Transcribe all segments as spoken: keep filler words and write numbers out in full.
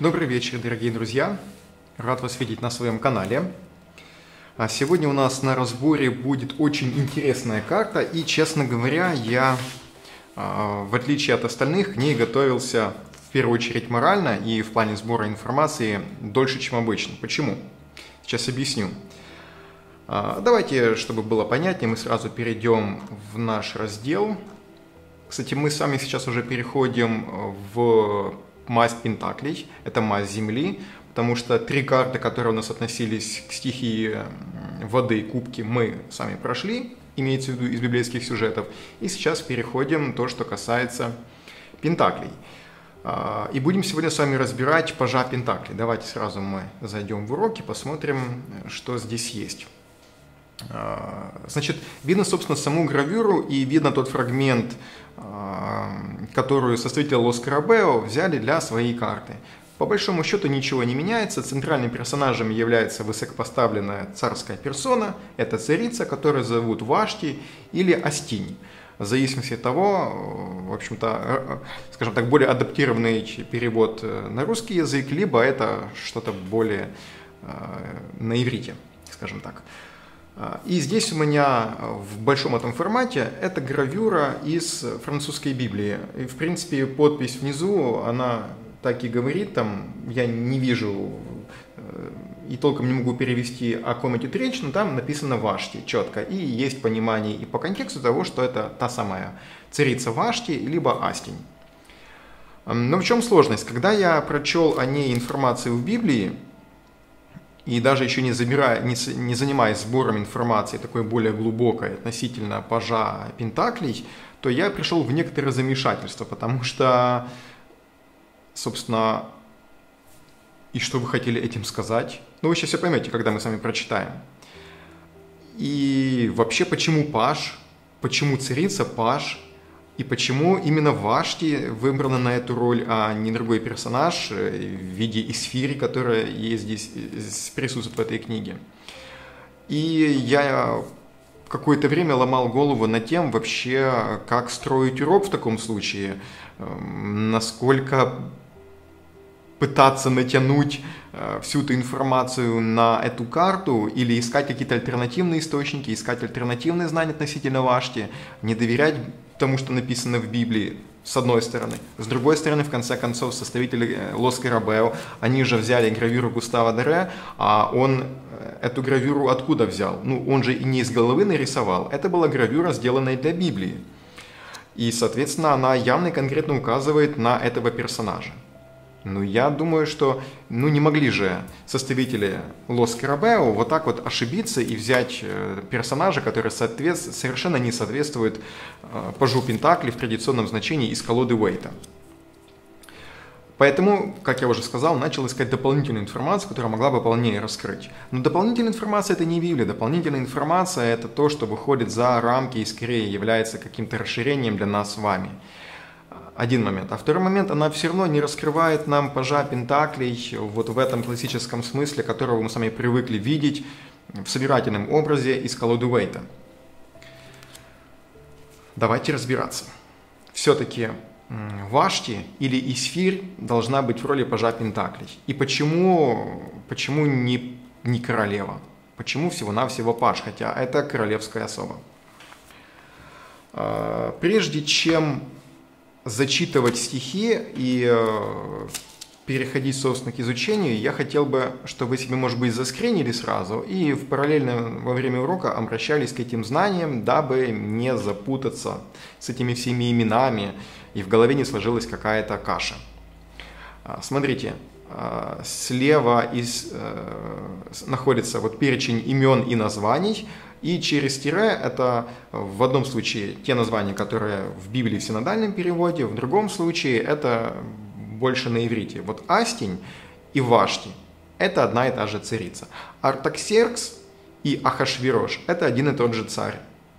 Добрый вечер, дорогие друзья! Рад вас видеть на своем канале. Сегодня у нас на разборе будет очень интересная карта, и, честно говоря, я, в отличие от остальных, к ней готовился в первую очередь морально и в плане сбора информации дольше, чем обычно. Почему? Сейчас объясню. Давайте, чтобы было понятнее, мы сразу перейдем в наш раздел. Кстати, мы с вами сейчас уже переходим в масть Пентаклей, это масть Земли, потому что три карты, которые у нас относились к стихии воды и кубки, мы с вами прошли, имеется в виду из библейских сюжетов, и сейчас переходим на то, что касается Пентаклей. И будем сегодня с вами разбирать пажа Пентаклей. Давайте сразу мы зайдем в уроки, посмотрим, что здесь есть. Значит, видно, собственно, саму гравюру и видно тот фрагмент, которую составители Лос Карабео взяли для своей карты. По большому счету ничего не меняется. Центральным персонажем является высокопоставленная царская персона. Это царица, которую зовут Вашти или Астинь. В зависимости от того, в общем-то, скажем так, более адаптированный перевод на русский язык, либо это что-то более на иврите, скажем так. И здесь у меня в большом этом формате это гравюра из французской Библии. И, в принципе, подпись внизу, она так и говорит, там я не вижу и толком не могу перевести, о ком идет речь, но там написано Вашти четко. И есть понимание и по контексту того, что это та самая царица Вашти, либо Астинь. Но в чем сложность? Когда я прочел о ней информацию в Библии, и даже еще не, забирая, не, не занимаясь сбором информации такой более глубокой относительно пажа Пентаклей, то я пришел в некоторое замешательство, потому что, собственно, и что вы хотели этим сказать? Ну, вы сейчас все поймете, когда мы с вами прочитаем. И вообще, почему паж? Почему царица паж? И почему именно Вашти выбрана на эту роль, а не другой персонаж в виде Исфири, которая есть здесь, присутствует в этой книге. И я какое-то время ломал голову над тем вообще, как строить урок в таком случае, насколько пытаться натянуть всю эту информацию на эту карту или искать какие-то альтернативные источники, искать альтернативные знания относительно Вашти, не доверять тому, что написано в Библии, с одной стороны. С другой стороны, в конце концов, составители Лос Карабео, они же взяли гравюру Густаво Доре, а он эту гравюру откуда взял? Ну, он же и не из головы нарисовал. Это была гравюра, сделанная для Библии. И, соответственно, она явно и конкретно указывает на этого персонажа. Ну, я думаю, что ну, не могли же составители Лос Карабео вот так вот ошибиться и взять персонажа, который соответств... совершенно не соответствует пажу Пентаклей в традиционном значении из колоды Уэйта. Поэтому, как я уже сказал, начал искать дополнительную информацию, которая могла бы полнее раскрыть. Но дополнительная информация – это не Библия. Дополнительная информация – это то, что выходит за рамки и скорее является каким-то расширением для нас с вами. Один момент. А второй момент, она все равно не раскрывает нам пажа Пентаклей вот в этом классическом смысле, которого мы с вами привыкли видеть в собирательном образе из колоды Уэйта. Давайте разбираться. Все-таки Вашти или Исфирь должна быть в роли пажа Пентаклей. И почему, почему не, не королева? Почему всего-навсего паж, хотя это королевская особа? Прежде чем зачитывать стихи и э, переходить, собственно, к изучению, я хотел бы, чтобы вы себе, может быть, заскринили сразу и в параллельно во время урока обращались к этим знаниям, дабы не запутаться с этими всеми именами и в голове не сложилась какая-то каша. Смотрите, слева из, э, находится вот перечень имен и названий, и через тире это в одном случае те названия, которые в Библии в синодальном переводе, в другом случае это больше на иврите. Вот Астинь и Вашти – это одна и та же царица. Артаксеркс и Ахашвирош – это один и тот же царь.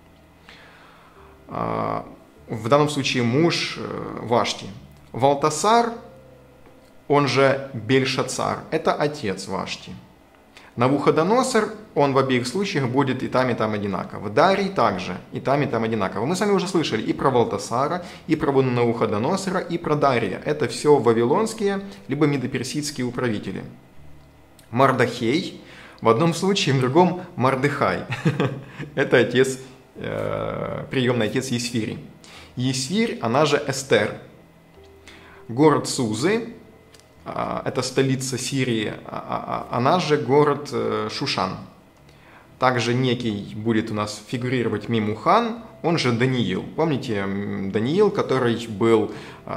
В данном случае муж Вашти. Валтасар, он же Бельшацар, это отец Вашти. Навуходоносор, он в обеих случаях будет и там, и там одинаково. Дарий также, и там, и там одинаково. Мы с вами уже слышали и про Валтасара, и про Навуходоносора, и про Дария. Это все вавилонские, либо медоперсидские управители. Мардахей, в одном случае, в другом Мардыхай. Это отец, приемный отец Есфири. Есфирь, она же Эстер. Город Сузы, это столица Сирии, она же город Шушан. Также некий будет у нас фигурировать Мимухан, он же Даниил. Помните Даниил, который был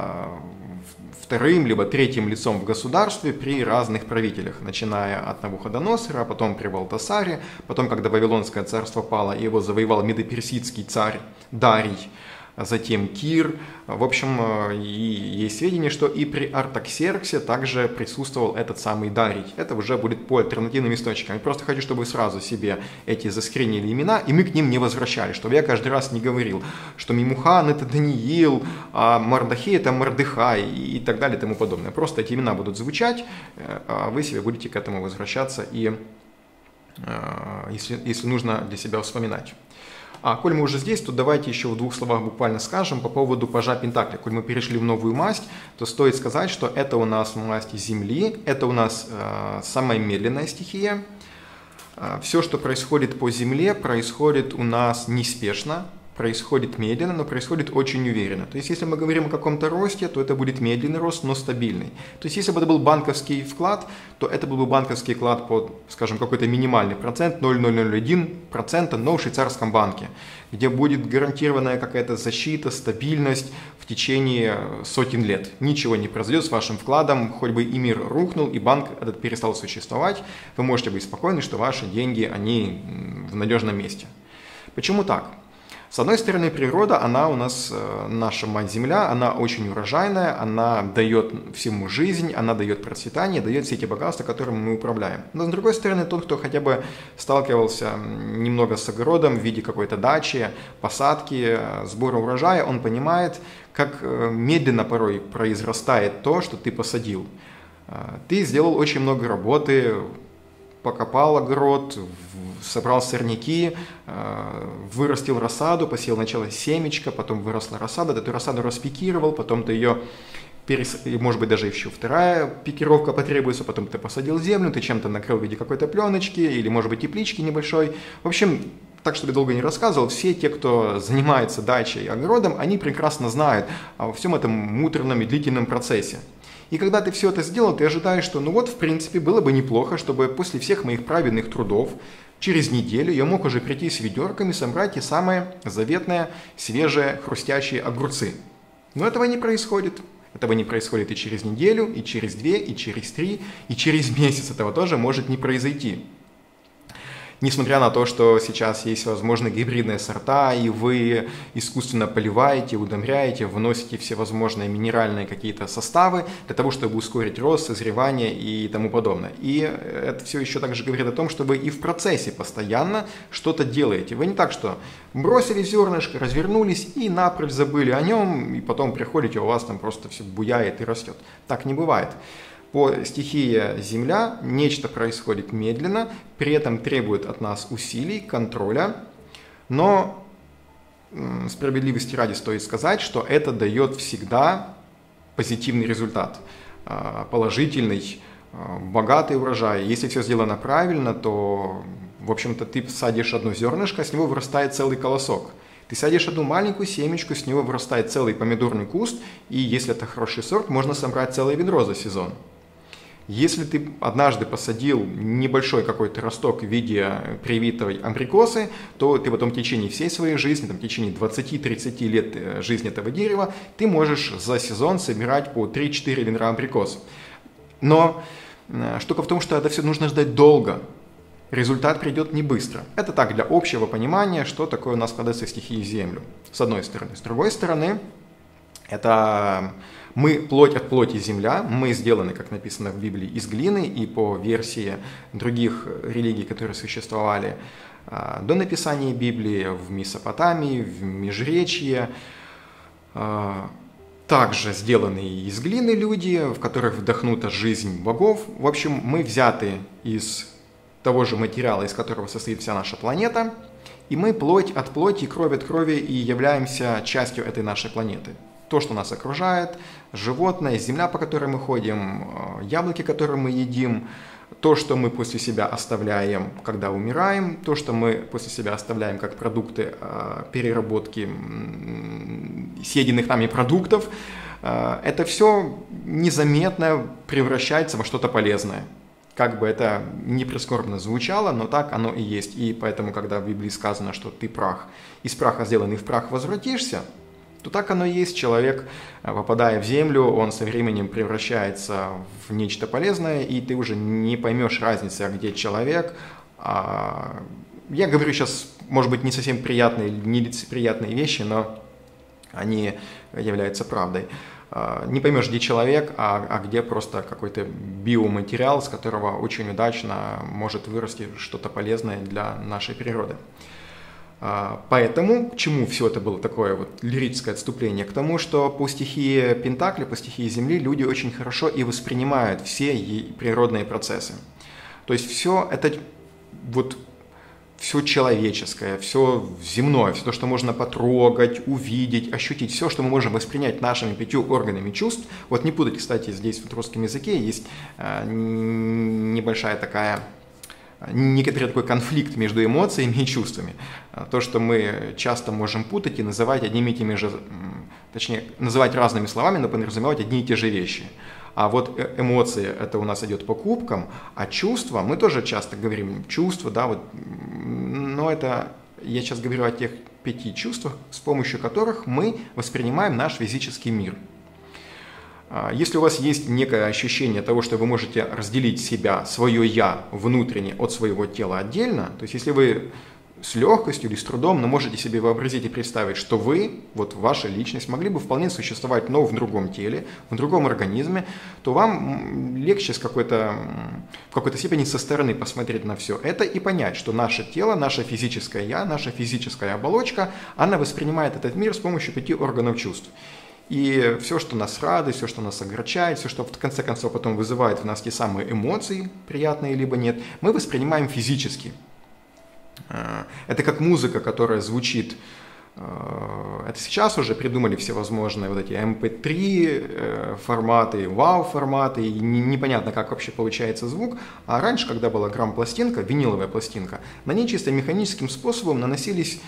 вторым либо третьим лицом в государстве при разных правителях, начиная от Навуходоносора, потом при Валтасаре, потом, когда Вавилонское царство пало, его завоевал медоперсидский царь Дарий, затем Кир. В общем, и есть сведения, что и при Артаксерксе также присутствовал этот самый Дарий. Это уже будет по альтернативным источникам. Я просто хочу, чтобы вы сразу себе эти заскринили имена, и мы к ним не возвращались, чтобы я каждый раз не говорил, что Мимухан это Даниил, а Мардахей это Мардыхай и так далее и тому подобное. Просто эти имена будут звучать, а вы себе будете к этому возвращаться и, если, если нужно, для себя вспоминать. А коль мы уже здесь, то давайте еще в двух словах буквально скажем по поводу пажа Пентакля. Коль мы перешли в новую масть, то стоит сказать, что это у нас масть Земли, это у нас э, самая медленная стихия. Э, все, что происходит по Земле, происходит у нас неспешно, происходит медленно, но происходит очень уверенно. То есть, если мы говорим о каком-то росте, то это будет медленный рост, но стабильный. То есть, если бы это был банковский вклад, то это был бы банковский вклад под, скажем, какой-то минимальный процент, ноль целых ноль ноль один процента, но в швейцарском банке, где будет гарантированная какая-то защита, стабильность в течение сотен лет. Ничего не произойдет с вашим вкладом, хоть бы и мир рухнул, и банк этот перестал существовать, вы можете быть спокойны, что ваши деньги, они в надежном месте. Почему так? С одной стороны, природа, она у нас, наша мать-земля, она очень урожайная, она дает всему жизнь, она дает процветание, дает все эти богатства, которыми мы управляем. Но с другой стороны, тот, кто хотя бы сталкивался немного с огородом в виде какой-то дачи, посадки, сбора урожая, он понимает, как медленно порой произрастает то, что ты посадил. Ты сделал очень много работы, покопал огород, собрал сорняки, вырастил рассаду, посеял сначала семечко, потом выросла рассада, ты эту рассаду распикировал, потом ты ее, перес... может быть, даже еще вторая пикировка потребуется, потом ты посадил землю, ты чем-то накрыл в виде какой-то пленочки или, может быть, теплички небольшой. В общем, так, чтобы я долго не рассказывал, все те, кто занимается дачей и огородом, они прекрасно знают о всем этом муторном и длительном процессе. И когда ты все это сделал, ты ожидаешь, что ну вот, в принципе, было бы неплохо, чтобы после всех моих праведных трудов через неделю я мог уже прийти с ведерками, собрать те самые заветные, свежие, хрустящие огурцы. Но этого не происходит. Этого не происходит и через неделю, и через две, и через три, и через месяц. Этого тоже может не произойти. Несмотря на то, что сейчас есть, возможно, гибридные сорта, и вы искусственно поливаете, удобряете, вносите всевозможные минеральные какие-то составы для того, чтобы ускорить рост, созревание и тому подобное. И это все еще также говорит о том, что вы и в процессе постоянно что-то делаете. Вы не так, что бросили зернышко, развернулись и напрочь забыли о нем, и потом приходите, у вас там просто все буяет и растет. Так не бывает. По стихии Земля нечто происходит медленно, при этом требует от нас усилий, контроля, но справедливости ради стоит сказать, что это дает всегда позитивный результат, положительный, богатый урожай. Если все сделано правильно, то, в общем-то, ты садишь одно зернышко, с него вырастает целый колосок. Ты садишь одну маленькую семечку, с него вырастает целый помидорный куст, и если это хороший сорт, можно собрать целое ведро за сезон. Если ты однажды посадил небольшой какой-то росток в виде привитой абрикосы, то ты потом в течение всей своей жизни, там, в течение двадцати-тридцати лет жизни этого дерева, ты можешь за сезон собирать по три-четыре ведра абрикос. Но штука в том, что это все нужно ждать долго. Результат придет не быстро. Это так, для общего понимания, что такое у нас складывается в стихии Землю, с одной стороны. С другой стороны, это мы плоть от плоти земля, мы сделаны, как написано в Библии, из глины, и по версии других религий, которые существовали до написания Библии в Месопотамии, в Межречье, также сделаны из глины люди, в которых вдохнута жизнь богов. В общем, мы взяты из того же материала, из которого состоит вся наша планета, и мы плоть от плоти, кровь от крови и являемся частью этой нашей планеты. То, что нас окружает, животное, земля, по которой мы ходим, яблоки, которые мы едим, то, что мы после себя оставляем, когда умираем, то, что мы после себя оставляем как продукты переработки съеденных нами продуктов, это все незаметно превращается во что-то полезное. Как бы это ни прискорбно звучало, но так оно и есть. И поэтому, когда в Библии сказано, что ты прах, из праха сделанный в прах возвратишься, то так оно и есть. Человек, попадая в землю, он со временем превращается в нечто полезное, и ты уже не поймешь разницы, а где человек. А я говорю сейчас, может быть, не совсем приятные, нелицеприятные вещи, но они являются правдой. Не поймешь, где человек, а, а где просто какой-то биоматериал, с которого очень удачно может вырасти что-то полезное для нашей природы. Поэтому, к чему все это было такое вот лирическое отступление? К тому, что по стихии Пентакля, по стихии Земли люди очень хорошо и воспринимают все природные процессы. То есть все это вот все человеческое, все земное, все то, что можно потрогать, увидеть, ощутить, все, что мы можем воспринять нашими пятью органами чувств. Вот не путать, кстати, здесь в русском языке есть небольшая такая, некоторый такой конфликт между эмоциями и чувствами. То, что мы часто можем путать и называть одними и теми же, точнее, называть разными словами, но подразумевать одни и те же вещи. А вот эмоции, это у нас идет по кубкам, а чувства, мы тоже часто говорим чувства, да, вот, но это, я сейчас говорю о тех пяти чувствах, с помощью которых мы воспринимаем наш физический мир. Если у вас есть некое ощущение того, что вы можете разделить себя, свое «я» внутренне от своего тела отдельно, то есть если вы с легкостью или с трудом, но можете себе вообразить и представить, что вы, вот ваша личность, могли бы вполне существовать, но в другом теле, в другом организме, то вам легче с какой-то, в какой-то степени со стороны посмотреть на все это и понять, что наше тело, наше физическое «я», наша физическая оболочка, она воспринимает этот мир с помощью пяти органов чувств. И все, что нас радует, все, что нас огорчает, все, что в конце концов потом вызывает в нас те самые эмоции, приятные либо нет, мы воспринимаем физически. Это как музыка, которая звучит, это сейчас уже придумали всевозможные вот эти эм пэ три форматы, вау-форматы, и непонятно, как вообще получается звук. А раньше, когда была грамм-пластинка, виниловая пластинка, на ней чисто механическим способом наносились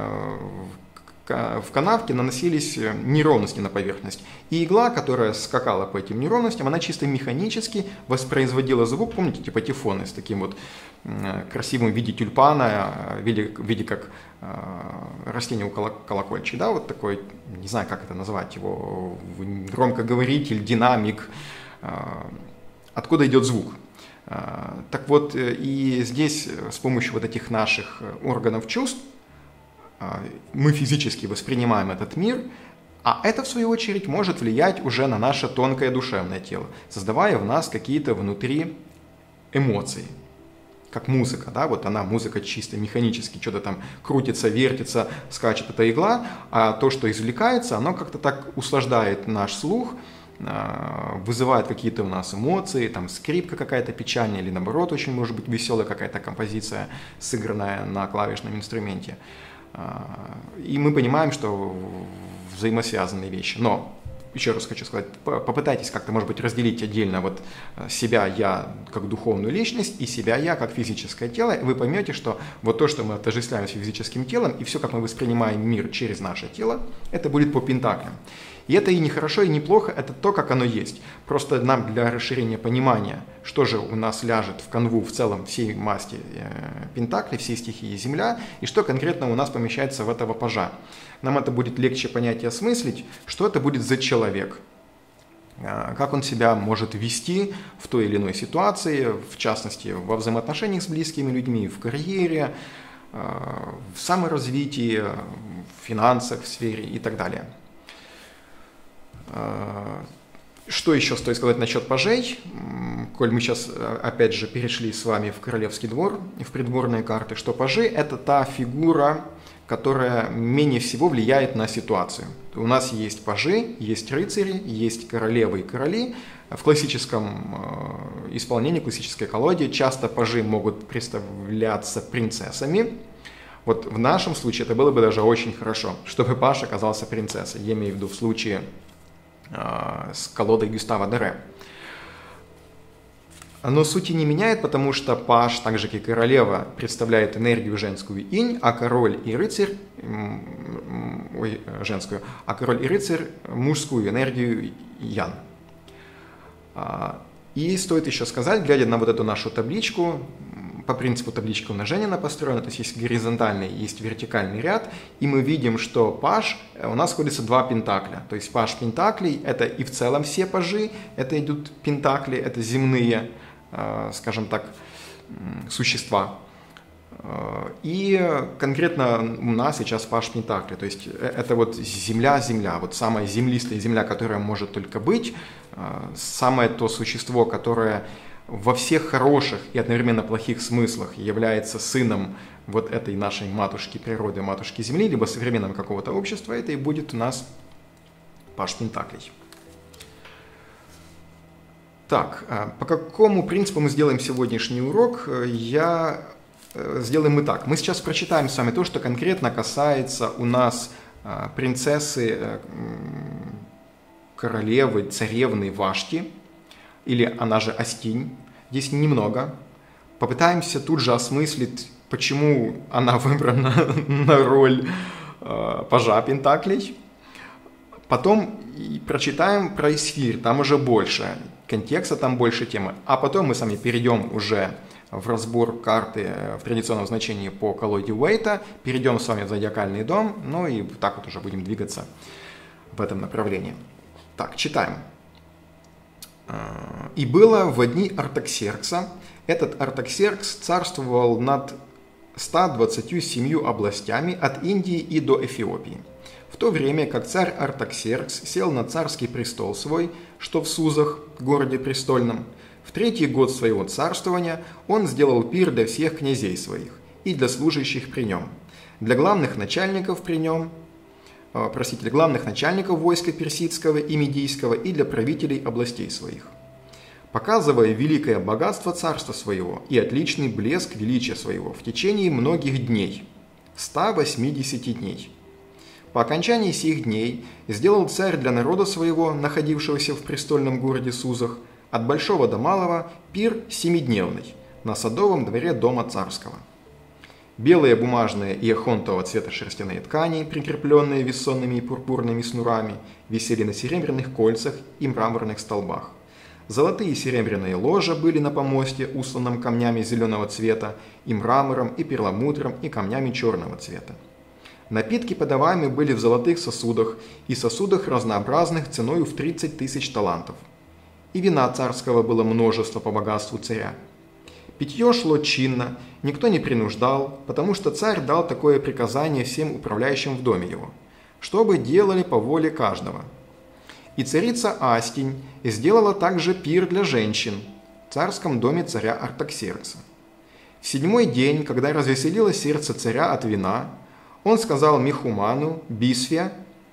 в канавке наносились неровности на поверхность. И игла, которая скакала по этим неровностям, она чисто механически воспроизводила звук, помните, типа патефоны с таким вот красивым в виде тюльпана, в виде, в виде как растение у колокольчика, да, вот такой, не знаю, как это назвать, его громкоговоритель, динамик, откуда идет звук. Так вот, и здесь с помощью вот этих наших органов чувств мы физически воспринимаем этот мир, а это, в свою очередь, может влиять уже на наше тонкое душевное тело, создавая в нас какие-то внутри эмоции. Как музыка, да, вот она, музыка чисто механически, что-то там крутится, вертится, скачет эта игла, а то, что извлекается, оно как-то так услаждает наш слух, вызывает какие-то у нас эмоции, там скрипка какая-то печальная или наоборот очень может быть веселая какая-то композиция, сыгранная на клавишном инструменте. И мы понимаем, что взаимосвязанные вещи. Но, еще раз хочу сказать, попытайтесь как-то, может быть, разделить отдельно вот себя, я, как духовную личность, и себя, я, как физическое тело, и вы поймете, что вот то, что мы отождествляем с физическим телом, и все, как мы воспринимаем мир через наше тело, это будет по пентаклям. И это и не хорошо, и не плохо, это то, как оно есть. Просто нам для расширения понимания, что же у нас ляжет в канву в целом всей масти э, пентакли, всей стихии Земля, и что конкретно у нас помещается в этого пажа. Нам это будет легче понять и осмыслить, что это будет за человек, э, как он себя может вести в той или иной ситуации, в частности, во взаимоотношениях с близкими людьми, в карьере, э, в саморазвитии, в финансах, в сфере и так далее. Что еще стоит сказать насчет пажей? Коль мы сейчас, опять же, перешли с вами в королевский двор, в придворные карты, что пажи – это та фигура, которая менее всего влияет на ситуацию. У нас есть пажи, есть рыцари, есть королевы и короли. В классическом исполнении классической колоде часто пажи могут представляться принцессами. Вот в нашем случае это было бы даже очень хорошо, чтобы паж оказался принцессой. Я имею в виду в случае э, с колодой Гюстава Дере. Но сути не меняет, потому что паж, так же как и королева, представляет энергию женскую инь, а король и рыцарь, ой, женскую, а король и рыцарь мужскую энергию ян. И стоит еще сказать, глядя на вот эту нашу табличку, по принципу таблички умножения она построена, то есть есть горизонтальный, есть вертикальный ряд, и мы видим, что паж, у нас сходится два пентакля. То есть паж пентаклей, это и в целом все пажи, это идут пентакли, это земные, скажем так, существа. И конкретно у нас сейчас паж пентакли, то есть это вот земля-земля, вот самая землистая земля, которая может только быть, самое то существо, которое во всех хороших и одновременно плохих смыслах является сыном вот этой нашей матушки природы, матушки Земли, либо современного какого-то общества, это и будет у нас паж пентаклей. Так, по какому принципу мы сделаем сегодняшний урок, я сделаем мы так. Мы сейчас прочитаем с вами то, что конкретно касается у нас принцессы, королевы, царевны Вашти, или она же Астинь. Здесь немного. Попытаемся тут же осмыслить, почему она выбрана на роль э, пажа пентаклей. Потом прочитаем про Исфирь, там уже больше контекста, там больше темы. А потом мы с вами перейдем уже в разбор карты в традиционном значении по колоде Уэйта, перейдем с вами в зодиакальный дом, ну и так вот уже будем двигаться в этом направлении. Так, читаем. «И было в дни Артаксеркса, этот Артаксеркс царствовал над ста двадцатью семью областями от Индии и до Эфиопии. В то время как царь Артаксеркс сел на царский престол свой, что в Сузах, городе престольном, в третий год своего царствования он сделал пир для всех князей своих и для служащих при нем, для главных начальников при нем, простите, для главных начальников войска персидского и медийского и для правителей областей своих, показывая великое богатство царства своего и отличный блеск величия своего в течение многих дней, ста восьмидесяти дней. По окончании сих дней сделал царь для народа своего, находившегося в престольном городе Сузах, от большого до малого пир семидневный на садовом дворе дома царского. Белые бумажные и эхонтового цвета шерстяные ткани, прикрепленные вессонными и пурпурными снурами, висели на серебряных кольцах и мраморных столбах. Золотые и серебряные ложа были на помосте, усланном камнями зеленого цвета, и мрамором, и перламутром, и камнями черного цвета. Напитки подаваемы были в золотых сосудах и сосудах разнообразных ценою в тридцать тысяч талантов. И вина царского было множество по богатству царя. Питье шло чинно, никто не принуждал, потому что царь дал такое приказание всем управляющим в доме его, чтобы делали по воле каждого. И царица Астинь сделала также пир для женщин в царском доме царя Артаксеркса. В седьмой день, когда развеселилось сердце царя от вина, он сказал Мехуману, Бисфе,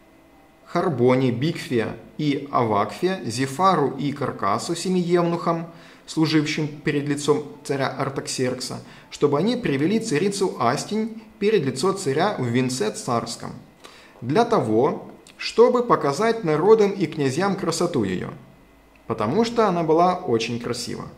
Харбоне, Бигфе и Авакфе, Зефару и Каркасу, семи евнухам, служившим перед лицом царя Артаксеркса, чтобы они привели царицу Астинь перед лицо царя в венце царском, для того, чтобы показать народам и князьям красоту ее, потому что она была очень красива.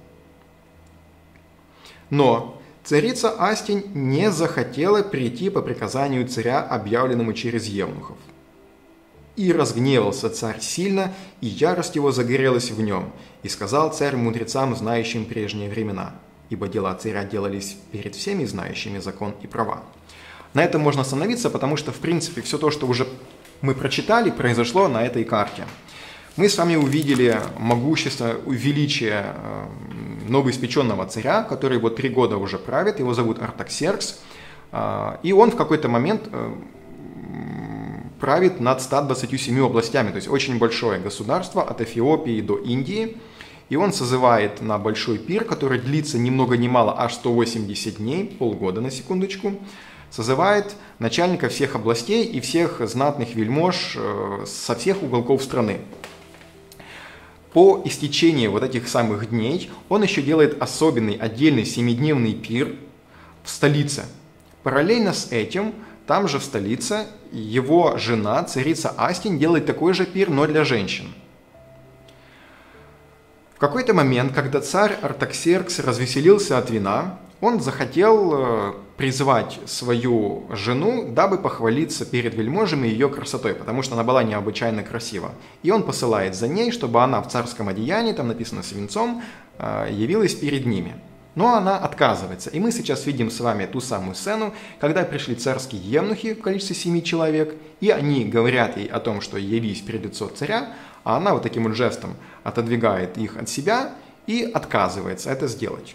Но царица Астинь не захотела прийти по приказанию царя, объявленному через евнухов. И разгневался царь сильно, и ярость его загорелась в нем. И сказал царь мудрецам, знающим прежние времена, ибо дела царя делались перед всеми знающими закон и права. На этом можно остановиться, потому что, в принципе, все то, что уже мы прочитали, произошло на этой карте. Мы с вами увидели могущество, величие новоиспеченного царя, который вот три года уже правит, его зовут Артаксеркс, и он в какой-то момент правит над ста двадцатью семью областями, то есть очень большое государство от Эфиопии до Индии. И он созывает на большой пир, который длится ни много ни мало, аж сто восемьдесят дней, полгода на секундочку, созывает начальника всех областей и всех знатных вельмож со всех уголков страны. по истечении вот этих самых дней он еще делает особенный отдельный семидневный пир в столице. Параллельно с этим, там же в столице, его жена, царица Астинь, делает такой же пир, но для женщин. В какой-то момент, когда царь Артаксеркс развеселился от вина, он захотел призвать свою жену, дабы похвалиться перед вельможами ее красотой, потому что она была необычайно красива. И он посылает за ней, чтобы она в царском одеянии, там написано с венцом, явилась перед ними. Но она отказывается. И мы сейчас видим с вами ту самую сцену, когда пришли царские евнухи в количестве семи человек, и они говорят ей о том, что явись перед лицо царя, а она вот таким вот жестом отодвигает их от себя и отказывается это сделать.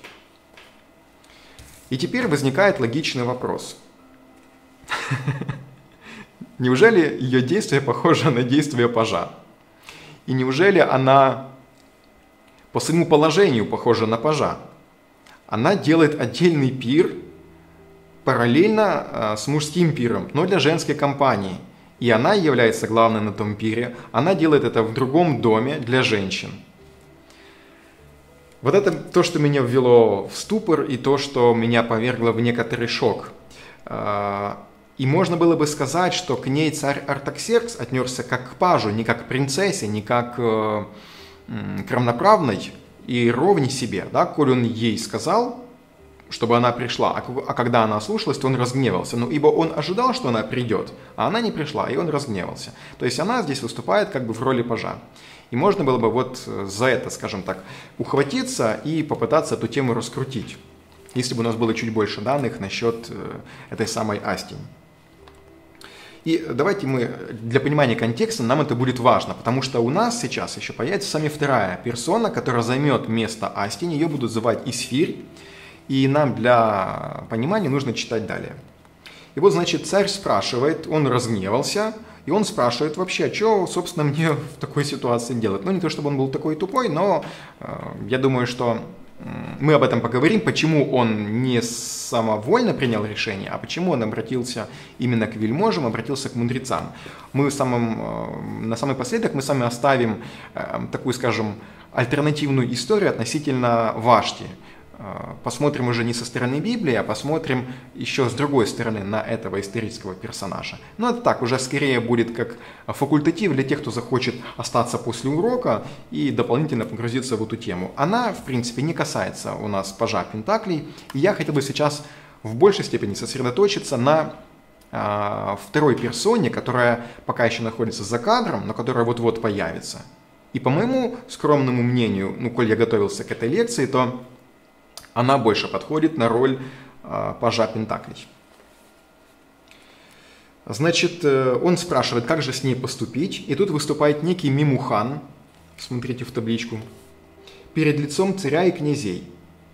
И теперь возникает логичный вопрос. Неужели ее действие похоже на действие пажа? И неужели она по своему положению похожа на пажа? Она делает отдельный пир параллельно с мужским пиром, но для женской компании. И она является главной на том пире. Она делает это в другом доме для женщин. Вот это то, что меня ввело в ступор, и то, что меня повергло в некоторый шок. И можно было бы сказать, что к ней царь Артаксеркс отнесся как к пажу, не как к принцессе, не как к равноправной и ровней себе. Да? Коль он ей сказал, чтобы она пришла, а когда она ослушалась, то он разгневался. Ну, ибо он ожидал, что она придет, а она не пришла, и он разгневался. То есть она здесь выступает как бы в роли пажа. И можно было бы вот за это, скажем так, ухватиться и попытаться эту тему раскрутить, если бы у нас было чуть больше данных насчет этой самой Астинь. И давайте мы, для понимания контекста, нам это будет важно, потому что у нас сейчас еще появится с вами вторая персона, которая займет место Астинь, ее будут звать Исфирь, и нам для понимания нужно читать далее. И вот, значит, царь спрашивает, он разгневался, и он спрашивает вообще, а что, собственно, мне в такой ситуации делать? Ну, не то, чтобы он был такой тупой, но э, я думаю, что мы об этом поговорим, почему он не самовольно принял решение, а почему он обратился именно к вельможам, обратился к мудрецам. Мы в самом, на самый последок мы с вами оставим э, такую, скажем, альтернативную историю относительно Вашти. Посмотрим уже не со стороны Библии, а посмотрим еще с другой стороны на этого исторического персонажа. Но это так, уже скорее будет как факультатив для тех, кто захочет остаться после урока и дополнительно погрузиться в эту тему. Она, в принципе, не касается у нас пажа Пентаклей. И я хотел бы сейчас в большей степени сосредоточиться на э, второй персоне, которая пока еще находится за кадром, но которая вот-вот появится. И по моему скромному мнению, ну, коль я готовился к этой лекции, то она больше подходит на роль э, пажа Пентаклей. Значит, э, он спрашивает, как же с ней поступить, и тут выступает некий Мемухан, смотрите в табличку, перед лицом царя и князей.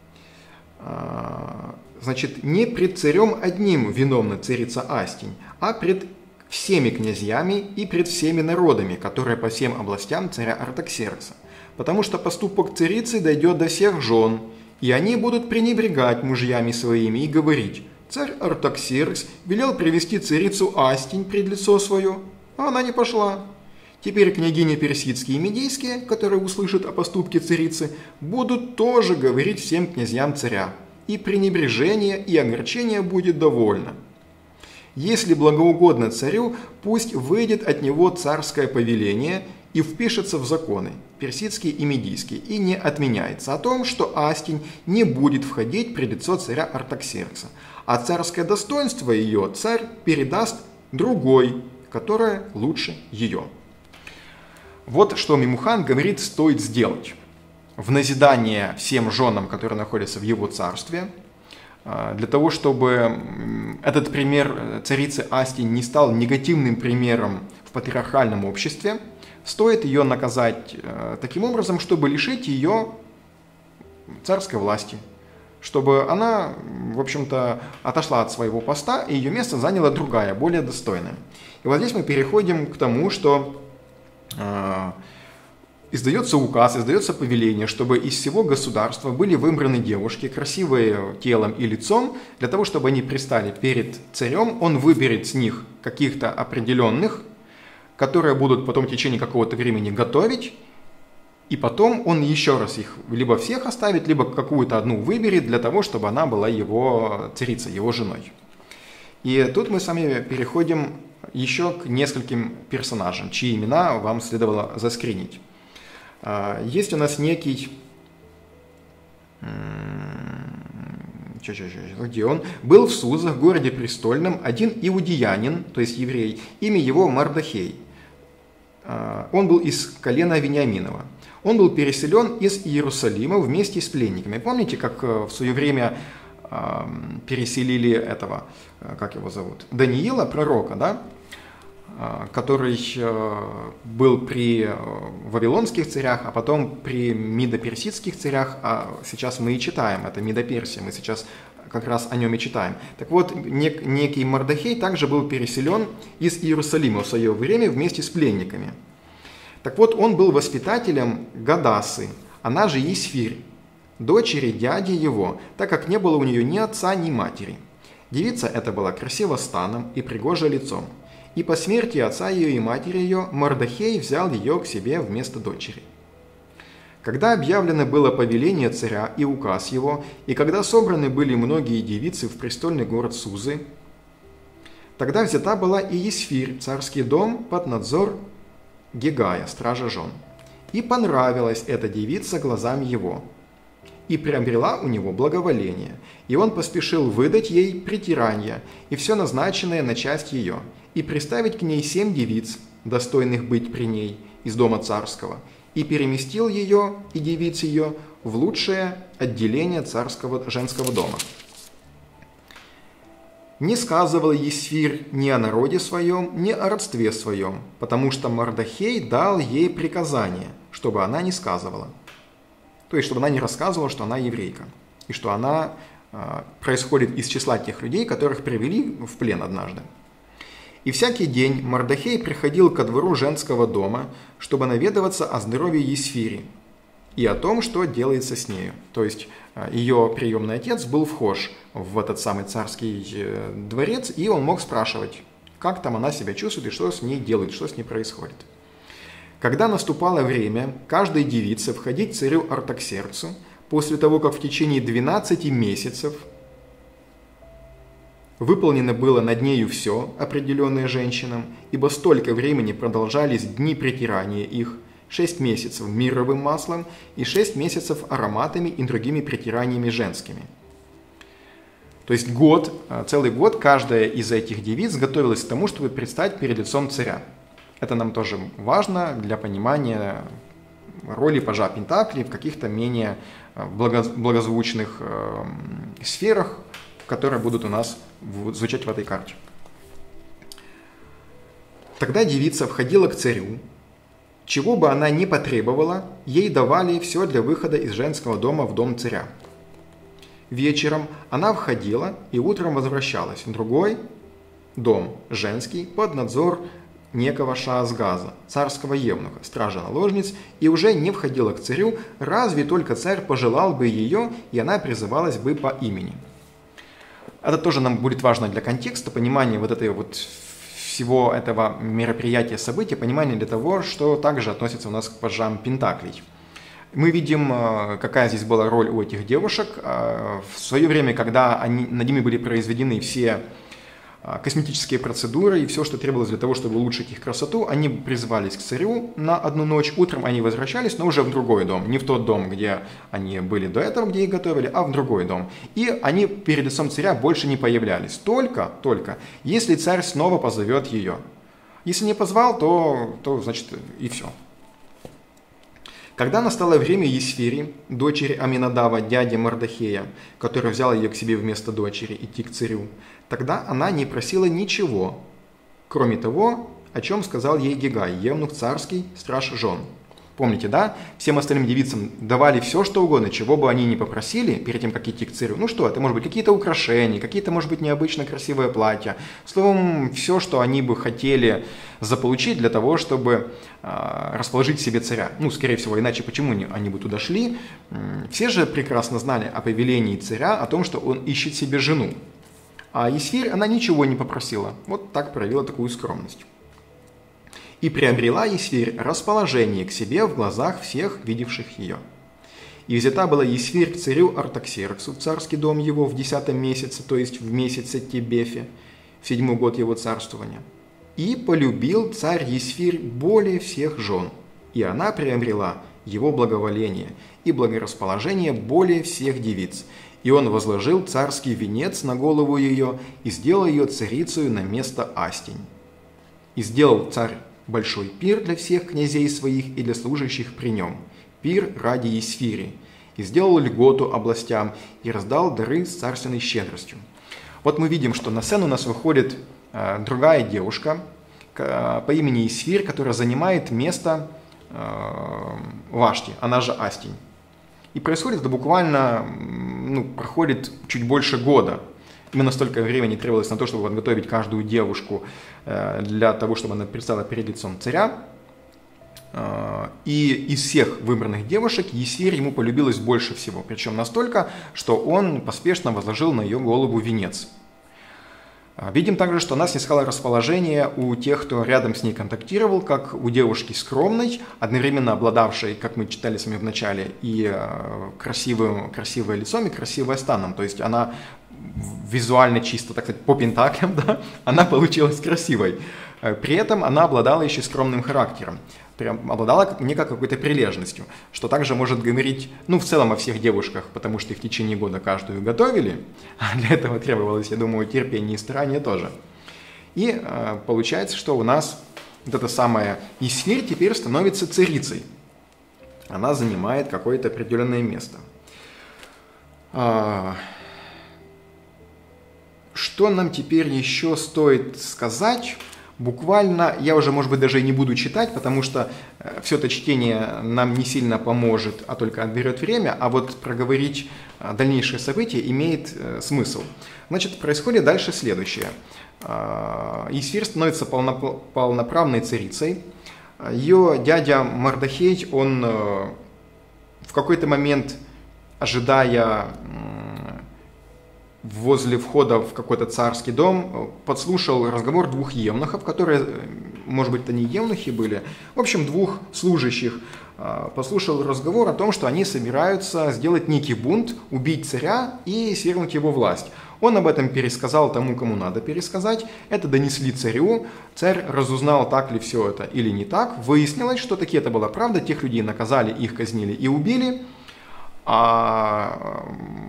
Э, значит, не пред царем одним виновна царица Астинь, а пред всеми князьями и пред всеми народами, которые по всем областям царя Артаксеркса. Потому что поступок царицы дойдет до всех жен, и они будут пренебрегать мужьями своими и говорить: царь Артаксеркс велел привести царицу Астинь пред лицо свое, а она не пошла. Теперь княгини персидские и медийские, которые услышат о поступке царицы, будут тоже говорить всем князьям царя, и пренебрежение и огорчение будет довольно. Если благоугодно царю, пусть выйдет от него царское повеление и впишется в законы, персидские и медийские, и не отменяется о том, что Астинь не будет входить пред лицо царя Артаксеркса, а царское достоинство ее царь передаст другой, которая лучше ее. Вот что Мемухан говорит, стоит сделать. В назидание всем женам, которые находятся в его царстве, для того, чтобы этот пример царицы Астинь не стал негативным примером в патриархальном обществе, стоит ее наказать таким образом, чтобы лишить ее царской власти, чтобы она, в общем-то, отошла от своего поста, и ее место заняла другая, более достойная. И вот здесь мы переходим к тому, что э, издается указ, издается повеление, чтобы из всего государства были выбраны девушки, красивые телом и лицом, для того, чтобы они предстали перед царем. Он выберет с них каких-то определенных, которые будут потом в течение какого-то времени готовить, И потом он еще раз их либо всех оставит, либо какую-то одну выберет для того, чтобы она была его царицей, его женой. И тут мы с вами переходим еще к нескольким персонажам, чьи имена вам следовало заскринить. Есть у нас некий... Где он? Был в Сузах, городе престольном, один иудеянин, то есть еврей, имя его Мардахей. Он был из колена Вениаминова. Он был переселен из Иерусалима вместе с пленниками. Помните, как в свое время переселили этого, как его зовут, Даниила, пророка, да? Который был при вавилонских царях, а потом при мидо-персидских царях, а сейчас мы и читаем, это Мидо-Персия, мы сейчас как раз о нем и читаем. Так вот, нек- некий Мардахей также был переселен из Иерусалима в свое время вместе с пленниками. Так вот, он был воспитателем Гадасы, она же Есфирь, дочери дяди его, так как не было у нее ни отца, ни матери. Девица эта была красива станом и пригожа лицом. И по смерти отца ее и матери ее Мардахей взял ее к себе вместо дочери. Когда объявлено было повеление царя и указ его, и когда собраны были многие девицы в престольный город Сузы, тогда взята была и Есфирь, царский дом, под надзор Гегая, стража жен. И понравилась эта девица глазам его, и приобрела у него благоволение, и он поспешил выдать ей притирание и все назначенное на часть ее, и приставить к ней семь девиц, достойных быть при ней, из дома царского, и переместил ее и девиц ее в лучшее отделение царского женского дома. Не сказывала Есфирь ни о народе своем, ни о родстве своем, потому что Мардахей дал ей приказание, чтобы она не сказывала. То есть, чтобы она не рассказывала, что она еврейка, и что она э, происходит из числа тех людей, которых привели в плен однажды. И всякий день Мардахей приходил ко двору женского дома, чтобы наведываться о здоровье Есфири и о том, что делается с нею. То есть ее приемный отец был вхож в этот самый царский дворец, и он мог спрашивать, как там она себя чувствует и что с ней делает, что с ней происходит. Когда наступало время каждой девице входить к царю Артаксерксу, после того, как в течение двенадцати месяцев выполнено было над нею все, определенное женщинам, ибо столько времени продолжались дни притирания их, шесть месяцев мирровым маслом и шесть месяцев ароматами и другими притираниями женскими. То есть год, целый год каждая из этих девиц готовилась к тому, чтобы предстать перед лицом царя. Это нам тоже важно для понимания роли пажа Пентакли в каких-то менее благозвучных э, сферах, которые будут у нас звучать в этой карте. Тогда девица входила к царю, чего бы она ни потребовала, ей давали все для выхода из женского дома в дом царя. Вечером она входила и утром возвращалась в другой дом, женский, под надзор некого Шаазгаза, царского евнуха, стража наложниц, и уже не входила к царю, разве только царь пожелал бы ее, и она призывалась бы по имени. Это тоже нам будет важно для контекста, понимания вот этой вот всего этого мероприятия, события, понимание для того, что также относится у нас к пажам Пентаклей. Мы видим, какая здесь была роль у этих девушек. В свое время, когда они, над ними были произведены все косметические процедуры и все, что требовалось для того, чтобы улучшить их красоту, они призывались к царю на одну ночь, утром они возвращались, но уже в другой дом, не в тот дом, где они были до этого, где их готовили, а в другой дом. И они перед лицом царя больше не появлялись, только, только, если царь снова позовет ее. Если не позвал, то, то значит и все. Когда настало время Есфири, дочери Аминадава, дяди Мардахея, который взял ее к себе вместо дочери, идти к царю, тогда она не просила ничего, кроме того, о чем сказал ей Гегай, евнух царский, страж жен. Помните, да? Всем остальным девицам давали все, что угодно, чего бы они ни попросили перед тем, как идти к царю. Ну что, это может быть какие-то украшения, какие-то, может быть, необычно красивое платье. Словом, все, что они бы хотели заполучить для того, чтобы э, расположить себе царя. Ну, скорее всего, иначе почему они, они бы туда шли? Все же прекрасно знали о повелении царя, о том, что он ищет себе жену. А Есфирь, она ничего не попросила. Вот так проявила такую скромность. И приобрела Есфирь расположение к себе в глазах всех видевших ее. И взята была Есфирь к царю Артаксерксу в царский дом его в десятом месяце, то есть в месяце Тебефе, в седьмой год его царствования. И полюбил царь Есфирь более всех жен, и она приобрела его благоволение и благорасположение более всех девиц. И он возложил царский венец на голову ее и сделал ее царицею на место Астень. И сделал царь большой пир для всех князей своих и для служащих при нем, пир ради Есфири, и сделал льготу областям и раздал дары с царственной щедростью. Вот мы видим, что на сцену у нас выходит э, другая девушка э, по имени Есфирь, которая занимает место э, Вашти, она же Астень. И происходит это буквально, ну, проходит чуть больше года. Именно столько времени требовалось на то, чтобы подготовить каждую девушку э, для того, чтобы она предстала перед лицом царя. И из всех выбранных девушек Есфирь ему полюбилась больше всего, причем настолько, что он поспешно возложил на ее голову венец. Видим также, что она снискала расположение у тех, кто рядом с ней контактировал, как у девушки скромной, одновременно обладавшей, как мы читали с вами в начале, и красивым, красивым лицом, и красивым станом. То есть она визуально чисто, так сказать, по пентаклям, да, она получилась красивой. При этом она обладала еще скромным характером, прям обладала некой какой-то прилежностью, что также может говорить, ну, в целом о всех девушках, потому что их в течение года каждую готовили, а для этого требовалось, я думаю, терпение и старание тоже. И э, получается, что у нас вот эта самая Есфирь теперь становится царицей. Она занимает какое-то определенное место. А... Что нам теперь еще стоит сказать? Буквально, я уже, может быть, даже и не буду читать, потому что все это чтение нам не сильно поможет, а только отберет время, а вот проговорить дальнейшие события имеет смысл. Значит, происходит дальше следующее. Есфирь становится полно, полноправной царицей. Ее дядя Мардахей, он в какой-то момент, ожидая возле входа в какой-то царский дом, подслушал разговор двух евнухов, которые, может быть, это не евнухи были, в общем, двух служащих, послушал разговор о том, что они собираются сделать некий бунт, убить царя и свергнуть его власть. Он об этом пересказал тому, кому надо пересказать, это донесли царю, царь разузнал, так ли все это или не так, выяснилось, что таки это была правда, тех людей наказали, их казнили и убили, а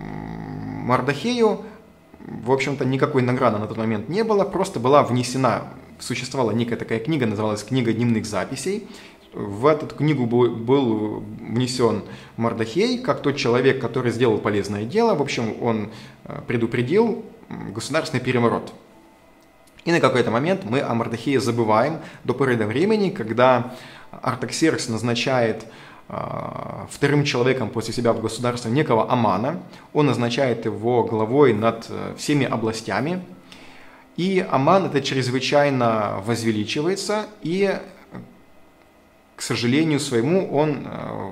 Мардахею, в общем-то, никакой награды на тот момент не было, просто была внесена, существовала некая такая книга, называлась «Книга дневных записей». В эту книгу был, был внесен Мардахей, как тот человек, который сделал полезное дело. В общем, он предупредил государственный переворот. И на какой-то момент мы о Мардахее забываем до поры до времени, когда Артаксеркс назначает вторым человеком после себя в государстве некого Амана. Он назначает его главой над всеми областями. И Аман это чрезвычайно возвеличивается, и, к сожалению своему, он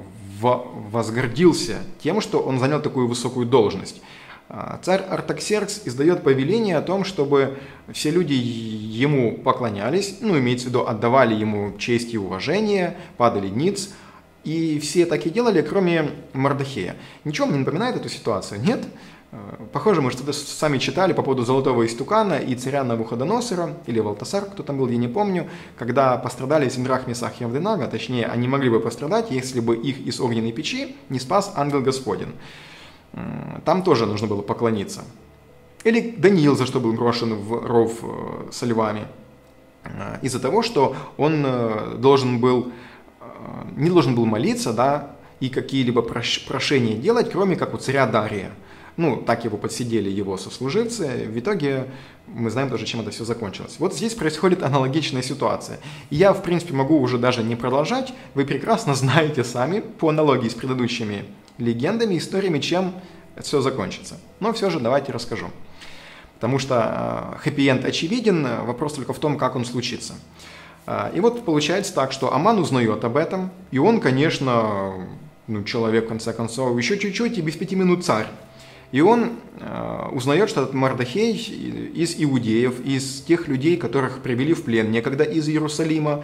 возгордился тем, что он занял такую высокую должность. Царь Артаксеркс издает повеление о том, чтобы все люди ему поклонялись, ну, имеется в виду, отдавали ему честь и уважение, падали ниц. И все так и делали, кроме Мардахея. Ничего мне не напоминает эту ситуацию? Нет? Похоже, мы что-то сами читали по поводу золотого истукана и царя Навуходоносора, или Валтасар, кто там был, я не помню, когда пострадали Синдрах, Месах и Авденага, точнее, они могли бы пострадать, если бы их из огненной печи не спас ангел Господин. Там тоже нужно было поклониться. Или Даниил, за что был брошен в ров со львами. Из-за того, что он должен был не должен был молиться, да, и какие-либо прошения делать, кроме как у царя Дария. Ну, так его подсидели его сослуживцы. В итоге мы знаем тоже, чем это все закончилось. Вот здесь происходит аналогичная ситуация. И я, в принципе, могу уже даже не продолжать. Вы прекрасно знаете сами, по аналогии с предыдущими легендами, историями, чем это все закончится. Но все же давайте расскажу. Потому что хэппи-энд очевиден, вопрос только в том, как он случится. И вот получается так, что Аман узнает об этом, и он, конечно, ну, человек, в конце концов, еще чуть-чуть и без пяти минут царь. И он э, узнает, что этот Мардахей из иудеев, из тех людей, которых привели в плен некогда из Иерусалима,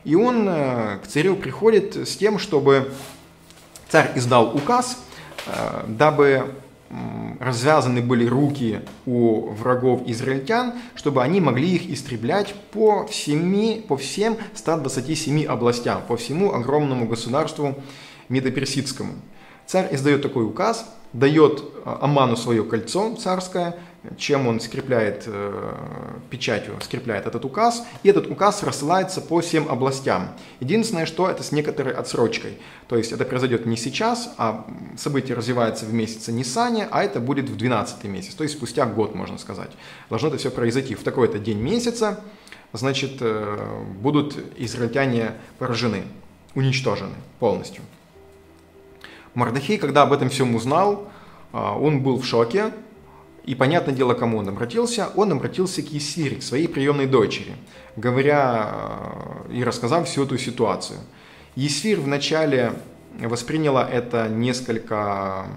И он к царю приходит с тем, чтобы царь издал указ, дабы развязаны были руки у врагов израильтян, чтобы они могли их истреблять по, всеми, по всем ста двадцати семи областям, по всему огромному государству Медоперсидскому. Царь издает такой указ, дает Аману свое кольцо царское, чем он скрепляет, печатью скрепляет этот указ, и этот указ рассылается по всем областям. Единственное, что это с некоторой отсрочкой. То есть это произойдет не сейчас, а событие развивается в месяце Нисане, а это будет в двенадцатый месяц, то есть спустя год, можно сказать. Должно это все произойти в такой-то день месяца, значит, будут израильтяне поражены, уничтожены полностью. Мордехей, когда об этом всем узнал, он был в шоке. И, понятное дело, кому он обратился? Он обратился к Есфире, к своей приемной дочери, говоря и рассказав всю эту ситуацию. Есфир вначале восприняла это несколько,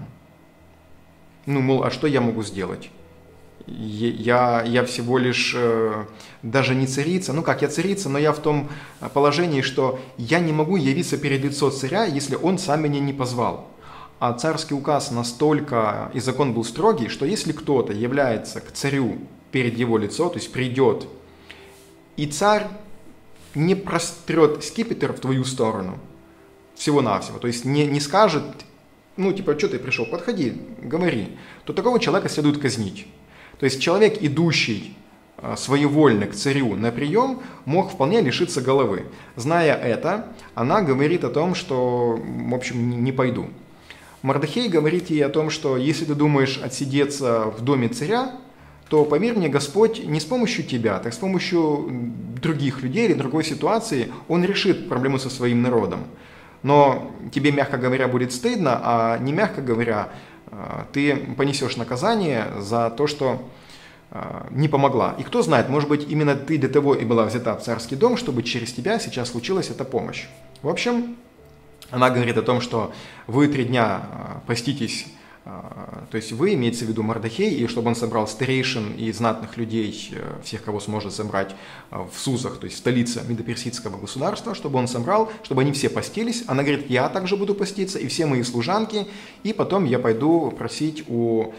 ну, мол, а что я могу сделать? Я, я всего лишь даже не царица, ну как, я царица, но я в том положении, что я не могу явиться перед лицо царя, если он сам меня не позвал. А царский указ настолько, и закон был строгий, что если кто-то является к царю перед его лицо, то есть придет, и царь не прострет скипетр в твою сторону, всего-навсего, то есть не, не скажет, ну типа, что ты пришел, подходи, говори, то такого человека следует казнить. То есть человек, идущий своевольно к царю на прием, мог вполне лишиться головы. Зная это, она говорит о том, что, в общем, не пойду. Мордехей говорит ей о том, что если ты думаешь отсидеться в доме царя, то, поверь мне, Господь не с помощью тебя, так с помощью других людей или другой ситуации Он решит проблему со своим народом. Но тебе, мягко говоря, будет стыдно, а не мягко говоря, ты понесешь наказание за то, что не помогла. И кто знает, может быть, именно ты для того и была взята в царский дом, чтобы через тебя сейчас случилась эта помощь. В общем, она говорит о том, что вы три дня поститесь, то есть вы, имеется в виду Мордехей, и чтобы он собрал старейшин и знатных людей, всех, кого сможет собрать в Сузах, то есть в столице Медоперсидского государства, чтобы он собрал, чтобы они все постились. Она говорит, я также буду поститься, и все мои служанки, и потом я пойду просить у,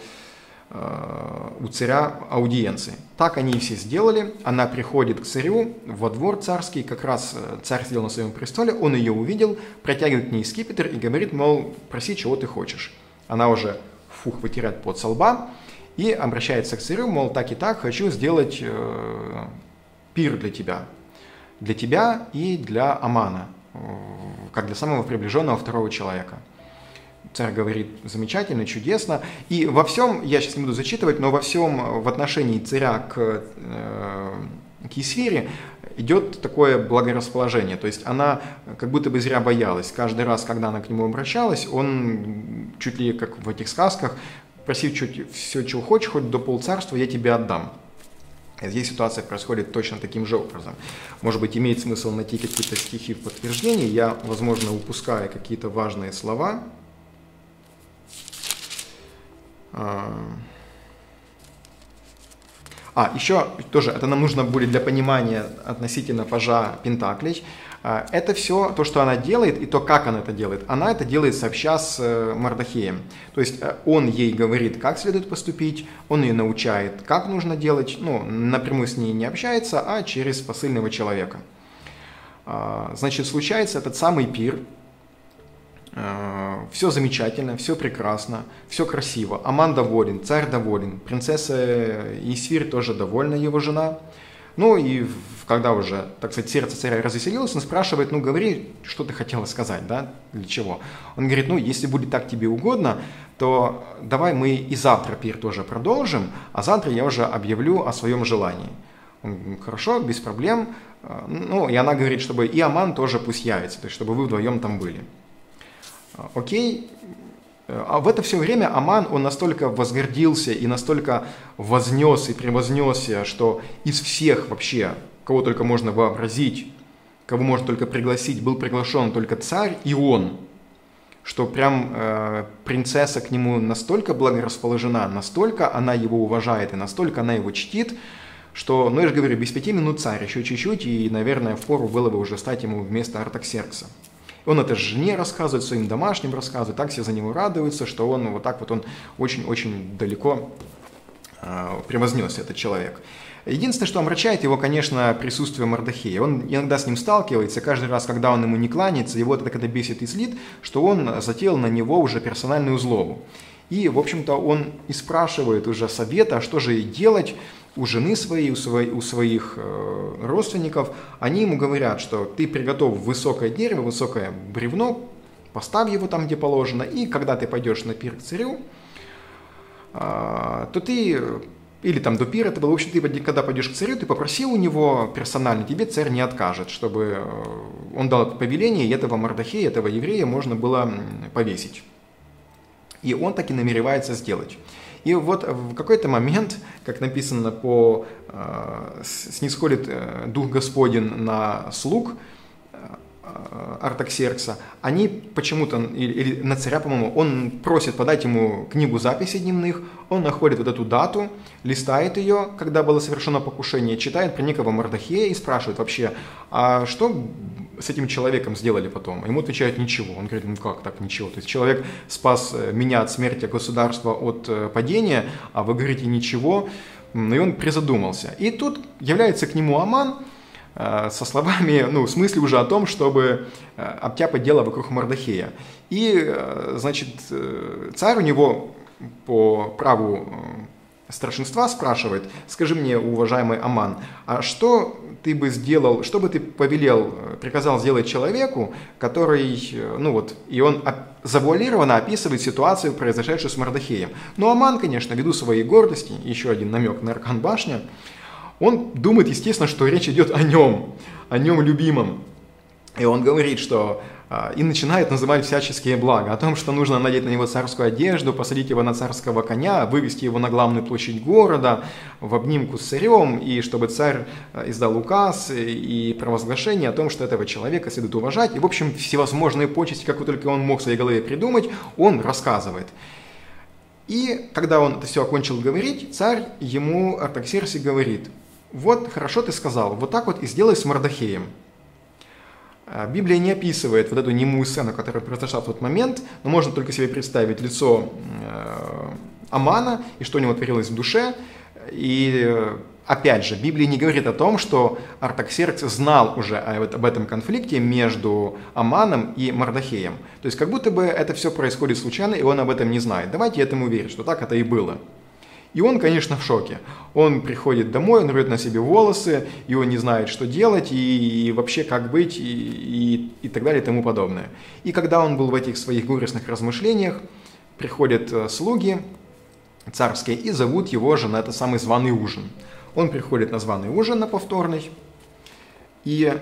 у царя аудиенции. Так они и все сделали. Она приходит к царю во двор царский, как раз царь сидел на своем престоле, он ее увидел, протягивает к ней скипетр и говорит, мол, проси, чего ты хочешь. Она уже, фух, вытирает пот со лба и обращается к царю, мол, так и так, хочу сделать э, пир для тебя. Для тебя и для Амана, э, как для самого приближенного второго человека. Царь говорит, замечательно, чудесно. И во всем, я сейчас не буду зачитывать, но во всем в отношении царя к, э, к Есфире идет такое благорасположение. То есть она как будто бы зря боялась. Каждый раз, когда она к нему обращалась, он чуть ли как в этих сказках, проси чуть все, чего хочешь, хоть до полцарства я тебе отдам. Здесь ситуация происходит точно таким же образом. Может быть, имеет смысл найти какие-то стихи в подтверждении. Я, возможно, упускаю какие-то важные слова. А, еще тоже, это нам нужно будет для понимания относительно пажа Пентаклей. Это все то, что она делает, и то, как она это делает. Она это делает сообща с Мордехеем. То есть он ей говорит, как следует поступить, он ее научает, как нужно делать. Ну, напрямую с ней не общается, а через посыльного человека. Значит, случается этот самый пир. Все замечательно, все прекрасно, все красиво. Аман доволен, царь доволен, принцесса Есфир тоже довольна, его жена. Ну и когда уже, так сказать, сердце царя развеселилось, он спрашивает, ну говори, что ты хотела сказать, да, для чего? Он говорит, ну если будет так тебе угодно, то давай мы и завтра пир тоже продолжим, а завтра я уже объявлю о своем желании. Он говорит, хорошо, без проблем. Ну и она говорит, чтобы и Аман тоже пусть явится, то есть чтобы вы вдвоем там были. Окей, а в это все время Аман, он настолько возгордился и настолько вознес и превознесся, что из всех вообще, кого только можно вообразить, кого можно только пригласить, был приглашен только царь и он, что прям э, принцесса к нему настолько благорасположена, настолько она его уважает и настолько она его чтит, что, ну я же говорю, без пяти минут царь, еще чуть-чуть, и, наверное, впору было бы уже стать ему вместо Артаксеркса. Он это жене рассказывает, своим домашним рассказывает, так все за него радуются, что он вот так вот он очень-очень далеко э, превознесся, этот человек. Единственное, что омрачает его, конечно, присутствие Мардохея. Он иногда с ним сталкивается, каждый раз, когда он ему не кланяется, его это когда бесит и злит, что он затеял на него уже персональную злобу. И, в общем-то, он и спрашивает уже совета, а что же делать у жены своей, у, своей, у своих э, родственников. Они ему говорят, что ты приготовь высокое дерево, высокое бревно, поставь его там, где положено, и когда ты пойдешь на пир к царю, э, то ты... Или там до пира это было, в общем, ты когда пойдешь к царю, ты попроси у него персонально, тебе царь не откажет, чтобы он дал повеление, и этого Мардохея, этого еврея можно было повесить. И он так и намеревается сделать. И вот в какой-то момент, как написано, по, снисходит Дух Господень на слуг Артаксеркса, они почему-то, или, или на царя, по-моему, он просит подать ему книгу записей дневных, он находит вот эту дату, листает ее, когда было совершено покушение, читает про некого Мардохея и спрашивает вообще, а что с этим человеком сделали потом? Ему отвечают ничего. Он говорит, ну как так ничего? То есть человек спас меня от смерти, государства от падения, а вы говорите ничего. И он призадумался. И тут является к нему Аман, со словами, ну, в смысле уже о том, чтобы обтяпать дело вокруг Мардохея. И, значит, царь у него по праву старшинства спрашивает, скажи мне, уважаемый Аман, а что ты бы сделал, что бы ты повелел, приказал сделать человеку, который, ну вот, и он завуалированно описывает ситуацию, произошедшую с Мардохеем. Но Аман, конечно, ввиду своей гордости, еще один намек на Аркан Башня, он думает, естественно, что речь идет о нем, о нем любимом. И он говорит, что и начинает называть всяческие блага, о том, что нужно надеть на него царскую одежду, посадить его на царского коня, вывести его на главную площадь города в обнимку с царем, и чтобы царь издал указ и провозглашение о том, что этого человека следует уважать. И, в общем, всевозможные почести, как только он мог в своей голове придумать, он рассказывает. И когда он это все окончил говорить, царь ему, Артаксеркс, говорит, вот хорошо ты сказал, вот так вот и сделай с Мардохеем. Библия не описывает вот эту немую сцену, которая произошла в тот момент, но можно только себе представить лицо Амана и что у него творилось в душе. И опять же, Библия не говорит о том, что Артаксеркс знал уже об этом конфликте между Аманом и Мардохеем. То есть как будто бы это все происходит случайно, и он об этом не знает. Давайте этому верить, что так это и было. И он, конечно, в шоке. Он приходит домой, он рвет на себе волосы, и он не знает, что делать, и, и вообще как быть, и, и, и так далее, и тому подобное. И когда он был в этих своих горестных размышлениях, приходят слуги царские и зовут его же на этот самый званый ужин. Он приходит на званый ужин, на повторный, и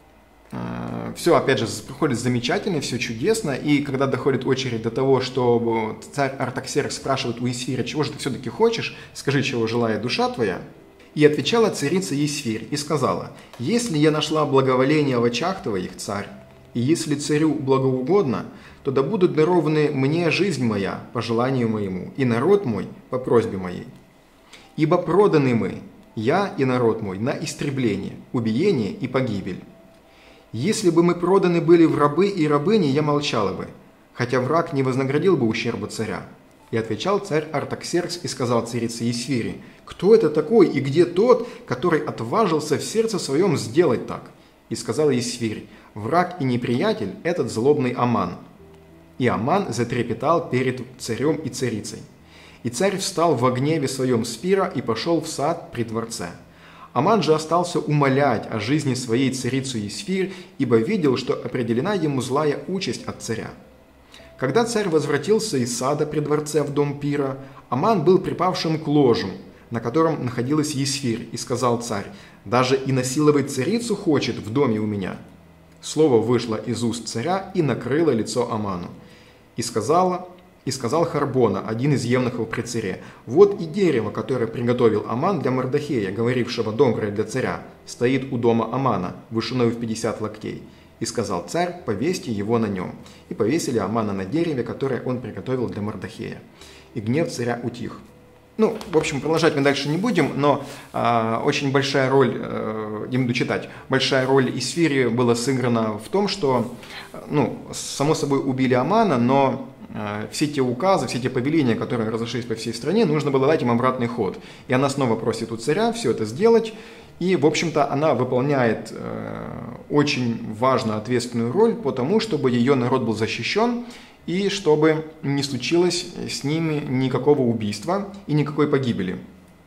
э, все, опять же, проходит замечательно, все чудесно, и когда доходит очередь до того, что царь Артаксеркс спрашивает у Есфира, чего же ты все-таки хочешь, скажи, чего желает душа твоя, и отвечала царица Есфирь и сказала, если я нашла благоволение в очах твоих, царь, и если царю благоугодно, то да будут дарованы мне жизнь моя по желанию моему, и народ мой по просьбе моей. Ибо проданы мы, я и народ мой, на истребление, убиение и погибель. Если бы мы проданы были в рабы и рабыни, я молчала бы, хотя враг не вознаградил бы ущерба царя. И отвечал царь Артаксеркс и сказал царице Есфири, кто это такой и где тот, который отважился в сердце своем сделать так? И сказал Есфирь, враг и неприятель этот злобный Аман. И Аман затрепетал перед царем и царицей. И царь встал во гневе своем с пира и пошел в сад при дворце. Аман же остался умолять о жизни своей царицу Есфирь, ибо видел, что определена ему злая участь от царя. Когда царь возвратился из сада при дворце в дом пира, Аман был припавшим к ложу, на котором находилась Есфирь, и сказал царь, «Даже и насиловать царицу хочет в доме у меня». Слово вышло из уст царя и накрыло лицо Аману. И сказала... И сказал Харбона, один из евнухов при царе, «Вот и дерево, которое приготовил Аман для Мардохея, говорившего доброе для царя, стоит у дома Амана, вышиной в пятьдесят локтей». И сказал царь, повесьте его на нем. И повесили Амана на дереве, которое он приготовил для Мардохея. И гнев царя утих. Ну, в общем, продолжать мы дальше не будем, но э, очень большая роль, э, я буду читать, большая роль Исфири была сыграна в том, что, ну, само собой убили Амана, но э, все те указы, все те повеления, которые разошлись по всей стране, нужно было дать им обратный ход. И она снова просит у царя все это сделать, и, в общем-то, она выполняет э, очень важную, ответственную роль по тому, чтобы ее народ был защищен, и чтобы не случилось с ними никакого убийства и никакой погибели.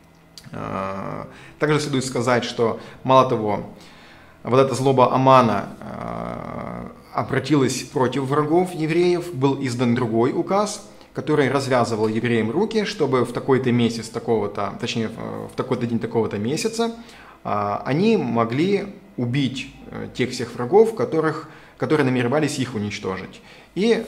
Также следует сказать, что, мало того, вот эта злоба Амана обратилась против врагов евреев, был издан другой указ, который развязывал евреям руки, чтобы в такой-то месяц такого-то, точнее, в такой-то день такого-то месяца они могли убить тех всех врагов, которых, которые намеревались их уничтожить. И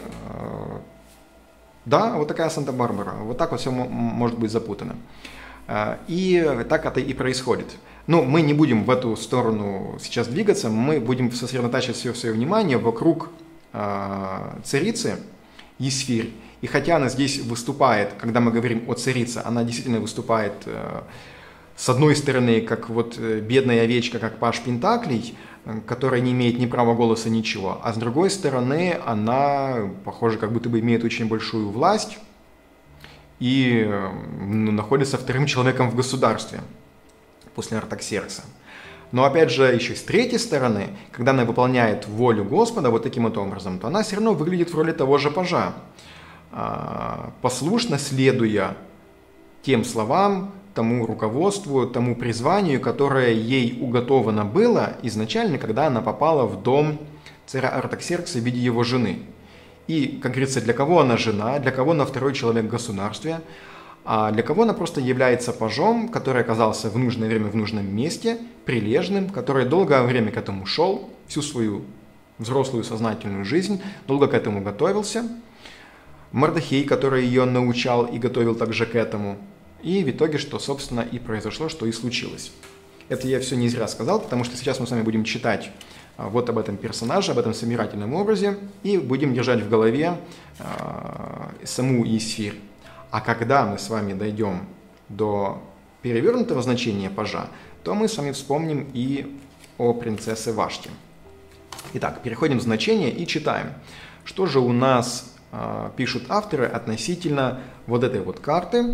да, вот такая Санта-Барбара, вот так вот все может быть запутано. И так это и происходит. Но мы не будем в эту сторону сейчас двигаться, мы будем сосредотачивать все свое внимание вокруг царицы Есфирь. И хотя она здесь выступает, когда мы говорим о царице, она действительно выступает с одной стороны, как вот бедная овечка, как паж Пентаклей, которая не имеет ни права голоса, ничего, а с другой стороны, она, похоже, как будто бы имеет очень большую власть и ну, находится вторым человеком в государстве после Артаксеркса. Но опять же, еще с третьей стороны, когда она выполняет волю Господа вот таким вот образом, то она все равно выглядит в роли того же пажа, послушно следуя тем словам, тому руководству, тому призванию, которое ей уготовано было изначально, когда она попала в дом царя Артаксеркса в виде его жены. И, как говорится, для кого она жена, для кого она второй человек в государстве, а для кого она просто является пажом, который оказался в нужное время в нужном месте, прилежным, который долгое время к этому шел, всю свою взрослую сознательную жизнь, долго к этому готовился. Мордехей, который ее научал и готовил также к этому. И в итоге, что, собственно, и произошло, что и случилось. Это я все не зря сказал, потому что сейчас мы с вами будем читать вот об этом персонаже, об этом собирательном образе, и будем держать в голове э, саму Есфирь. А когда мы с вами дойдем до перевернутого значения пажа, то мы с вами вспомним и о принцессе Вашти. Итак, переходим в значение и читаем. Что же у нас э, пишут авторы относительно вот этой вот карты,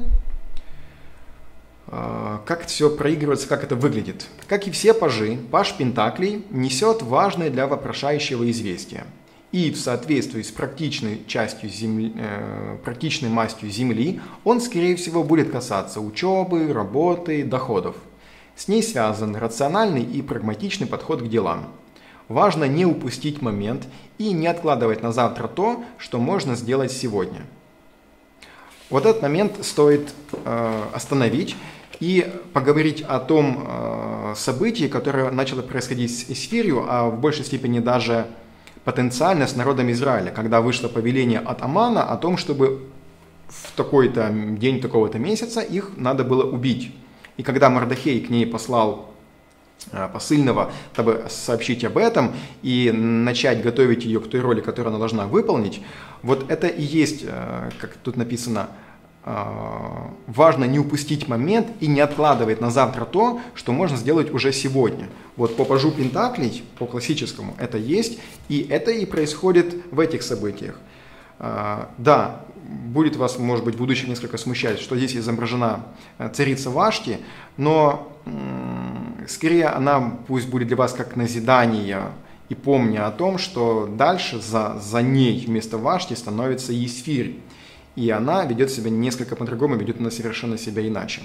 как это все проигрывается, как это выглядит. Как и все пажи, паж Пентаклей несет важное для вопрошающего известие. И в соответствии с практичной, частью земли, э, практичной мастью Земли он, скорее всего, будет касаться учебы, работы, доходов. С ней связан рациональный и прагматичный подход к делам. Важно не упустить момент и не откладывать на завтра то, что можно сделать сегодня. Вот этот момент стоит э, остановить и поговорить о том э, событии, которое начало происходить с Исфирью, а в большей степени даже потенциально с народом Израиля, когда вышло повеление от Амана о том, чтобы в такой-то день такого-то месяца их надо было убить. И когда Мордехей к ней послал э, посыльного, чтобы сообщить об этом и начать готовить ее к той роли, которую она должна выполнить, вот это и есть, э, как тут написано, важно не упустить момент и не откладывать на завтра то, что можно сделать уже сегодня. Вот по пажу Пентаклей, по классическому, это есть, и это и происходит в этих событиях. Да, будет вас, может быть, в будущем несколько смущать, что здесь изображена царица Вашти, но скорее она пусть будет для вас как назидание, и помня о том, что дальше за, за ней вместо Вашти становится Есфирь. И она ведет себя несколько по-другому, ведет она совершенно себя иначе.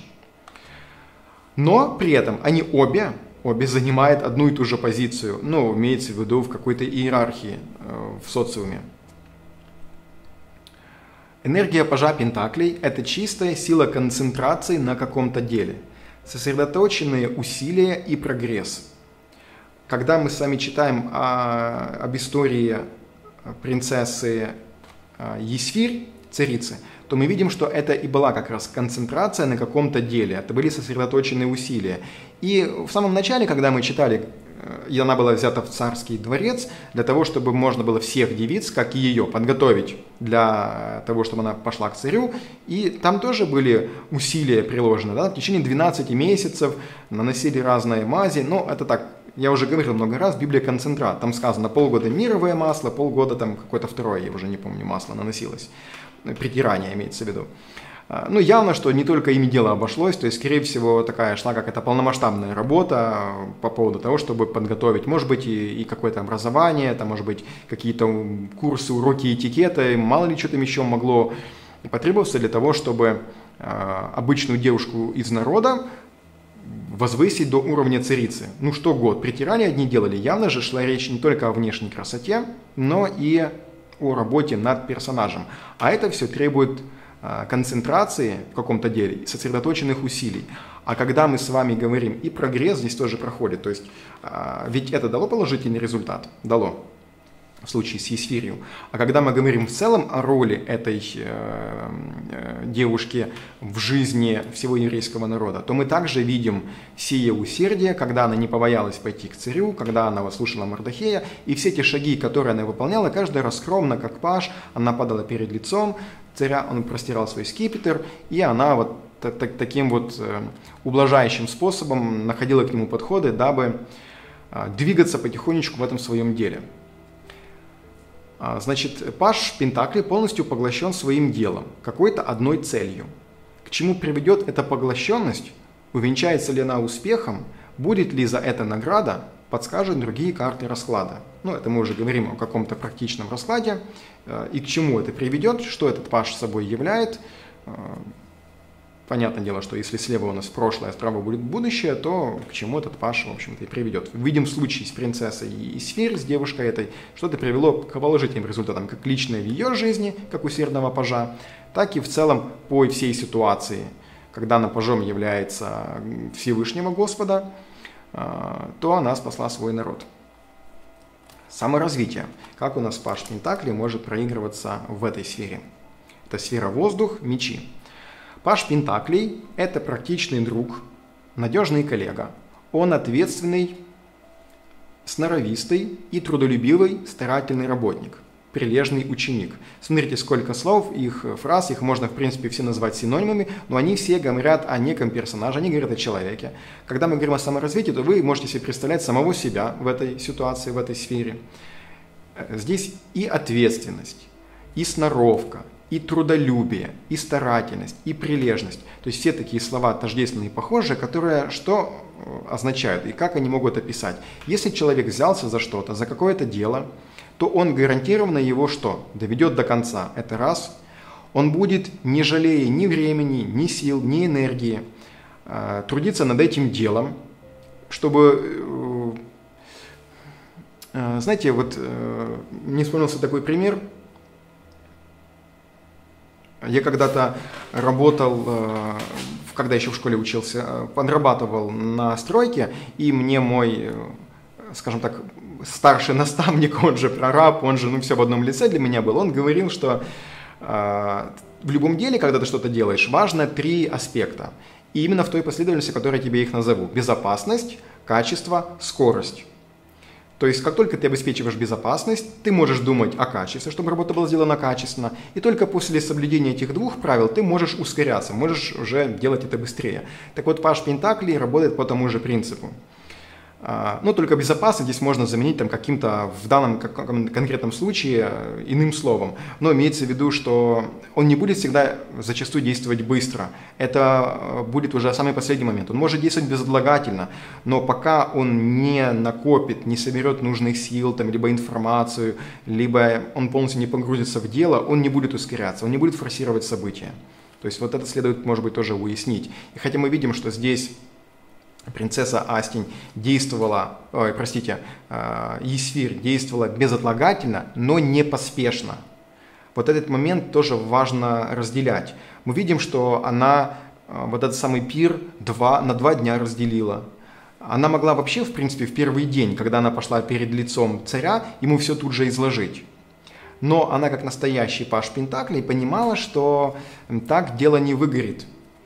Но при этом они обе, обе занимают одну и ту же позицию, ну, имеется в виду в какой-то иерархии э, в социуме. Энергия пажа Пентаклей – это чистая сила концентрации на каком-то деле, сосредоточенные усилия и прогресс. Когда мы с вами читаем о, об истории принцессы Есфирь, царицы, то мы видим, что это и была как раз концентрация на каком-то деле, это были сосредоточенные усилия. И в самом начале, когда мы читали и она была взята в царский дворец для того, чтобы можно было всех девиц, как и ее, подготовить для того, чтобы она пошла к царю. И там тоже были усилия приложены. Да? В течение двенадцати месяцев наносили разные мази. Но это так, я уже говорил много раз, Библия концентрат. Там сказано полгода мировое масло, полгода там какое-то второе, я уже не помню, масло наносилось. Притирание имеется в виду. Ну, явно, что не только ими дело обошлось, то есть, скорее всего, такая шла какая-то полномасштабная работа по поводу того, чтобы подготовить, может быть, и, и какое-то образование, там, может быть, какие-то курсы, уроки этикета, мало ли что там еще могло потребоваться для того, чтобы э, обычную девушку из народа возвысить до уровня царицы. Ну, что год, притирание одни делали, явно же шла речь не только о внешней красоте, но и о работе над персонажем, а это все требует концентрации в каком-то деле, сосредоточенных усилий. А когда мы с вами говорим, и прогресс здесь тоже проходит, то есть ведь это дало положительный результат, дало в случае с Есфирью. А когда мы говорим в целом о роли этой э, э, девушки в жизни всего еврейского народа, то мы также видим сие усердие, когда она не побоялась пойти к царю, когда она послушала Мардохея, и все те шаги, которые она выполняла, каждый раз скромно, как паж, она падала перед лицом царя, он простирал свой скипетр, и она вот таким вот ублажающим способом находила к нему подходы, дабы двигаться потихонечку в этом своем деле. Значит, паж Пентакли полностью поглощен своим делом, какой-то одной целью. К чему приведет эта поглощенность, увенчается ли она успехом, будет ли за это награда, подскажут другие карты расклада. Ну, это мы уже говорим о каком-то практичном раскладе, и к чему это приведет, что этот паж собой являет. Понятное дело, что если слева у нас прошлое, а справа будет будущее, то к чему этот паж, в общем-то, и приведет. Видим случай с принцессой Есфирь, с девушкой этой, что это привело к положительным результатам, как лично в ее жизни, как усердного пажа, так и в целом по всей ситуации. Когда она пажом является Всевышнего Господа, то она спасла свой народ. Саморазвитие. Как у нас паж Пентакли может проигрываться в этой сфере? Это сфера воздух, мечи. Паж Пентаклей – это практичный друг, надежный коллега. Он ответственный, сноровистый и трудолюбивый старательный работник, прилежный ученик. Смотрите, сколько слов, их фраз, их можно, в принципе, все назвать синонимами, но они все говорят о неком персонаже, они говорят о человеке. Когда мы говорим о саморазвитии, то вы можете себе представлять самого себя в этой ситуации, в этой сфере. Здесь и ответственность, и сноровка, и трудолюбие, и старательность, и прилежность. То есть все такие слова тождественные и похожие, которые что означают и как они могут описать. Если человек взялся за что-то, за какое-то дело, то он гарантированно его что? Доведет до конца. Это раз. Он будет, не жалея ни времени, ни сил, ни энергии, трудиться над этим делом, чтобы... Знаете, вот мне вспомнился такой пример. Я когда-то работал, когда еще в школе учился, подрабатывал на стройке, и мне мой, скажем так, старший наставник, он же прораб, он же, ну, все в одном лице для меня был, он говорил, что в любом деле, когда ты что-то делаешь, важно три аспекта. И именно в той последовательности, которой я тебе их назову. Безопасность, качество, скорость. То есть, как только ты обеспечиваешь безопасность, ты можешь думать о качестве, чтобы работа была сделана качественно. И только после соблюдения этих двух правил ты можешь ускоряться, можешь уже делать это быстрее. Так вот, паж Пентаклей работает по тому же принципу. Ну, только безопасность здесь можно заменить там, каким-то, в данном конкретном случае, иным словом. Но имеется в виду, что он не будет всегда зачастую действовать быстро. Это будет уже самый последний момент. Он может действовать безотлагательно, но пока он не накопит, не соберет нужных сил, там, либо информацию, либо он полностью не погрузится в дело, он не будет ускоряться, он не будет форсировать события. То есть вот это следует, может быть, тоже уяснить. И хотя мы видим, что здесь принцесса Астень действовала, ой, простите, Есфирь действовала безотлагательно, но не поспешно. Вот этот момент тоже важно разделять. Мы видим, что она вот этот самый пир два, на два дня разделила. Она могла вообще, в принципе, в первый день, когда она пошла перед лицом царя, ему все тут же изложить. Но она, как настоящий паж Пентаклей, понимала, что так дело не выгорит.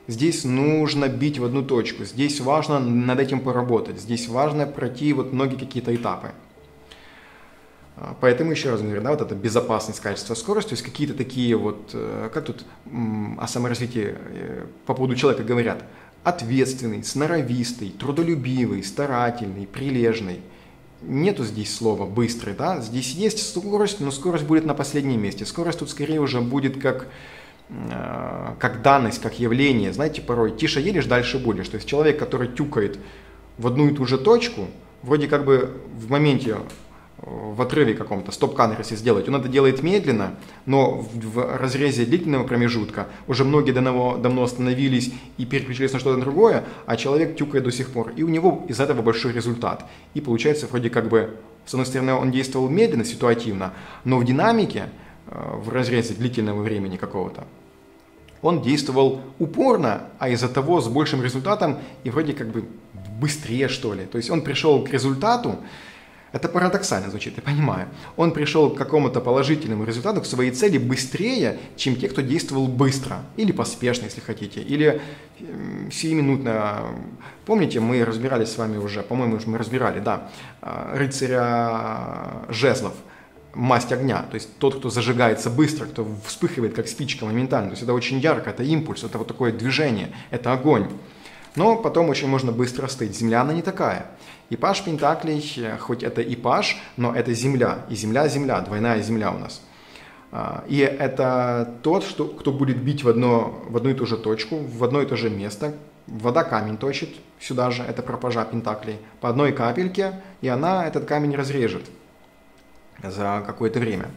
Здесь нужно бить в одну точку, здесь важно над этим поработать, здесь важно пройти вот многие какие-то этапы. Поэтому еще раз говорю, да, вот это безопасность, качество, скорость, то есть какие-то такие вот, как тут о саморазвитии по поводу человека говорят, ответственный, сноровистый, трудолюбивый, старательный, прилежный. Нету здесь слова быстрый, да, здесь есть скорость, но скорость будет на последнем месте. Скорость тут скорее уже будет как, как данность, как явление. Знаете, порой тише едешь, дальше будешь. То есть человек, который тюкает в одну и ту же точку, вроде как бы в моменте, в отрыве каком-то, стоп-камер если сделать, он это делает медленно, но в, в разрезе длительного промежутка уже многие давно, давно остановились и переключились на что-то другое, а человек тюкает до сих пор, и у него из этого большой результат. И получается вроде как бы, с одной стороны, он действовал медленно, ситуативно, но в динамике, в разрезе длительного времени какого-то, он действовал упорно, а из-за того с большим результатом и вроде как бы быстрее, что ли. То есть он пришел к результату. Это парадоксально звучит, я понимаю. Он пришел к какому-то положительному результату, к своей цели быстрее, чем те, кто действовал быстро. Или поспешно, если хотите. Или сиюминутно. Помните, мы разбирали с вами уже, по-моему, мы разбирали, да, рыцаря жезлов, масть огня. То есть тот, кто зажигается быстро, кто вспыхивает, как спичка моментально. То есть это очень ярко, это импульс, это вот такое движение, это огонь. Но потом очень можно быстро остыть. Земля, она не такая. И паж пентаклей, хоть это и паж, но это земля. И земля-земля, двойная земля у нас. И это тот, что, кто будет бить в, одно, в одну и ту же точку, в одно и то же место. Вода камень точит сюда же, это про пажа пентаклей. По одной капельке, и она этот камень разрежет за какое-то время.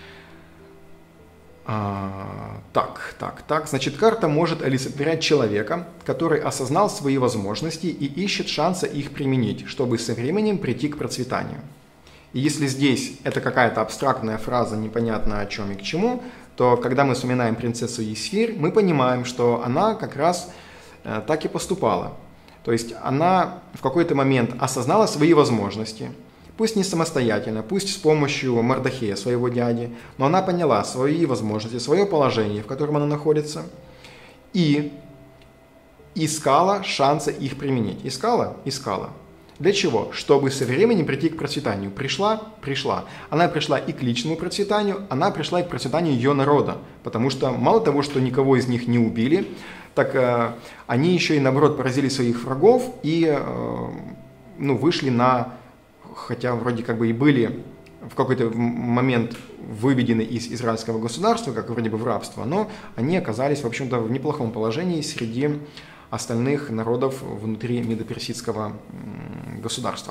А, так, так, так. Значит, карта может олицетворять человека, который осознал свои возможности и ищет шанса их применить, чтобы со временем прийти к процветанию. И если здесь это какая-то абстрактная фраза, непонятно о чем и к чему, то когда мы вспоминаем принцессу Есфирь, мы понимаем, что она как раз э, так и поступала. То есть она в какой-то момент осознала свои возможности, пусть не самостоятельно, пусть с помощью Мардахея, своего дяди, но она поняла свои возможности, свое положение, в котором она находится, и искала шанса их применить. Искала? Искала. Для чего? Чтобы со временем прийти к процветанию. Пришла? Пришла. Она пришла и к личному процветанию, она пришла и к процветанию ее народа, потому что мало того, что никого из них не убили, так э, они еще и наоборот поразили своих врагов и э, ну, вышли на... хотя вроде как бы и были в какой-то момент выведены из израильского государства, как вроде бы в рабство, но они оказались, в общем-то, в неплохом положении среди остальных народов внутри медоперсидского государства.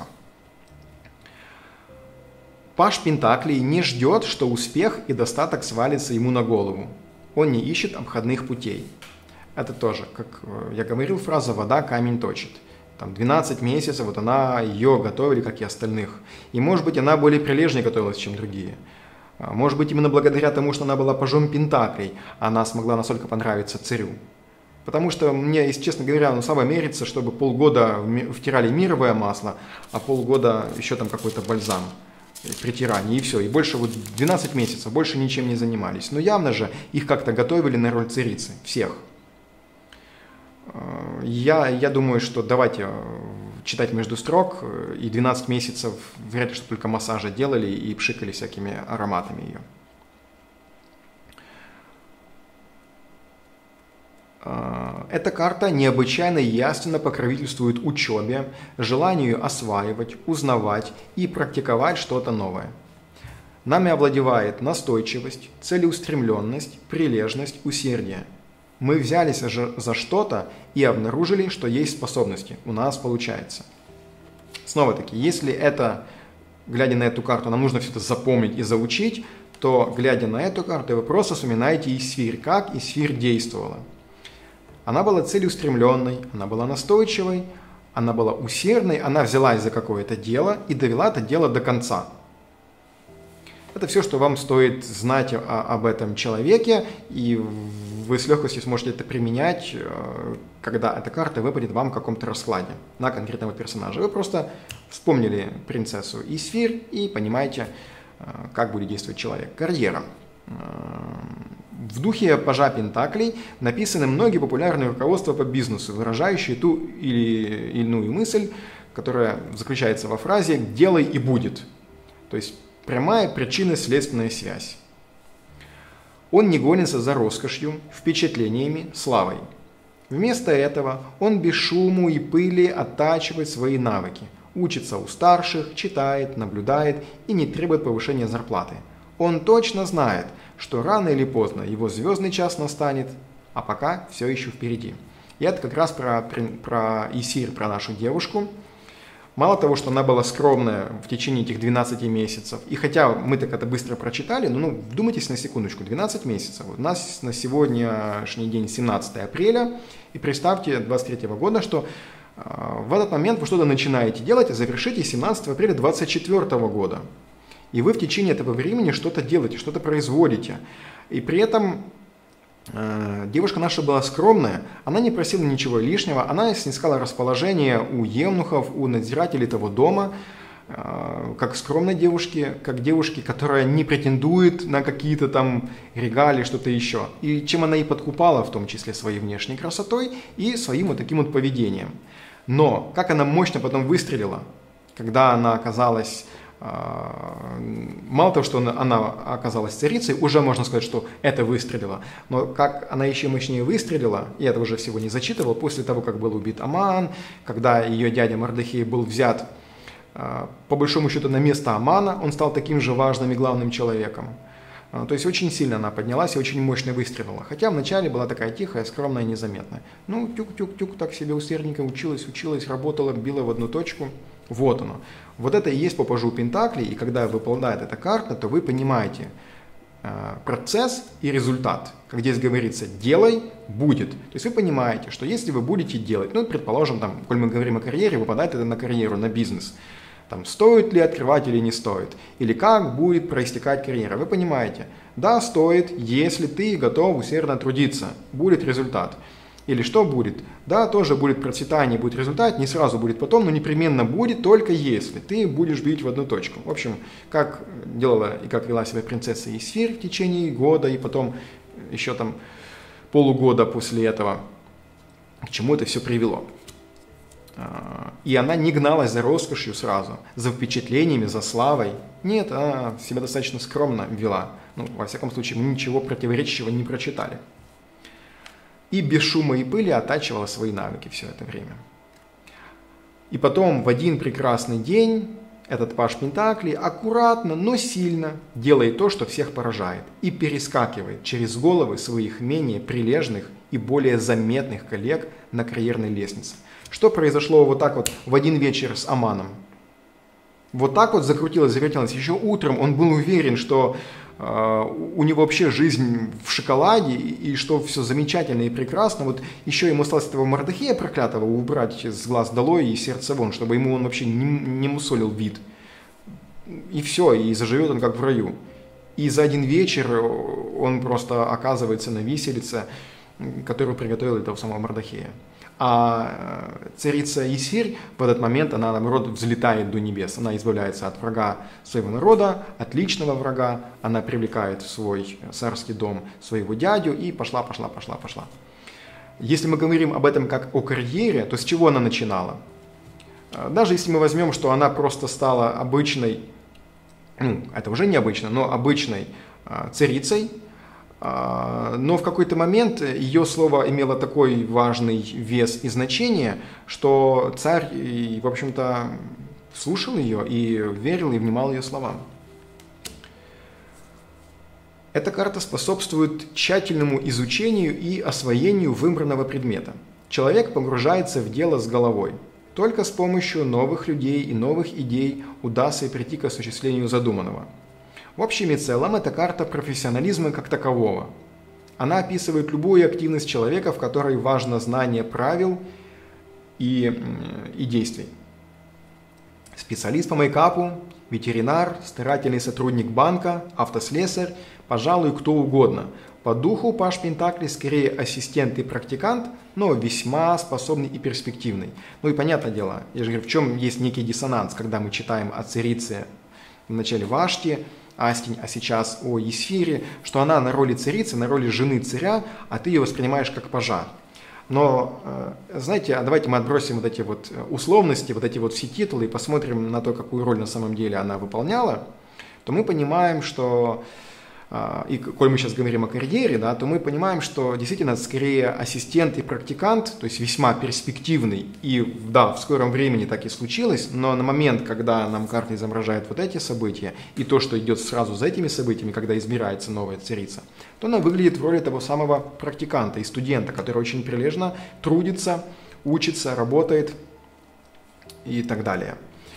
Паж Пентаклей не ждет, что успех и достаток свалится ему на голову. Он не ищет обходных путей. Это тоже, как я говорил, фраза «вода камень точит». Там двенадцать месяцев, вот она, ее готовили, как и остальных. И, может быть, она более прилежнее готовилась, чем другие. Может быть, именно благодаря тому, что она была пажом Пентаклей, она смогла настолько понравиться царю. Потому что мне, если честно говоря, ну, слабо мерится, чтобы полгода втирали мировое масло, а полгода еще там какой-то бальзам притирание, и все. И больше вот двенадцать месяцев, больше ничем не занимались. Но явно же их как-то готовили на роль царицы, всех. Я, я думаю, что давайте читать между строк, и двенадцать месяцев вряд ли что только массажи делали и пшикали всякими ароматами ее. Эта карта необычайно ясно покровительствует учебе, желанию осваивать, узнавать и практиковать что-то новое. Нами овладевает настойчивость, целеустремленность, прилежность, усердие. Мы взялись за что-то и обнаружили, что есть способности. У нас получается. Снова-таки, если это, глядя на эту карту, нам нужно все это запомнить и заучить, то, глядя на эту карту, вы просто вспоминаете Есфирь, как Есфирь действовала. Она была целеустремленной, она была настойчивой, она была усердной, она взялась за какое-то дело и довела это дело до конца. Это все, что вам стоит знать о, об этом человеке, и вы с легкостью сможете это применять, когда эта карта выпадет вам в каком-то раскладе на конкретного персонажа. Вы просто вспомнили принцессу Есфирь и понимаете, как будет действовать человек. Карьера. В духе пажа Пентаклей написаны многие популярные руководства по бизнесу, выражающие ту или иную мысль, которая заключается во фразе «делай и будет». То есть прямая причинно-следственная связь. Он не гонится за роскошью, впечатлениями, славой. Вместо этого он без шуму и пыли оттачивает свои навыки, учится у старших, читает, наблюдает и не требует повышения зарплаты. Он точно знает, что рано или поздно его звездный час настанет, а пока все еще впереди. И это как раз про, про Исир, про нашу девушку. Мало того, что она была скромная в течение этих двенадцати месяцев, и хотя мы так это быстро прочитали, но ну, вдумайтесь на секундочку, двенадцать месяцев. У нас на сегодняшний день семнадцатое апреля, и представьте двадцать третьего года, что э, в этот момент вы что-то начинаете делать и завершите семнадцатого апреля двадцать четвёртого года. И вы в течение этого времени что-то делаете, что-то производите. И при этом девушка наша была скромная, она не просила ничего лишнего, она снискала расположение у евнухов, у надзирателей того дома, как скромной девушки, как девушки, которая не претендует на какие-то там регалии, что-то еще. И чем она и подкупала, в том числе своей внешней красотой и своим вот таким вот поведением. Но как она мощно потом выстрелила, когда она оказалась... Мало того, что она оказалась царицей, уже можно сказать, что это выстрелило. Но как она еще мощнее выстрелила, я это уже всего не зачитывал, после того, как был убит Аман, когда ее дядя Мордехей был взят, по большому счету, на место Амана, он стал таким же важным и главным человеком. То есть очень сильно она поднялась и очень мощно выстрелила. Хотя вначале была такая тихая, скромная, незаметная. Ну, тюк-тюк-тюк, так себе усердненько училась, училась, работала, била в одну точку. Вот оно. Вот это и есть по пажу Пентаклей, и когда выпадает эта карта, то вы понимаете э, процесс и результат. Как здесь говорится, делай, будет. То есть вы понимаете, что если вы будете делать, ну, предположим, там, коль мы говорим о карьере, выпадает это на карьеру, на бизнес. Там, стоит ли открывать или не стоит, или как будет проистекать карьера. Вы понимаете, да, стоит, если ты готов усердно трудиться, будет результат. Или что будет? Да, тоже будет процветание, будет результат, не сразу будет потом, но непременно будет, только если ты будешь бить в одну точку. В общем, как делала и как вела себя принцесса Исир в течение года, и потом еще там полугода после этого, к чему это все привело. И она не гналась за роскошью сразу, за впечатлениями, за славой. Нет, она себя достаточно скромно вела. Ну, во всяком случае, мы ничего противоречащего не прочитали. И без шума и пыли оттачивала свои навыки все это время. И потом в один прекрасный день этот паж Пентаклей аккуратно, но сильно делает то, что всех поражает, и перескакивает через головы своих менее прилежных и более заметных коллег на карьерной лестнице. Что произошло вот так вот в один вечер с Аманом? Вот так вот закрутилось, завертелось. Еще утром он был уверен, что э, у него вообще жизнь в шоколаде, и, и что все замечательно и прекрасно. Вот еще ему осталось этого Мордехея проклятого убрать с глаз долой и сердце вон, чтобы ему он вообще не, не мусолил вид. И все, и заживет он как в раю. И за один вечер он просто оказывается на виселице, которую приготовил для того самого Мордехея. А царица Исир в этот момент, она, наоборот, взлетает до небес. Она избавляется от врага своего народа, от личного врага. Она привлекает в свой царский дом своего дядю и пошла, пошла, пошла, пошла. Если мы говорим об этом как о карьере, то с чего она начинала? Даже если мы возьмем, что она просто стала обычной, ну, это уже необычно, но обычной царицей, но в какой-то момент ее слово имело такой важный вес и значение, что царь, в общем-то, слушал ее и верил и внимал ее словам. Эта карта способствует тщательному изучению и освоению выбранного предмета. Человек погружается в дело с головой. Только с помощью новых людей и новых идей удастся прийти к осуществлению задуманного. В общем и целом, это карта профессионализма как такового. Она описывает любую активность человека, в которой важно знание правил и, и действий. Специалист по мейкапу, ветеринар, старательный сотрудник банка, автослесарь, пожалуй, кто угодно. По духу паж Пентаклей скорее ассистент и практикант, но весьма способный и перспективный. Ну и понятное дело, я же говорю, в чем есть некий диссонанс, когда мы читаем о царице в начале Вашти, Астень, а сейчас о Есфире, что она на роли царицы, на роли жены царя, а ты ее воспринимаешь как пажа. Но, знаете, а давайте мы отбросим вот эти вот условности, вот эти вот все титулы и посмотрим на то, какую роль на самом деле она выполняла, то мы понимаем, что, и коль мы сейчас говорим о карьере, да, то мы понимаем, что действительно скорее ассистент и практикант, то есть весьма перспективный, и да, в скором времени так и случилось, но на момент, когда нам карта изображает вот эти события, и то, что идет сразу за этими событиями, когда избирается новая царица, то она выглядит в роли того самого практиканта и студента, который очень прилежно трудится, учится, работает и так далее.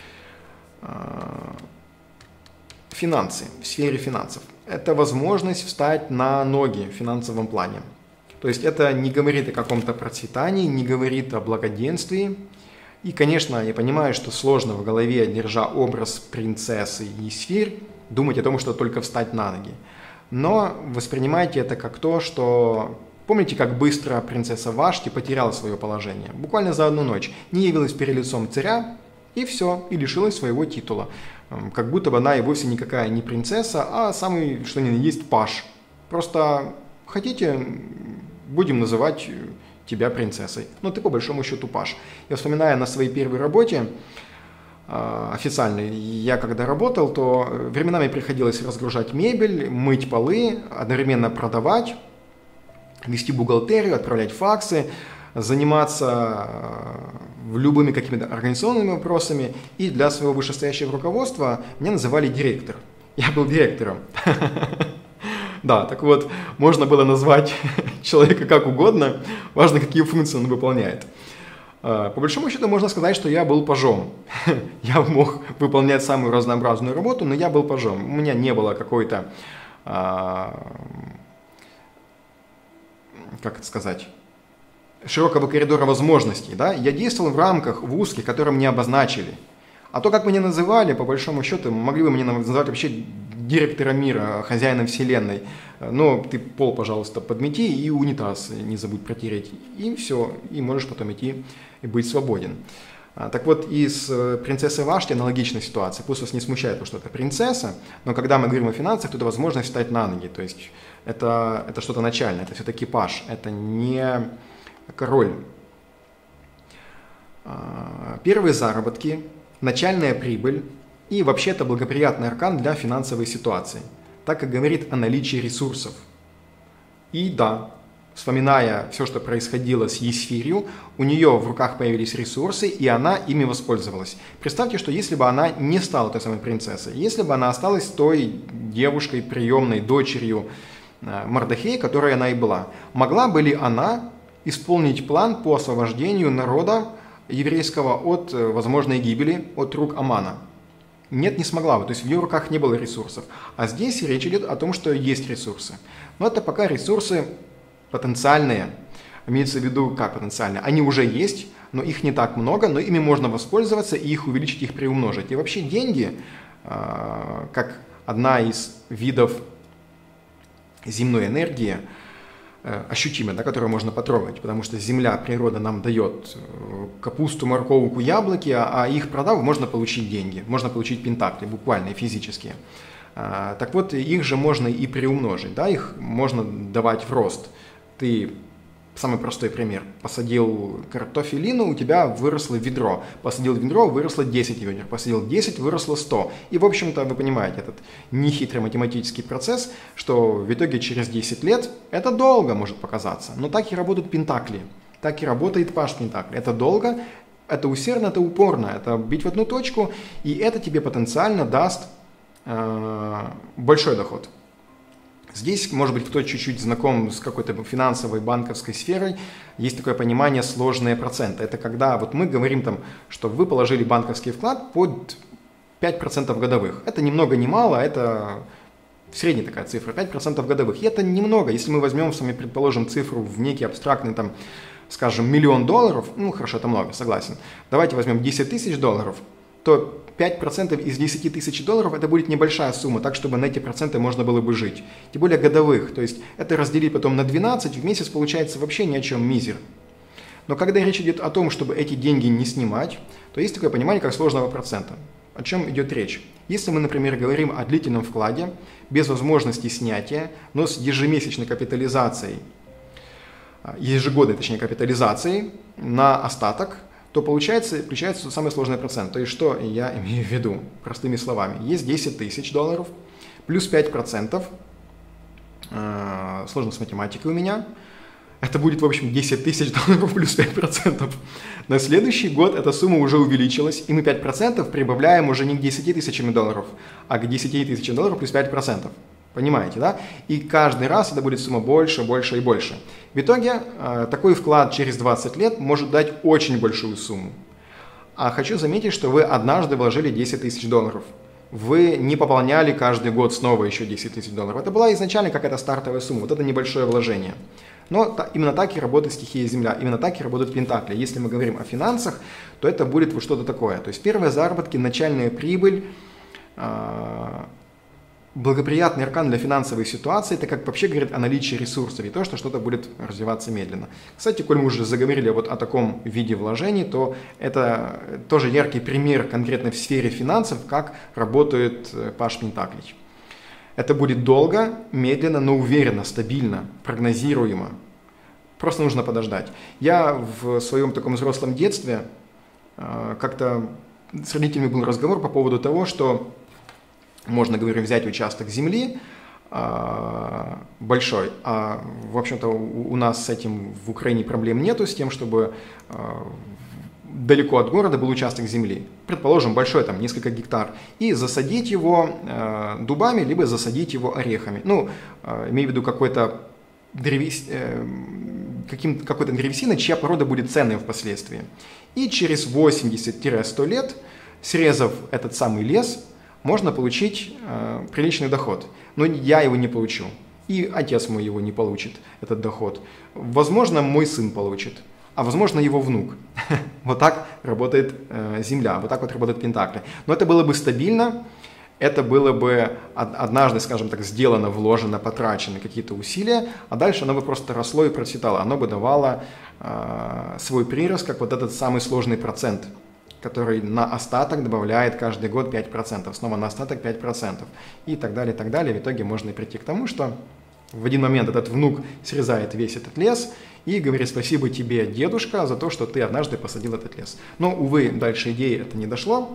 Финансы, в сфере финансов. Это возможность встать на ноги в финансовом плане. То есть это не говорит о каком-то процветании, не говорит о благоденствии. И, конечно, я понимаю, что сложно в голове, держа образ принцессы Есфирь, думать о том, что только встать на ноги. Но воспринимайте это как то, что... Помните, как быстро принцесса Вашти потеряла свое положение? Буквально за одну ночь. Не явилась перед лицом царя, и все, и лишилась своего титула. Как будто бы она и вовсе никакая не принцесса, а самый, что ни на есть, паж. Просто хотите, будем называть тебя принцессой. Но ты по большому счету паж. Я вспоминаю на своей первой работе, официальной, я когда работал, то временами приходилось разгружать мебель, мыть полы, одновременно продавать, вести бухгалтерию, отправлять факсы, заниматься любыми какими-то организационными вопросами. И для своего вышестоящего руководства меня называли директор. Я был директором. Да, так вот, можно было назвать человека как угодно, важно, какие функции он выполняет. По большому счету можно сказать, что я был пажом. Я мог выполнять самую разнообразную работу, но я был пажом. У меня не было какой-то, как это сказать, широкого коридора возможностей. Да? Я действовал в рамках, в узких, которые мне обозначили. А то, как меня называли, по большому счету, могли бы меня называть вообще директором мира, хозяином вселенной. Но ты пол, пожалуйста, подмети и унитаз не забудь протереть. И все, и можешь потом идти и быть свободен. Так вот, и с принцессой Вашти аналогичная ситуация. Пусть вас не смущает, потому что это принцесса, но когда мы говорим о финансах, то это возможность встать на ноги. То есть это, это что-то начальное, это все-таки паж, это не король. Первые заработки, начальная прибыль и вообще это благоприятный аркан для финансовой ситуации, так как говорит о наличии ресурсов. И да, вспоминая все, что происходило с Есфирью, у нее в руках появились ресурсы, и она ими воспользовалась. Представьте, что если бы она не стала той самой принцессой, если бы она осталась той девушкой, приемной дочерью Мордехея, которой она и была, могла бы ли она исполнить план по освобождению народа еврейского от возможной гибели от рук Амана? Нет, не смогла бы, то есть в ее руках не было ресурсов. А здесь речь идет о том, что есть ресурсы. Но это пока ресурсы потенциальные. Имеется в виду, как потенциальные? Они уже есть, но их не так много, но ими можно воспользоваться и их увеличить, их приумножить. И вообще деньги, как одна из видов земной энергии, ощутимая, да, которую можно потрогать, потому что земля, природа нам дает капусту, морковку, яблоки, а их продав, можно получить деньги, можно получить пентакли, буквально и физические. Так вот, их же можно и приумножить, да, их можно давать в рост. Ты, самый простой пример, посадил картофелину, у тебя выросло ведро, посадил ведро, выросло десять ведер, посадил десять, выросло сто. И, в общем-то, вы понимаете, этот нехитрый математический процесс, что в итоге через десять лет, это долго может показаться, но так и работают пентакли, так и работает паж пентакли. Это долго, это усердно, это упорно, это бить в одну точку, и это тебе потенциально даст э, большой доход. Здесь, может быть, кто чуть-чуть знаком с какой-то финансовой, банковской сферой, есть такое понимание сложные проценты. Это когда вот мы говорим, там, что вы положили банковский вклад под пять процентов годовых. Это ни много ни мало, это средняя такая цифра, пять процентов годовых. И это немного. Если мы возьмем, с вами предположим, цифру в некий абстрактный, там, скажем, миллион долларов, ну хорошо, это много, согласен. Давайте возьмем десять тысяч долларов, то пять процентов из десяти тысяч долларов это будет небольшая сумма, так чтобы на эти проценты можно было бы жить. Тем более годовых, то есть это разделить потом на двенадцать, в месяц получается вообще ни о чем мизер. Но когда речь идет о том, чтобы эти деньги не снимать, то есть такое понимание, как сложного процента. О чем идет речь? Если мы, например, говорим о длительном вкладе, без возможности снятия, но с ежемесячной капитализацией, ежегодной, точнее, капитализацией на остаток, то получается, включается самый сложный процент. То есть, что я имею в виду? Простыми словами, есть десять тысяч долларов, плюс пять процентов, э, сложно с математикой у меня, это будет, в общем, десять тысяч долларов плюс пять процентов. На следующий год эта сумма уже увеличилась, и мы пять процентов прибавляем уже не к десяти тысячам долларов, а к десяти тысячам долларов плюс пять процентов. Понимаете, да? И каждый раз это будет сумма больше, больше и больше. В итоге э, такой вклад через двадцать лет может дать очень большую сумму. А хочу заметить, что вы однажды вложили десять тысяч долларов. Вы не пополняли каждый год снова еще десять тысяч долларов. Это была изначально какая-то стартовая сумма, вот это небольшое вложение. Но та, именно так и работает стихия Земля, именно так и работают пентакли. Если мы говорим о финансах, то это будет вот что-то такое. То есть первые заработки, начальная прибыль, э, благоприятный аркан для финансовой ситуации, это как вообще говорит о наличии ресурсов и то, что что-то будет развиваться медленно. Кстати, коль мы уже заговорили вот о таком виде вложений, то это тоже яркий пример конкретно в сфере финансов, как работает паж пентаклей. Это будет долго, медленно, но уверенно, стабильно, прогнозируемо. Просто нужно подождать. Я в своем таком взрослом детстве э, как-то с родителями был разговор по поводу того, что можно, говорю, взять участок земли э, большой, а, в общем-то, у, у нас с этим в Украине проблем нету, с тем, чтобы э, далеко от города был участок земли, предположим, большой, там, несколько гектар, и засадить его э, дубами, либо засадить его орехами. Ну, э, имею в виду какой-то древес... э, каким... какой-то древесина, чья порода будет ценной впоследствии. И через восемьдесят - сто лет, срезав этот самый лес, можно получить э, приличный доход. Но я его не получу, и отец мой его не получит, этот доход. Возможно, мой сын получит, а возможно, его внук. Вот так работает э, Земля, вот так вот работают пентакли. Но это было бы стабильно, это было бы однажды, скажем так, сделано, вложено, потрачено какие-то усилия, а дальше оно бы просто росло и процветало. Оно бы давало э, свой прирост, как вот этот самый сложный процент, который на остаток добавляет каждый год пять процентов, снова на остаток пять процентов и так далее, и так далее. В итоге можно прийти к тому, что в один момент этот внук срезает весь этот лес и говорит: спасибо тебе, дедушка, за то, что ты однажды посадил этот лес. Но, увы, дальше идеи это не дошло.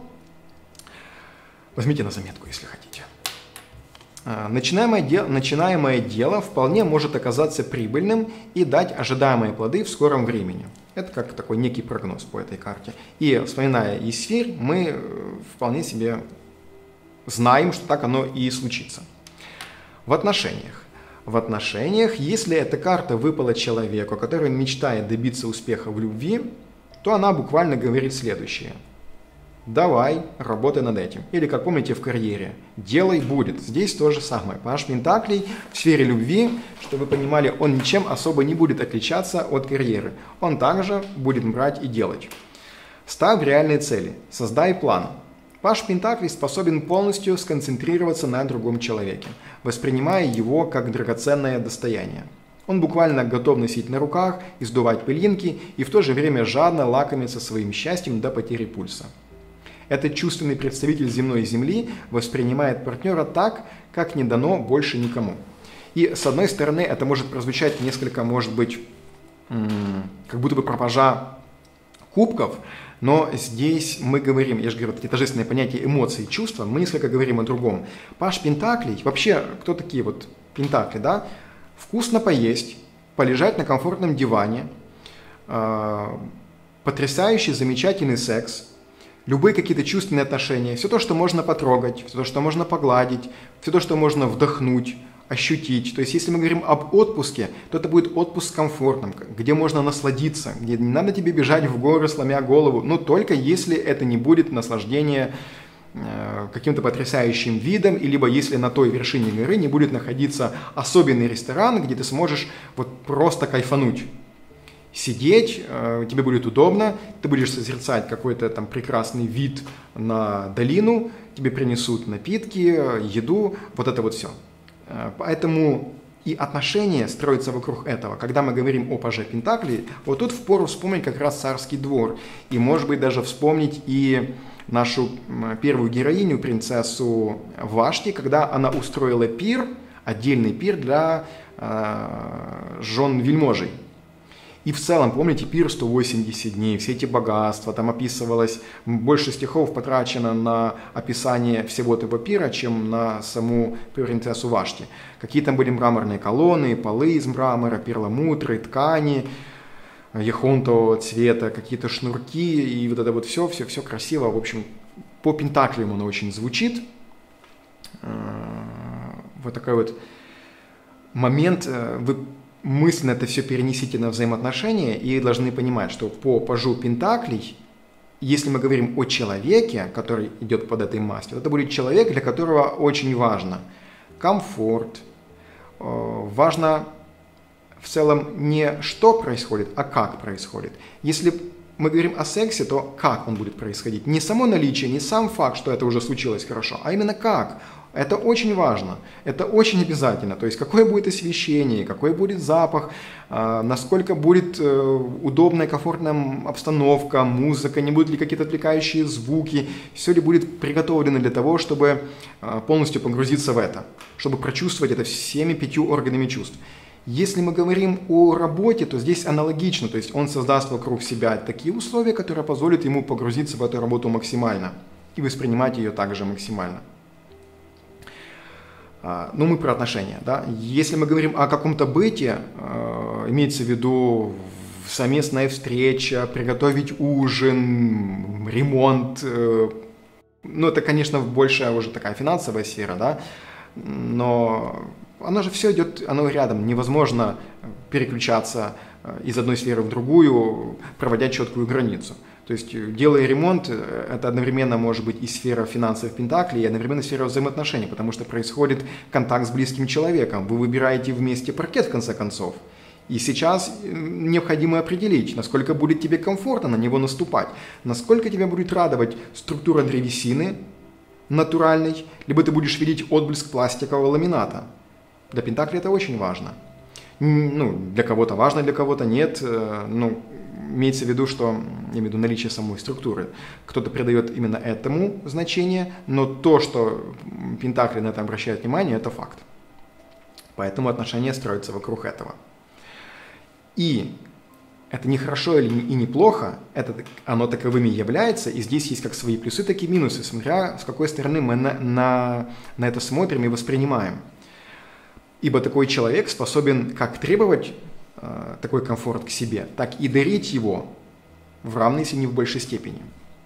Возьмите на заметку, если хотите. Начинаемое дело, начинаемое дело вполне может оказаться прибыльным и дать ожидаемые плоды в скором времени. Это как такой некий прогноз по этой карте. И вспоминая Исфирь, мы вполне себе знаем, что так оно и случится. В отношениях. В отношениях, если эта карта выпала человеку, который мечтает добиться успеха в любви, то она буквально говорит следующее. Давай, работай над этим. Или, как помните, в карьере. Делай, будет. Здесь то же самое. Паж пентаклей в сфере любви, чтобы вы понимали, он ничем особо не будет отличаться от карьеры. Он также будет брать и делать. Ставь реальные цели. Создай план. Паж пентаклей способен полностью сконцентрироваться на другом человеке, воспринимая его как драгоценное достояние. Он буквально готов носить на руках, издувать пылинки и в то же время жадно лакомиться своим счастьем до потери пульса. Этот чувственный представитель земной земли воспринимает партнера так, как не дано больше никому. И с одной стороны, это может прозвучать несколько, может быть, как будто бы про пажа кубков, но здесь мы говорим, я же говорю, такие торжественные понятия эмоций и чувства, мы несколько говорим о другом. Паж пентаклей, вообще, кто такие вот пентакли, да? Вкусно поесть, полежать на комфортном диване, э, потрясающий, замечательный секс, любые какие-то чувственные отношения, все то, что можно потрогать, все то, что можно погладить, все то, что можно вдохнуть, ощутить. То есть, если мы говорим об отпуске, то это будет отпуск комфортным, где можно насладиться, где не надо тебе бежать в горы, сломя голову, но только если это не будет наслаждение э, каким-то потрясающим видом, и либо если на той вершине горы не будет находиться особенный ресторан, где ты сможешь вот просто кайфануть. Сидеть, э, тебе будет удобно, ты будешь созерцать какой-то там прекрасный вид на долину, тебе принесут напитки, еду, вот это вот все. Поэтому и отношения строятся вокруг этого. Когда мы говорим о паже пентаклей, вот тут впору вспомнить как раз царский двор. И, может быть, даже вспомнить и нашу первую героиню, принцессу Вашти, когда она устроила пир, отдельный пир для э, жен вельможей. И в целом, помните, пир сто восемьдесят дней, все эти богатства, там описывалось, больше стихов потрачено на описание всего этого пира, чем на саму принцессу Вашти. Какие там были мраморные колонны, полы из мрамора, перламутры, ткани, яхонтового цвета, какие-то шнурки, и вот это вот все, все, все красиво. В общем, по Пентаклиуму оно очень звучит. Вот такой вот момент, вы мысленно это все перенесите на взаимоотношения и должны понимать, что по пажу Пентаклей, если мы говорим о человеке, который идет под этой мастью, это будет человек, для которого очень важно комфорт, важно в целом не что происходит, а как происходит. Если мы говорим о сексе, то как он будет происходить? Не само наличие, не сам факт, что это уже случилось хорошо, а именно как. Это очень важно, это очень обязательно. То есть какое будет освещение, какой будет запах, насколько будет удобная, комфортная обстановка, музыка, не будут ли какие-то отвлекающие звуки, все ли будет приготовлено для того, чтобы полностью погрузиться в это, чтобы прочувствовать это всеми пятью органами чувств. Если мы говорим о работе, то здесь аналогично, то есть он создаст вокруг себя такие условия, которые позволят ему погрузиться в эту работу максимально и воспринимать ее также максимально. Ну, мы про отношения, да. Если мы говорим о каком-то быте, имеется в виду совместная встреча, приготовить ужин, ремонт, ну, это, конечно, большая уже такая финансовая сфера, да, но оно же все идет, оно рядом, невозможно переключаться из одной сферы в другую, проводя четкую границу. То есть, делая ремонт, это одновременно может быть и сфера финансовых пентаклей, и одновременно сфера взаимоотношений, потому что происходит контакт с близким человеком. Вы выбираете вместе паркет, в конце концов. И сейчас необходимо определить, насколько будет тебе комфортно на него наступать, насколько тебя будет радовать структура древесины натуральной, либо ты будешь видеть отблеск пластикового ламината. Для пентаклей это очень важно. Ну, для кого-то важно, для кого-то нет. Ну, имеется в виду, что, я имею в виду наличие самой структуры. Кто-то придает именно этому значение, но то, что пентакли на это обращают внимание, это факт. Поэтому отношения строятся вокруг этого. И это не хорошо или и не плохо, это, оно таковыми является, и здесь есть как свои плюсы, так и минусы, смотря с какой стороны мы на, на, на это смотрим и воспринимаем. Ибо такой человек способен как требовать э, такой комфорт к себе, так и дарить его в равной, если не в большей степени.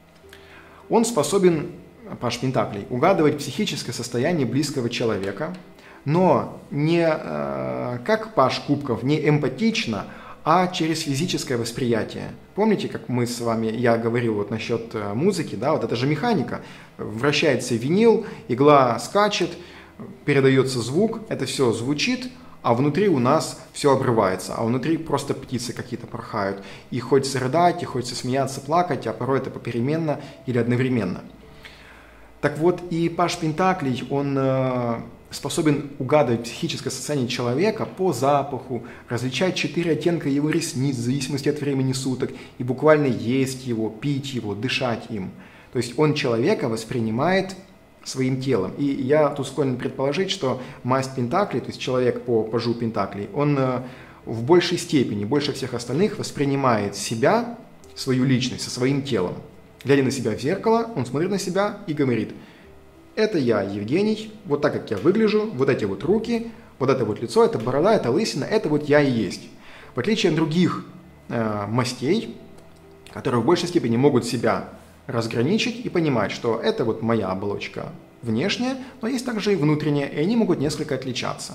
Он способен, паж Пентаклей, угадывать психическое состояние близкого человека, но не э, как паж Кубков, не эмпатично, а через физическое восприятие. Помните, как мы с вами, я говорил вот насчет музыки, да, вот это же механика. Вращается винил, игла скачет, передается звук, это все звучит, а внутри у нас все обрывается, а внутри просто птицы какие-то порхают. И хочется рыдать, и хочется смеяться, плакать, а порой это попеременно или одновременно. Так вот, и паж Пентаклей, он э, способен угадывать психическое состояние человека по запаху, различать четыре оттенка его ресниц в зависимости от времени суток, и буквально есть его, пить его, дышать им. То есть он человека воспринимает своим телом. И я тут склонен предположить, что масть Пентаклей, то есть человек по пажу Пентаклей, он в большей степени, больше всех остальных воспринимает себя, свою личность, со своим телом. Глядя на себя в зеркало, он смотрит на себя и говорит: это я, Евгений, вот так, как я выгляжу, вот эти вот руки, вот это вот лицо, это борода, это лысина, это вот я и есть. В отличие от других э, мастей, которые в большей степени могут себя разграничить и понимать, что это вот моя оболочка внешняя, но есть также и внутренняя, и они могут несколько отличаться.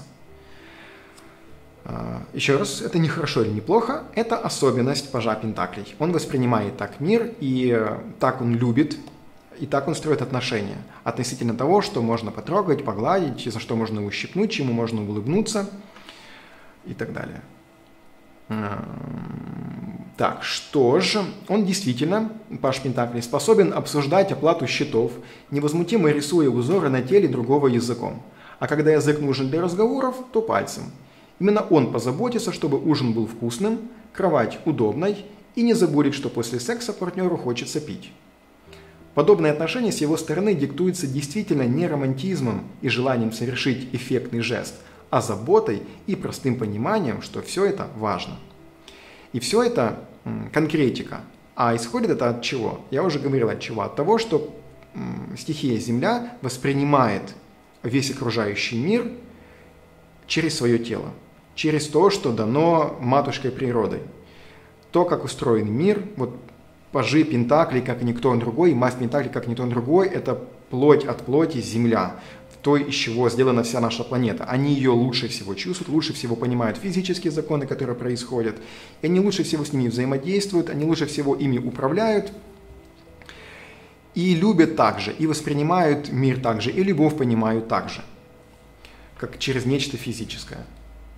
Еще раз, это не хорошо или не плохо, это особенность пажа Пентаклей. Он воспринимает так мир, и так он любит, и так он строит отношения. Относительно того, что можно потрогать, погладить, за что можно ущипнуть, чему можно улыбнуться и так далее. Так, что же, он действительно, паж Пентаклей, способен обсуждать оплату счетов, невозмутимо рисуя узоры на теле другого языком. А когда язык нужен для разговоров, то пальцем. Именно он позаботится, чтобы ужин был вкусным, кровать удобной, и не забудет, что после секса партнеру хочется пить. Подобное отношение с его стороны диктуется действительно не романтизмом и желанием совершить эффектный жест, а заботой и простым пониманием, что все это важно. И все это конкретика. А исходит это от чего? Я уже говорил от чего. От того, что стихия Земля воспринимает весь окружающий мир через свое тело, через то, что дано матушкой природой. То, как устроен мир, вот пажи Пентаклей, как никто другой, и масть Пентаклей, как никто другой, это плоть от плоти Земля, то, из чего сделана вся наша планета. Они ее лучше всего чувствуют, лучше всего понимают физические законы, которые происходят, и они лучше всего с ними взаимодействуют, они лучше всего ими управляют, и любят так же, и воспринимают мир так же, и любовь понимают так же, как через нечто физическое.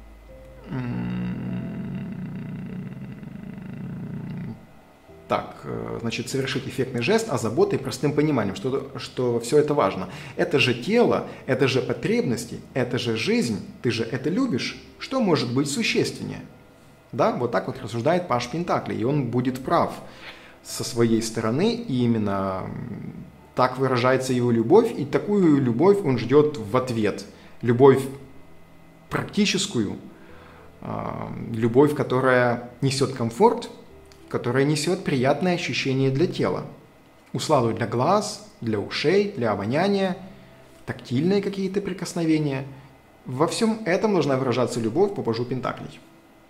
Так, значит, совершить эффектный жест, а заботой и простым пониманием, что, что все это важно. Это же тело, это же потребности, это же жизнь, ты же это любишь. Что может быть существеннее? Да, вот так вот рассуждает паж Пентаклей, и он будет прав со своей стороны, и именно так выражается его любовь, и такую любовь он ждет в ответ. Любовь практическую, любовь, которая несет комфорт, которая несет приятное ощущение для тела. Усладу для глаз, для ушей, для обоняния, тактильные какие-то прикосновения. Во всем этом должна выражаться любовь по пажу Пентаклей.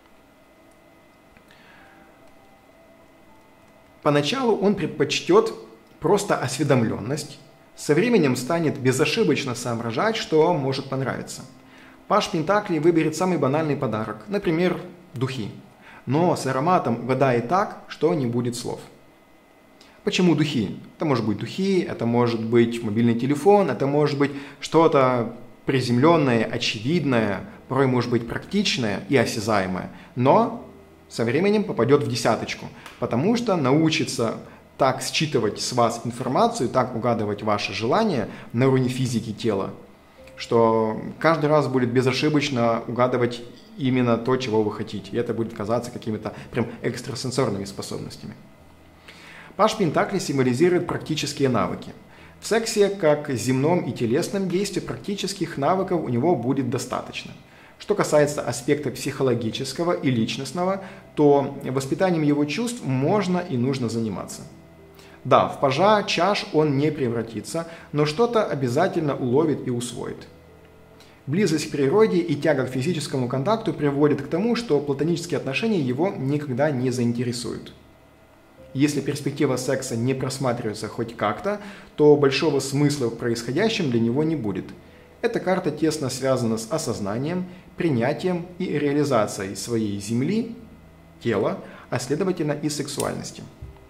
Поначалу он предпочтет просто осведомленность, со временем станет безошибочно соображать, что может понравиться. Паж Пентаклей выберет самый банальный подарок, например, духи. Но с ароматом угадает так, что не будет слов. Почему духи? Это может быть духи, это может быть мобильный телефон, это может быть что-то приземленное, очевидное, порой может быть практичное и осязаемое, но со временем попадет в десяточку, потому что научится так считывать с вас информацию, так угадывать ваши желания на уровне физики тела, что каждый раз будет безошибочно угадывать именно то, чего вы хотите. И это будет казаться какими-то прям экстрасенсорными способностями. Паж Пентаклей символизирует практические навыки. В сексе, как земном и телесном действии, практических навыков у него будет достаточно. Что касается аспекта психологического и личностного, то воспитанием его чувств можно и нужно заниматься. Да, в пажа чаш он не превратится, но что-то обязательно уловит и усвоит. Близость к природе и тяга к физическому контакту приводит к тому, что платонические отношения его никогда не заинтересуют. Если перспектива секса не просматривается хоть как-то, то большого смысла в происходящем для него не будет. Эта карта тесно связана с осознанием, принятием и реализацией своей земли, тела, а следовательно и сексуальности.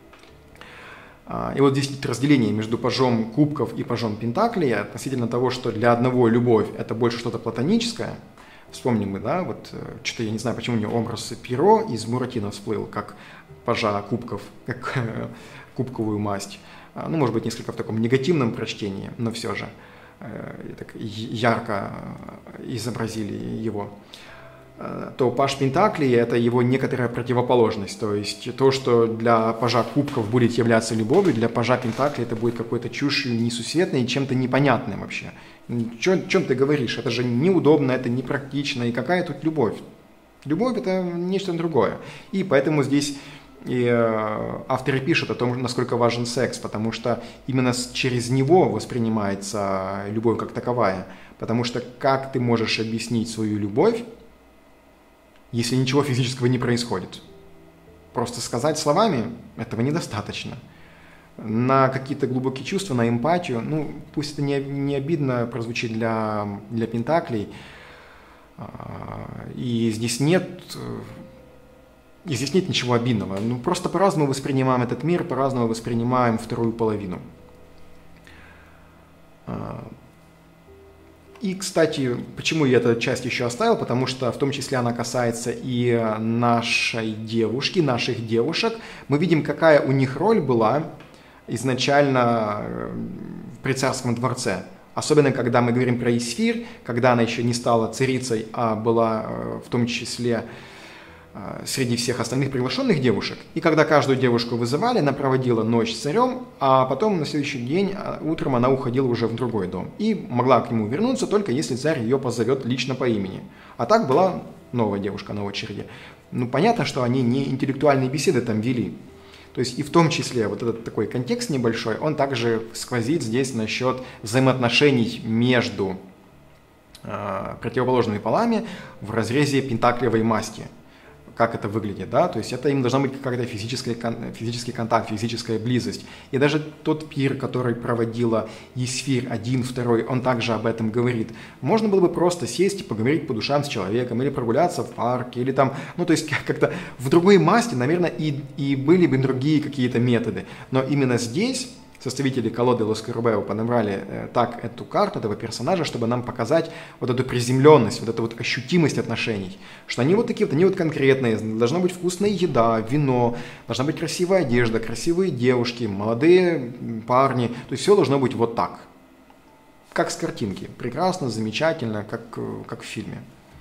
И вот здесь разделение между пажом кубков и пажом Пентаклей относительно того, что для одного любовь это больше что-то платоническое. Вспомним мы, да, вот что-то я не знаю, почему у него образ Пиро из Буратино всплыл, как пажа кубков, как кубковую масть. Ну, может быть, несколько в таком негативном прочтении, но все же так ярко изобразили его. То паж Пентаклей – это его некоторая противоположность. То есть то, что для пажа кубков будет являться любовью, для пажа Пентаклей это будет какой-то чушью несусветной и чем-то непонятным вообще. О чем ты говоришь? Это же неудобно, это непрактично. И какая тут любовь? Любовь – это нечто другое. И поэтому здесь и авторы пишут о том, насколько важен секс, потому что именно через него воспринимается любовь как таковая. Потому что как ты можешь объяснить свою любовь, если ничего физического не происходит? Просто сказать словами этого недостаточно. На какие-то глубокие чувства, на эмпатию, ну, пусть это не, не обидно прозвучит для, для Пентаклей, и здесь нет, и здесь нет ничего обидного. Ну, просто по-разному воспринимаем этот мир, по-разному воспринимаем вторую половину. И, кстати, почему я эту часть еще оставил, потому что в том числе она касается и нашей девушки, наших девушек. Мы видим, какая у них роль была изначально при царском дворце. Особенно, когда мы говорим про Исфир, когда она еще не стала царицей, а была в том числе среди всех остальных приглашенных девушек. И когда каждую девушку вызывали, она проводила ночь с царем, а потом на следующий день, утром она уходила уже в другой дом. И могла к нему вернуться только если царь ее позовет лично по имени. А так была новая девушка на очереди. Ну, понятно, что они не интеллектуальные беседы там вели. То есть и в том числе вот этот такой контекст небольшой, он также сквозит здесь насчет взаимоотношений между э, противоположными полами в разрезе пентаклевой масти. Как это выглядит, да, то есть это им должна быть какая-то физическая, физический контакт, физическая близость. И даже тот пир, который проводила Есфирь один, второй, он также об этом говорит. Можно было бы просто сесть и поговорить по душам с человеком, или прогуляться в парке, или там, ну то есть как-то в другой масти, наверное, и, и были бы другие какие-то методы. Но именно здесь составители колоды Лоскорбео подобрали э, так эту карту, этого персонажа, чтобы нам показать вот эту приземленность, вот эту вот ощутимость отношений. Что они вот такие вот, они вот конкретные, должна быть вкусная еда, вино, должна быть красивая одежда, красивые девушки, молодые парни. То есть все должно быть вот так. Как с картинки. Прекрасно, замечательно, как, как в фильме.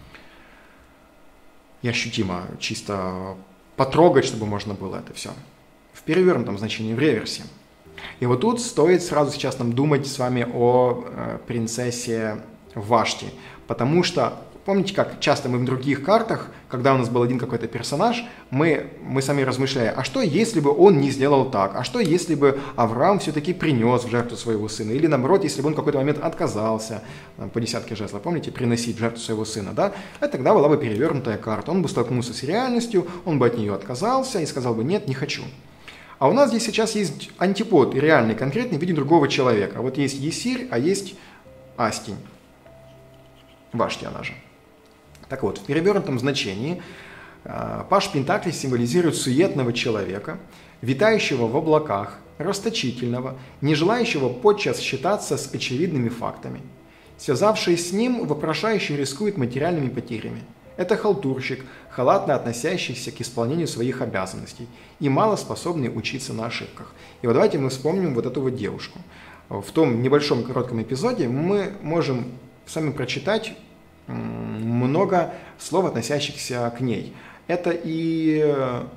И ощутимо, чисто потрогать, чтобы можно было это все. В перевернутом значении, в реверсе. И вот тут стоит сразу сейчас нам думать с вами о э, принцессе Вашти, потому что, помните, как часто мы в других картах, когда у нас был один какой-то персонаж, мы, мы сами размышляли, а что если бы он не сделал так, а что если бы Авраам все-таки принес в жертву своего сына, или наоборот, если бы он в какой-то момент отказался, по десятке жезлов, помните, приносить в жертву своего сына, да, это тогда была бы перевернутая карта, он бы столкнулся с реальностью, он бы от нее отказался и сказал бы нет, не хочу. А у нас здесь сейчас есть антипод, реальный, конкретный, в виде другого человека. Вот есть Есирь, а есть Астень. Вашти она же. Так вот, в перевернутом значении паж Пентаклей символизирует суетного человека, витающего в облаках, расточительного, не желающего подчас считаться с очевидными фактами. Связавшись с ним, вопрошающий рискует материальными потерями. Это халтурщик, халатно относящийся к исполнению своих обязанностей и мало способный учиться на ошибках. И вот давайте мы вспомним вот эту вот девушку. В том небольшом коротком эпизоде мы можем с вами прочитать много слов, относящихся к ней. Это и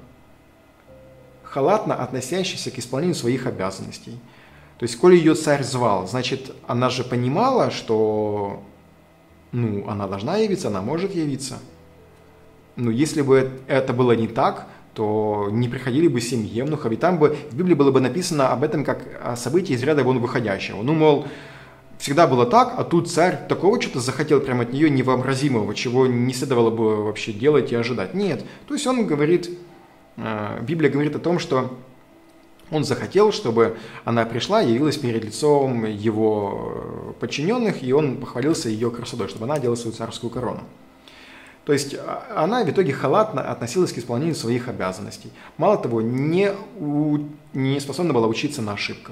халатно относящийся к исполнению своих обязанностей. То есть, коли ее царь звал, значит, она же понимала, что ну, она должна явиться, она может явиться. Но если бы это было не так, то не приходили бы семь евнухов, и там бы в Библии было бы написано об этом как о событии из ряда вон выходящего. Ну, мол, всегда было так, а тут царь такого что-то захотел прямо от нее невообразимого, чего не следовало бы вообще делать и ожидать. Нет. То есть он говорит, Библия говорит о том, что он захотел, чтобы она пришла и явилась перед лицом его подчиненных, и он похвалился ее красотой, чтобы она одела свою царскую корону. То есть она в итоге халатно относилась к исполнению своих обязанностей. Мало того, не, у, не способна была учиться на ошибках.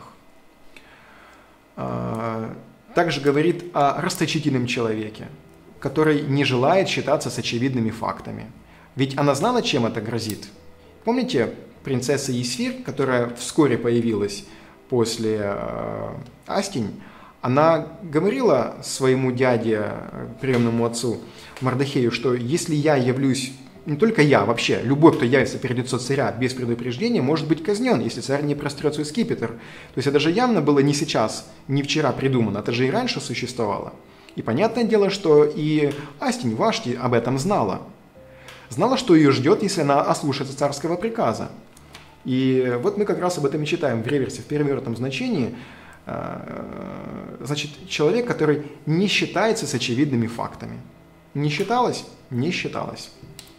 Также говорит о расточительном человеке, который не желает считаться с очевидными фактами. Ведь она знала, чем это грозит. Помните принцесса Есфирь, которая вскоре появилась после э, Астень, она говорила своему дяде, приемному отцу Мардохею, что если я явлюсь, не только я, вообще, любой, кто явится перед лицо царя без предупреждения, может быть казнен, если царь не прострет свой скипетр. То есть это же явно было не сейчас, не вчера придумано, это же и раньше существовало. И понятное дело, что и Астень Вашти об этом знала. Знала, что ее ждет, если она ослушается царского приказа. И вот мы как раз об этом и читаем в реверсе, в перевернутом значении. Значит, человек, который не считается с очевидными фактами. Не считалась? Не считалась.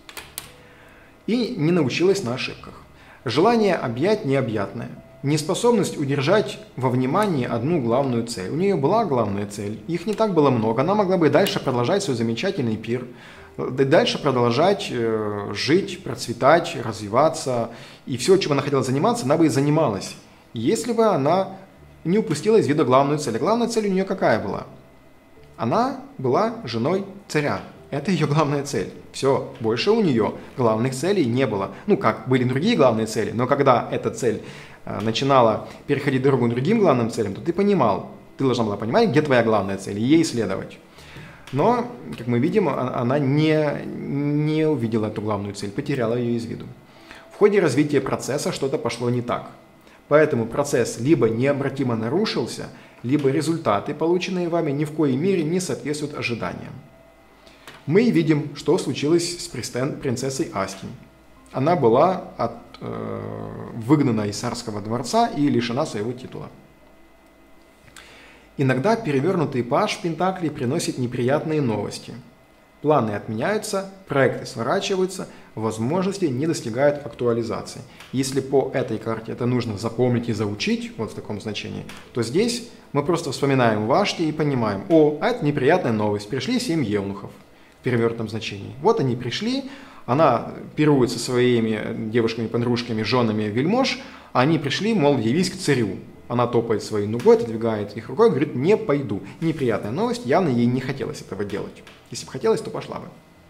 И не научилась на ошибках. Желание объять необъятное. Неспособность удержать во внимании одну главную цель. У нее была главная цель, их не так было много. Она могла бы дальше продолжать свой замечательный пир, дальше продолжать э, жить, процветать, развиваться. И все, чем она хотела заниматься, она бы и занималась. Если бы она не упустила из вида главную цель. А главная цель у нее какая была? Она была женой царя. Это ее главная цель. Все, больше у нее главных целей не было. Ну как, были другие главные цели, но когда эта цель э, начинала переходить дорогу другим главным целям, то ты понимал, ты должна была понимать, где твоя главная цель, и ей следовать. Но, как мы видим, она не, не увидела эту главную цель, потеряла ее из виду. В ходе развития процесса что-то пошло не так. Поэтому процесс либо необратимо нарушился, либо результаты, полученные вами, ни в коей мере не соответствуют ожиданиям. Мы видим, что случилось с принцессой Астинь. Она была от, э, выгнана из царского дворца и лишена своего титула. Иногда перевернутый паж Пентаклей приносит неприятные новости. Планы отменяются, проекты сворачиваются, возможности не достигают актуализации. Если по этой карте это нужно запомнить и заучить, вот в таком значении, то здесь мы просто вспоминаем Вашти и понимаем: о, а это неприятная новость, пришли семь евнухов в перевернутом значении. Вот они пришли, она пирует со своими девушками-подружками, женами вельмож, а они пришли, мол, явись к царю. Она топает своей ногой, отодвигает их рукой, говорит: не пойду. Неприятная новость, явно ей не хотелось этого делать. Если бы хотелось, то пошла бы.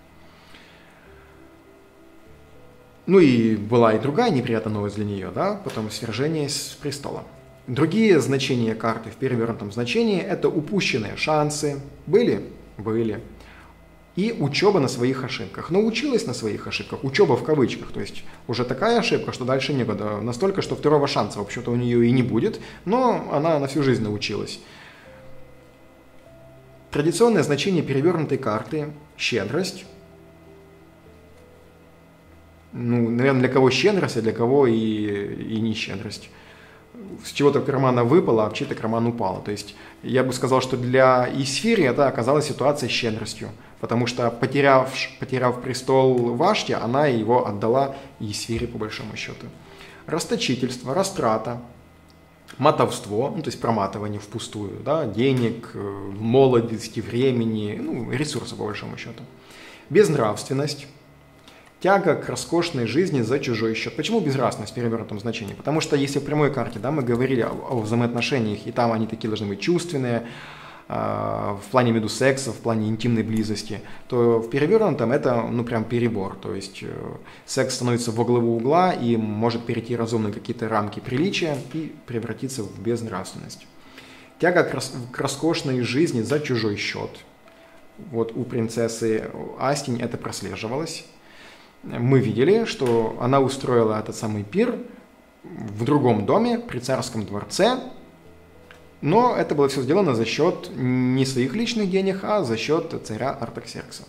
Ну и была и другая неприятная новость для нее, да, потом свержение с престола. Другие значения карты в перевернутом значении – это упущенные шансы. Были? Были. И учеба на своих ошибках. Но училась на своих ошибках, учеба в кавычках, то есть уже такая ошибка, что дальше некуда. Настолько, что второго шанса, в общем-то, у нее и не будет, но она на всю жизнь научилась. Традиционное значение перевернутой карты – щедрость. Ну, наверное, для кого щедрость, а для кого и, и не щедрость. С чего-то кармана выпало, а в чей-то карман упало. То есть я бы сказал, что для Исфири это оказалась ситуация с щедростью. Потому что, потеряв, потеряв престол Вашти, она его отдала Исфире по большому счету. Расточительство, растрата, мотовство, ну, то есть проматывание впустую, да, денег, молодости, времени, ну, ресурсов по большому счету. Безнравственность. Тяга к роскошной жизни за чужой счет. Почему безнравственность в перевернутом значении? Потому что если в прямой карте, да, мы говорили о, о взаимоотношениях, и там они такие должны быть чувственные, э, в плане между секса, в плане интимной близости, то в перевернутом это, ну, прям перебор. То есть э, секс становится во главу угла и может перейти разумные какие-то рамки приличия и превратиться в безнравственность. Тяга к, рас, к роскошной жизни за чужой счет. Вот у принцессы Астинь это прослеживалось. Мы видели, что она устроила этот самый пир в другом доме, при царском дворце, но это было все сделано за счет не своих личных денег, а за счет царя Артаксеркса.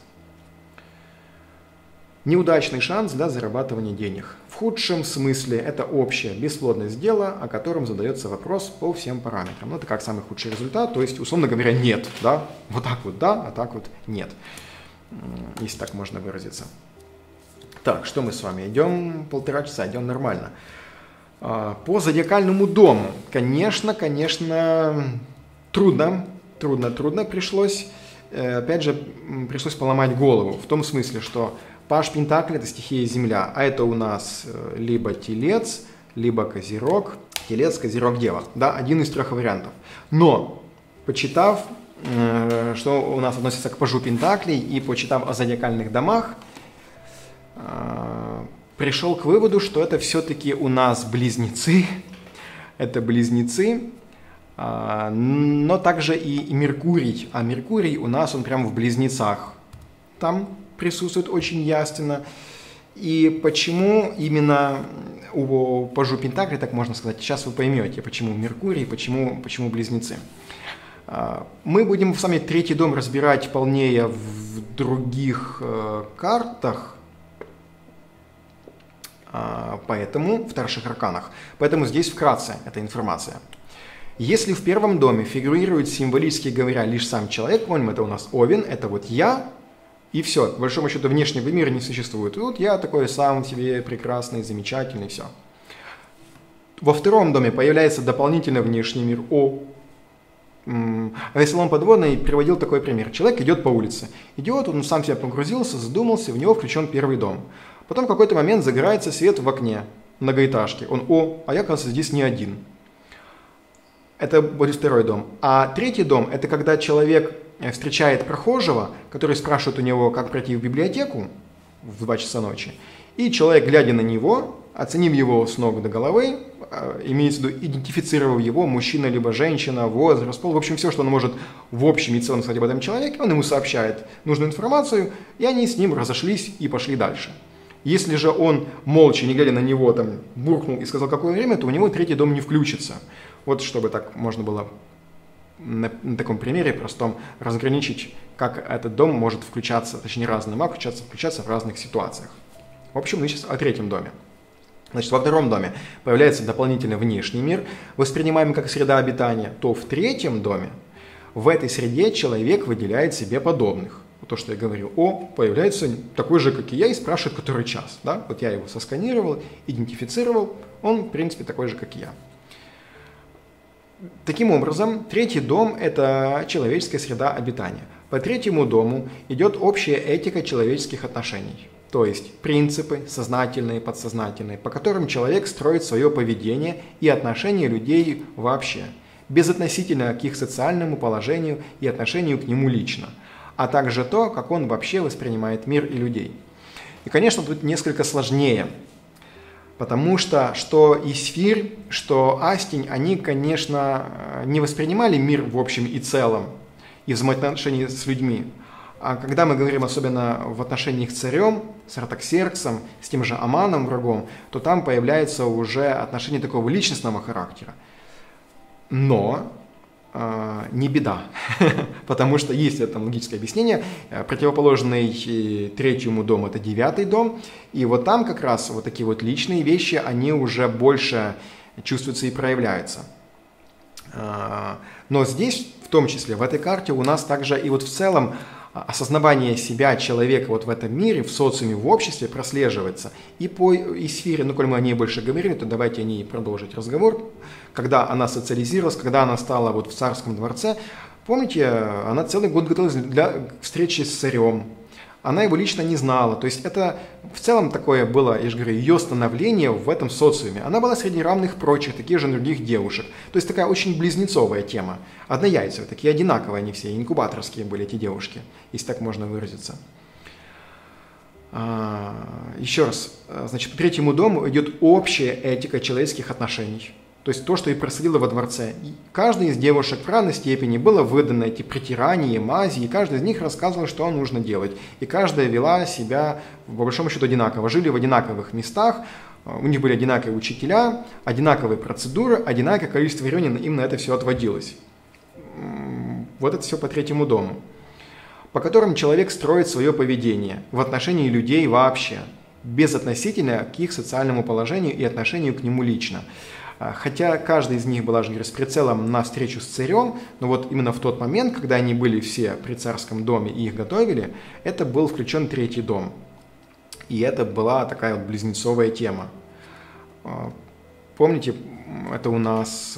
Неудачный шанс для зарабатывания денег. В худшем смысле это общая бесплодность дела, о котором задается вопрос по всем параметрам. Ну, это как самый худший результат, то есть, условно говоря, нет, да, вот так вот да, а так вот нет, если так можно выразиться. Так, что мы с вами? Идем полтора часа, идем нормально. По зодиакальному дому. Конечно, конечно, трудно, трудно, трудно пришлось. Опять же, пришлось поломать голову. В том смысле, что паж Пентаклей – это стихия Земля, а это у нас либо Телец, либо Козерог. Телец, Козерог, Дева. Да, один из трех вариантов. Но, почитав, что у нас относится к пажу Пентаклей, и почитав о зодиакальных домах, пришел к выводу, что это все-таки у нас близнецы, это близнецы, но также и Меркурий, а Меркурий у нас, он прям в близнецах, там присутствует очень ясно. И почему именно у пажу Пентаклей, так можно сказать, сейчас вы поймете, почему Меркурий, почему, почему близнецы. Мы будем с вами третий дом разбирать полнее в других картах, поэтому в старших арканах. Поэтому здесь вкратце эта информация. Если в первом доме фигурирует, символически говоря, лишь сам человек, помним, это у нас Овен, это вот я, и все, по большому счету внешнего мира не существует. И вот я такой сам себе прекрасный, замечательный, все. Во втором доме появляется дополнительный внешний мир. О, Веселон Подводный приводил такой пример. Человек идет по улице. Идет, он сам себя погрузился, задумался, в него включен первый дом. Потом в какой-то момент загорается свет в окне многоэтажки. Он, о, а я, оказывается, здесь не один. Это будет второй дом. А третий дом – это когда человек встречает прохожего, который спрашивает у него, как пройти в библиотеку в два часа ночи. И человек, глядя на него, оценив его с ног до головы, имеется в виду, идентифицировав его, мужчина либо женщина, возраст, пол, в общем, все, что он может в общем и целом сказать об этом человеке, он ему сообщает нужную информацию, и они с ним разошлись и пошли дальше. Если же он молча, не глядя на него, там, буркнул и сказал, какое время, то у него третий дом не включится. Вот чтобы так можно было на, на таком примере простом разграничить, как этот дом может включаться, точнее разный маг включаться, включаться в разных ситуациях. В общем, мы сейчас о третьем доме. Значит, во втором доме появляется дополнительный внешний мир, воспринимаемый как среда обитания, то в третьем доме в этой среде человек выделяет себе подобных. То, что я говорил, о, появляется такой же, как и я, и спрашивает, который час. Да? Вот я его сосканировал, идентифицировал, он, в принципе, такой же, как и я. Таким образом, третий дом – это человеческая среда обитания. По третьему дому идет общая этика человеческих отношений. То есть принципы, сознательные, подсознательные, по которым человек строит свое поведение и отношения людей вообще, безотносительно к их социальному положению и отношению к нему лично, а также то, как он вообще воспринимает мир и людей. И, конечно, тут несколько сложнее, потому что что Исфирь, что Астень, они, конечно, не воспринимали мир в общем и целом и взаимоотношения с людьми. А когда мы говорим особенно в отношениях с царем, с Артаксерксом, с тем же Аманом, врагом, то там появляется уже отношение такого личностного характера. Но э, не беда, потому что есть это логическое объяснение. Противоположный третьему дому – это девятый дом, и вот там как раз вот такие вот личные вещи, они уже больше чувствуются и проявляются. Но здесь, в том числе, в этой карте у нас также и вот в целом осознавание себя человека вот в этом мире, в социуме, в обществе прослеживается. И по Исфире, ну, коль мы о ней больше говорили, то давайте о ней продолжить разговор. Когда она социализировалась, когда она стала вот в царском дворце, помните, она целый год готовилась для встречи с царем. Она его лично не знала. То есть это в целом такое было, я же говорю, ее становление в этом социуме. Она была среди равных прочих, таких же других девушек. То есть такая очень близнецовая тема. Однояйцевые, такие одинаковые они все, инкубаторские были эти девушки, если так можно выразиться. Еще раз, значит, по третьему дому идет общая этика человеческих отношений. То есть то, что и происходило во дворце. И каждой из девушек в равной степени было выдано эти притирания, мази, и каждый из них рассказывал, что нужно делать. И каждая вела себя, по большому счету, одинаково. Жили в одинаковых местах, у них были одинаковые учителя, одинаковые процедуры, одинаковое количество времени им на это все отводилось. Вот это все по третьему дому, по которым человек строит свое поведение в отношении людей вообще, безотносительно к их социальному положению и отношению к нему лично. Хотя каждая из них была же с прицелом на встречу с царем, но вот именно в тот момент, когда они были все при царском доме и их готовили, это был включен третий дом. И это была такая вот близнецовая тема. Помните, это у нас...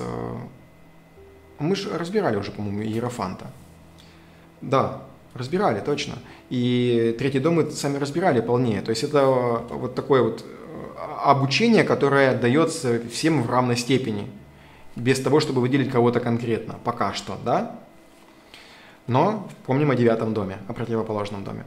Мы же разбирали уже, по-моему, Иерофанта. Да, разбирали, точно. И третий дом мы сами разбирали полнее. То есть это вот такое вот... обучение, которое дается всем в равной степени, без того, чтобы выделить кого-то конкретно, пока что, да? Но помним о девятом доме, о противоположном доме.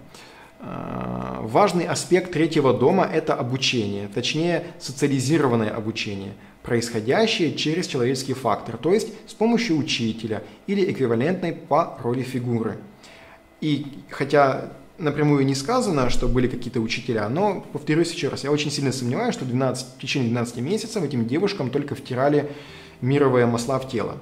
Важный аспект третьего дома – это обучение, точнее социализированное обучение, происходящее через человеческий фактор, то есть с помощью учителя или эквивалентной по роли фигуры. И хотя напрямую не сказано, что были какие-то учителя, но, повторюсь еще раз, я очень сильно сомневаюсь, что двенадцать, в течение двенадцати месяцев этим девушкам только втирали мировые масла в тело.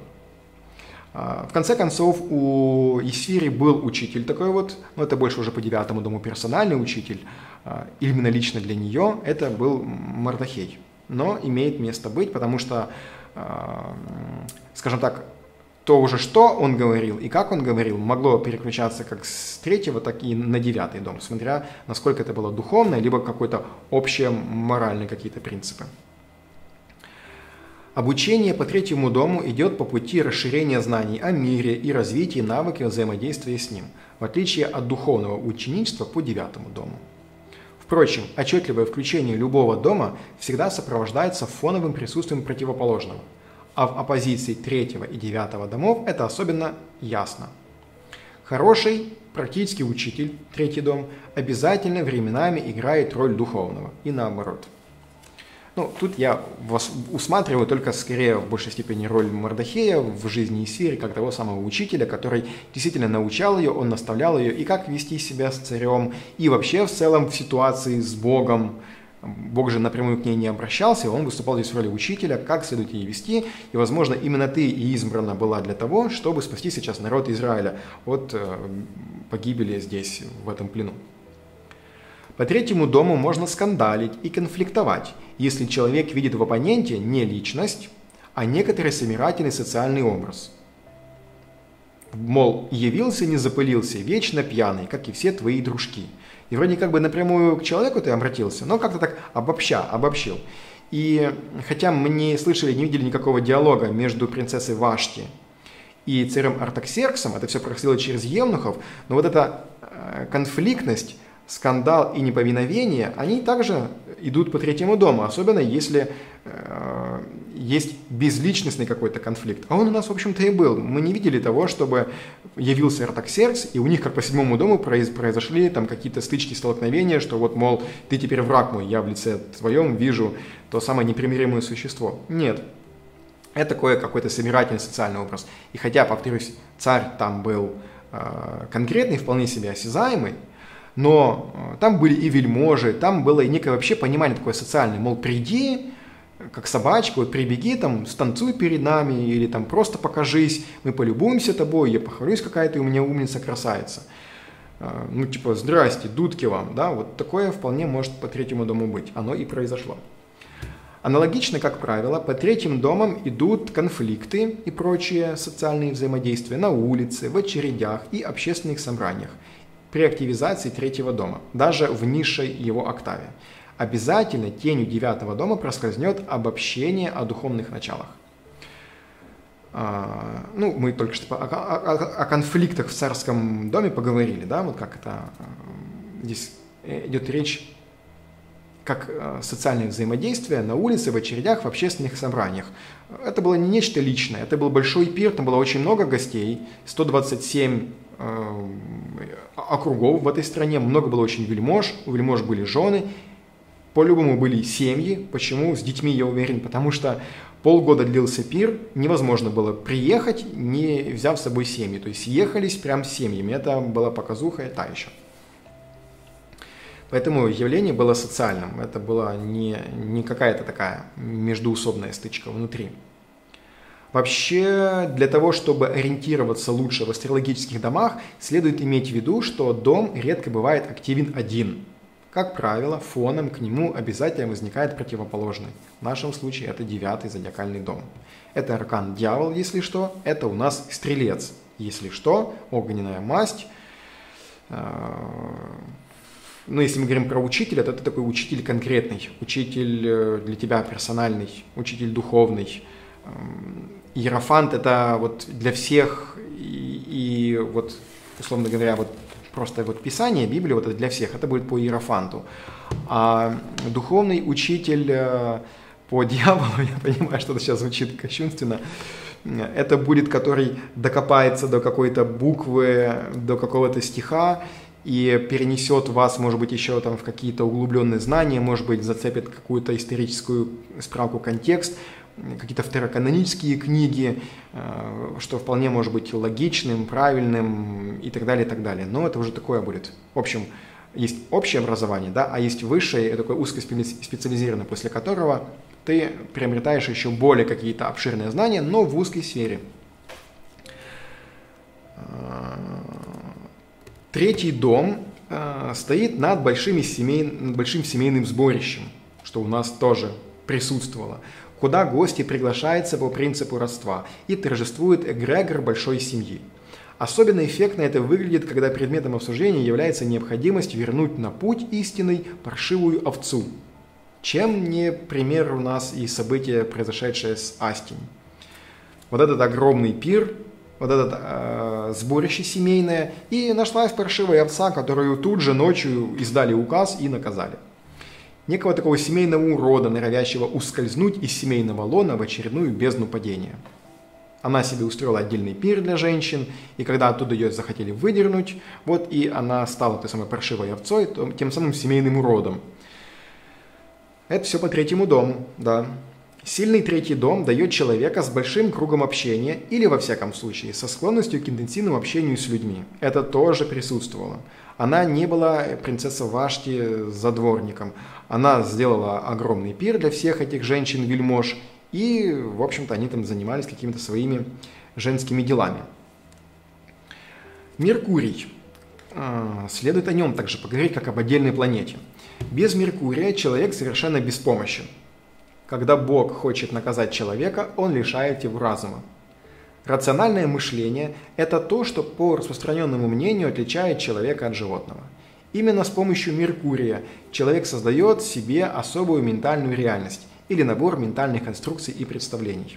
В конце концов, у Исфири был учитель такой вот, но это больше уже по девятому дому персональный учитель, именно лично для нее это был Мардахей. Но имеет место быть, потому что, скажем так, то уже, что он говорил и как он говорил, могло переключаться как с третьего, так и на девятый дом, смотря насколько это было духовное, либо какой-то общие моральные какие-то принципы. Обучение по третьему дому идет по пути расширения знаний о мире и развития навыков взаимодействия с ним, в отличие от духовного ученичества по девятому дому. Впрочем, отчетливое включение любого дома всегда сопровождается фоновым присутствием противоположного, а в оппозиции третьего и девятого домов это особенно ясно. Хороший, практический учитель, третий дом, обязательно временами играет роль духовного, и наоборот. Ну, тут я вас усматриваю только скорее в большей степени роль Мардохея в жизни Эстири, как того самого учителя, который действительно научал ее, он наставлял ее и как вести себя с царем, и вообще в целом в ситуации с Богом. Бог же напрямую к ней не обращался, он выступал здесь в роли учителя, как следует ей вести, и, возможно, именно ты и избрана была для того, чтобы спасти сейчас народ Израиля от погибели здесь, в этом плену. По третьему дому можно скандалить и конфликтовать, если человек видит в оппоненте не личность, а некоторый собирательный социальный образ. Мол, явился, не запылился, вечно пьяный, как и все твои дружки. И вроде как бы напрямую к человеку ты обратился, но как-то так обобща, обобщил. И хотя мы не слышали, не видели никакого диалога между принцессой Вашти и царем Артаксерксом, это все происходило через евнухов, но вот эта конфликтность, скандал и неповиновение, они также идут по третьему дому, особенно если э, есть безличностный какой-то конфликт. А он у нас, в общем-то, и был. Мы не видели того, чтобы явился Артаксеркс, и у них, как по седьмому дому, произ, произошли там какие-то стычки, столкновения, что вот, мол, ты теперь враг мой, я в лице твоем вижу то самое непримиримое существо. Нет. Это такой какой-то собирательный социальный образ. И хотя, повторюсь, царь там был э, конкретный, вполне себе осязаемый, но там были и вельможи, там было и некое вообще понимание такое социальное, мол, приди, как собачка, вот прибеги, там, станцуй перед нами, или там просто покажись, мы полюбуемся тобой, я похвалюсь, какая ты у меня умница, красавица. Ну, типа, здрасте, дудки вам, да, вот такое вполне может по третьему дому быть, оно и произошло. Аналогично, как правило, по третьим домам идут конфликты и прочие социальные взаимодействия на улице, в очередях и общественных собраниях, при активизации третьего дома, даже в низшей его октаве. Обязательно тенью девятого дома проскользнет обобщение о духовных началах. А, ну, мы только что о, о, о конфликтах в царском доме поговорили, да, вот как это здесь идет речь, как социальное взаимодействие на улице, в очередях, в общественных собраниях. Это было не нечто личное, это был большой пир, там было очень много гостей, сто двадцать семь округов в этой стране, много было очень вельмож, у вельмож были жены, по-любому были семьи. Почему? С детьми, я уверен, потому что полгода длился пир, невозможно было приехать, не взяв с собой семьи, то есть ехались прям с семьями, это была показуха, та еще. Поэтому явление было социальным, это была не, не какая-то такая междуусобная стычка внутри. Вообще, для того, чтобы ориентироваться лучше в астрологических домах, следует иметь в виду, что дом редко бывает активен один. Как правило, фоном к нему обязательно возникает противоположный. В нашем случае это девятый зодиакальный дом. Это аркан дьявол, если что, это у нас стрелец. Если что, огненная масть. Ну, если мы говорим про учителя, то это такой учитель конкретный, учитель для тебя персональный, учитель духовный. Иерофант – это вот для всех, и, и вот, условно говоря, вот просто вот Писание, Библия, вот это для всех, это будет по Иерофанту. А духовный учитель по дьяволу, я понимаю, что это сейчас звучит кощунственно, это будет, который докопается до какой-то буквы, до какого-то стиха, и перенесет вас, может быть, еще там в какие-то углубленные знания, может быть, зацепит какую-то историческую справку, контекст, какие-то второканонические книги, что вполне может быть логичным, правильным и так далее, и так далее. Но это уже такое будет. В общем, есть общее образование, да, а есть высшее, это такое узкоспециализированное, после которого ты приобретаешь еще более какие-то обширные знания, но в узкой сфере. Третий дом э, стоит над, большими семей, над большим семейным сборищем, что у нас тоже присутствовало, куда гости приглашаются по принципу родства и торжествует эгрегор большой семьи. Особенно эффектно это выглядит, когда предметом обсуждения является необходимость вернуть на путь истинный паршивую овцу. Чем не пример у нас и событие, произошедшее с Астинь. Вот этот огромный пир, вот это э, сборище семейное, и нашлась паршивая овца, которую тут же ночью издали указ и наказали. Некого такого семейного урода, норовящего ускользнуть из семейного лона в очередную бездну падения. Она себе устроила отдельный пир для женщин, и когда оттуда ее захотели выдернуть, вот и она стала той самой паршивой овцой, тем самым семейным уродом. Это все по третьему дому, да. Сильный третий дом дает человека с большим кругом общения или, во всяком случае, со склонностью к интенсивному общению с людьми. Это тоже присутствовало. Она не была принцесса Вашти задворником. Она сделала огромный пир для всех этих женщин-вельмож, и, в общем-то, они там занимались какими-то своими женскими делами. Меркурий. Следует о нем также поговорить, как об отдельной планете. Без Меркурия человек совершенно беспомощен. Когда Бог хочет наказать человека, он лишает его разума. Рациональное мышление – это то, что по распространенному мнению отличает человека от животного. Именно с помощью Меркурия человек создает себе особую ментальную реальность или набор ментальных конструкций и представлений.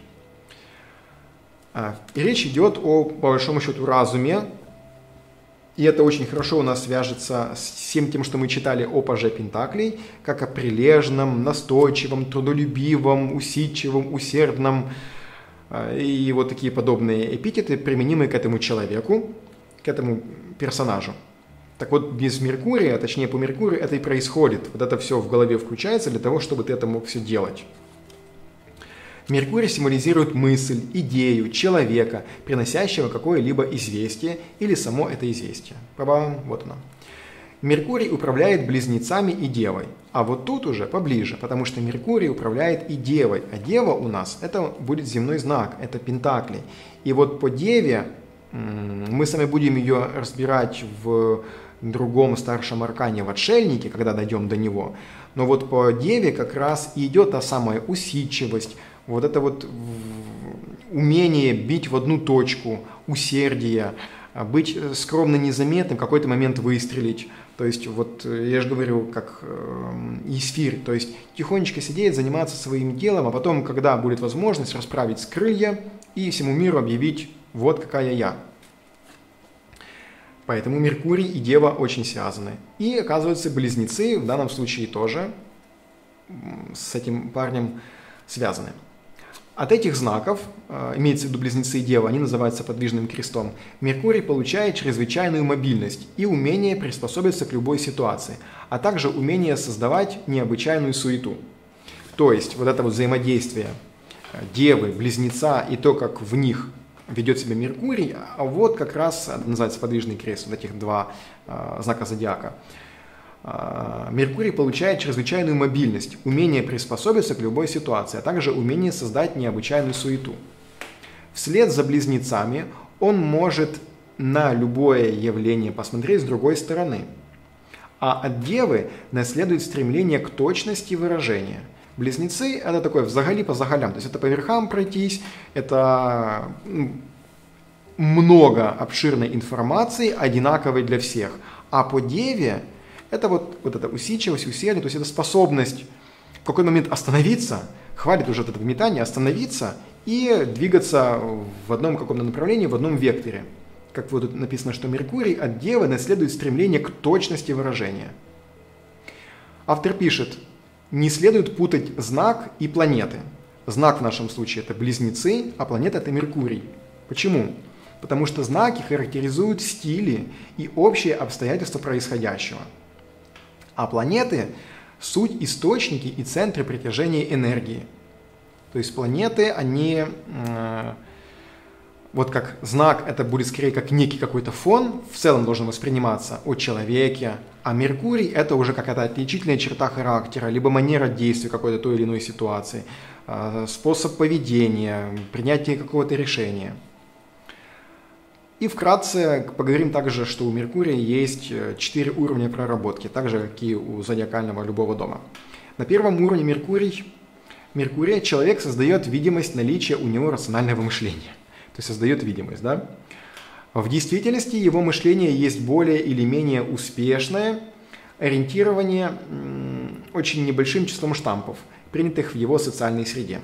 И речь идет о, по большому счету, разуме, и это очень хорошо у нас свяжется с всем тем, что мы читали о паже Пентаклей, как о прилежном, настойчивом, трудолюбивом, усидчивом, усердном, и вот такие подобные эпитеты, применимые к этому человеку, к этому персонажу. Так вот, без Меркурия, точнее по Меркурию, это и происходит. Вот это все в голове включается для того, чтобы ты это мог все делать. Меркурий символизирует мысль, идею, человека, приносящего какое-либо известие или само это известие. Ба-бам, вот оно. Меркурий управляет близнецами и девой. А вот тут уже поближе, потому что Меркурий управляет и девой. А дева у нас, это будет земной знак, это Пентакли. И вот по деве, мы с вами будем ее разбирать в другом старшем аркане в Отшельнике, когда дойдем до него. Но вот по деве как раз и идет та самая усидчивость, вот это вот умение бить в одну точку, усердие, быть скромно незаметным, в какой-то момент выстрелить. То есть, вот я же говорю, как Исфирь, то есть тихонечко сидеть, заниматься своим делом, а потом, когда будет возможность, расправить крылья и всему миру объявить: вот какая я. Поэтому Меркурий и Дева очень связаны. И, оказывается, близнецы в данном случае тоже с этим парнем связаны. От этих знаков, имеется в виду близнецы и Дева, они называются подвижным крестом, Меркурий получает чрезвычайную мобильность и умение приспособиться к любой ситуации, а также умение создавать необычайную суету. То есть вот это вот взаимодействие Девы, близнеца и то, как в них ведет себя Меркурий, а вот как раз называется подвижный крест, вот этих два э, знака зодиака. Меркурий получает чрезвычайную мобильность, умение приспособиться к любой ситуации, а также умение создать необычайную суету. Вслед за близнецами он может на любое явление посмотреть с другой стороны. А от Девы наследует стремление к точности выражения. Близнецы – это такое взагали по загалям, то есть это по верхам пройтись, это много обширной информации, одинаковой для всех. А по Деве – это вот, вот эта усидчивость, усердие, то есть это способность в какой-то момент остановиться, хватит уже этого метания, остановиться и двигаться в одном каком-то направлении, в одном векторе. Как вот тут написано, что Меркурий от Девы наследует стремление к точности выражения. Автор пишет: не следует путать знак и планеты. Знак в нашем случае это близнецы, а планета это Меркурий. Почему? Потому что знаки характеризуют стили и общие обстоятельства происходящего. А планеты – суть источники и центры притяжения энергии. То есть планеты, они, э, вот как знак, это будет скорее как некий какой-то фон, в целом должен восприниматься о человеке, а Меркурий – это уже какая-то отличительная черта характера, либо манера действия какой-то той или иной ситуации, э, способ поведения, принятие какого-то решения. И вкратце поговорим также, что у Меркурия есть четыре уровня проработки, так же, как и у зодиакального любого дома. На первом уровне Меркурий, Меркурия человек создает видимость наличия у него рационального мышления. То есть создает видимость, да? В действительности его мышление есть более или менее успешное ориентирование очень небольшим числом штампов, принятых в его социальной среде.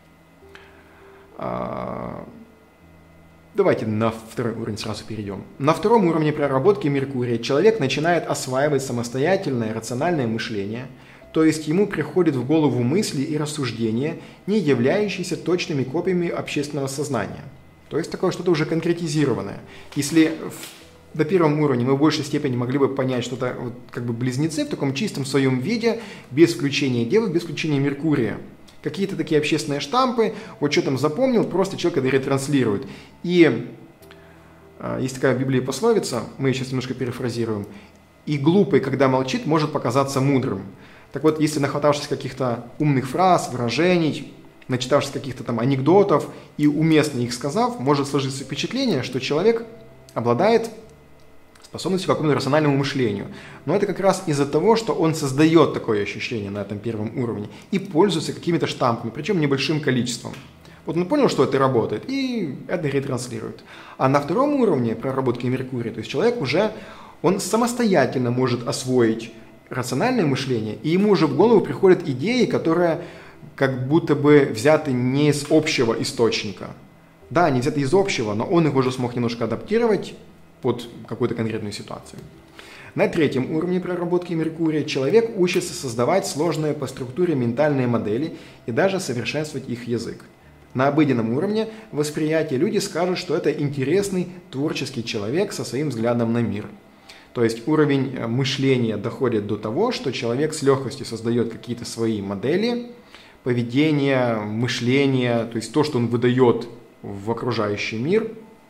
Давайте на второй уровень сразу перейдем. На втором уровне проработки Меркурия человек начинает осваивать самостоятельное рациональное мышление, то есть ему приходят в голову мысли и рассуждения, не являющиеся точными копиями общественного сознания. То есть такое что-то уже конкретизированное. Если на первом уровне мы в большей степени могли бы понять, что это вот как бы близнецы в таком чистом своем виде, без включения Девы, без включения Меркурия. Какие-то такие общественные штампы, вот что там запомнил, просто человек это ретранслирует. И э, есть такая в Библии пословица, мы ее сейчас немножко перефразируем, «И глупый, когда молчит, может показаться мудрым». Так вот, если нахватавшись каких-то умных фраз, выражений, начитавшись каких-то там анекдотов и уместно их сказав, может сложиться впечатление, что человек обладает способностью к какому-то рациональному мышлению. Но это как раз из-за того, что он создает такое ощущение на этом первом уровне и пользуется какими-то штампами, причем небольшим количеством. Вот он понял, что это работает, и это ретранслирует. А на втором уровне проработки Меркурия, то есть человек уже, он самостоятельно может освоить рациональное мышление, и ему уже в голову приходят идеи, которые как будто бы взяты не из общего источника. Да, они взяты из общего, но он их уже смог немножко адаптировать под какую-то конкретную ситуацию. На третьем уровне проработки Меркурия человек учится создавать сложные по структуре ментальные модели и даже совершенствовать их язык. На обыденном уровне восприятия люди скажут, что это интересный творческий человек со своим взглядом на мир. То есть уровень мышления доходит до того, что человек с легкостью создает какие-то свои модели, поведения, мышления, то есть то, что он выдает в окружающий мир.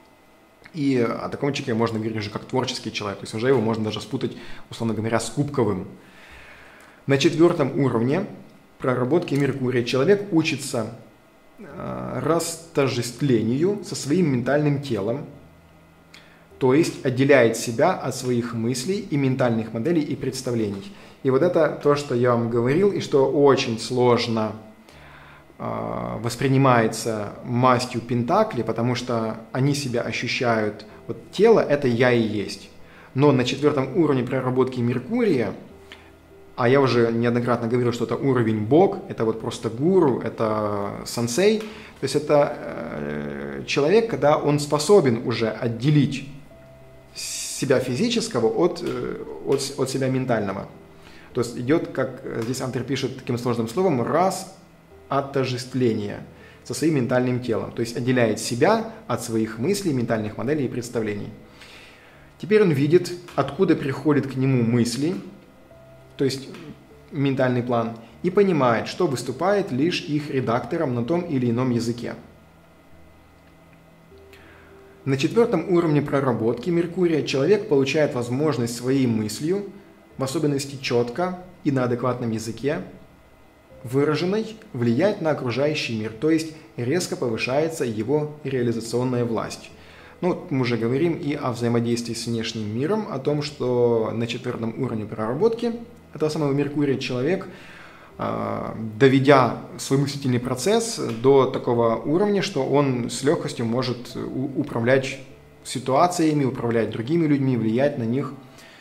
И о таком человеке можно говорить уже как творческий человек, то есть уже его можно даже спутать, условно говоря, с кубковым. На четвертом уровне проработки Меркурия человек учится э, растождествлению со своим ментальным телом, то есть отделяет себя от своих мыслей и ментальных моделей и представлений. И вот это то, что я вам говорил, и что очень сложно воспринимается мастью Пентакли, потому что они себя ощущают, вот тело это я и есть. Но на четвертом уровне проработки Меркурия, а я уже неоднократно говорил, что это уровень Бог, это вот просто гуру, это сенсей, то есть это э, человек, когда он способен уже отделить себя физического от, от, от себя ментального. То есть идет, как здесь автор пишет таким сложным словом, раз отождествление со своим ментальным телом, то есть отделяет себя от своих мыслей, ментальных моделей и представлений. Теперь он видит, откуда приходят к нему мысли, то есть ментальный план, и понимает, что выступает лишь их редактором на том или ином языке. На четвертом уровне проработки Меркурия человек получает возможность своей мыслью, в особенности четко и на адекватном языке, выраженной, влиять на окружающий мир, то есть резко повышается его реализационная власть. Ну, мы уже говорим и о взаимодействии с внешним миром, о том, что на четвертом уровне проработки этого самого Меркурия человек, доведя свой мыслительный процесс до такого уровня, что он с легкостью может управлять ситуациями, управлять другими людьми, влиять на них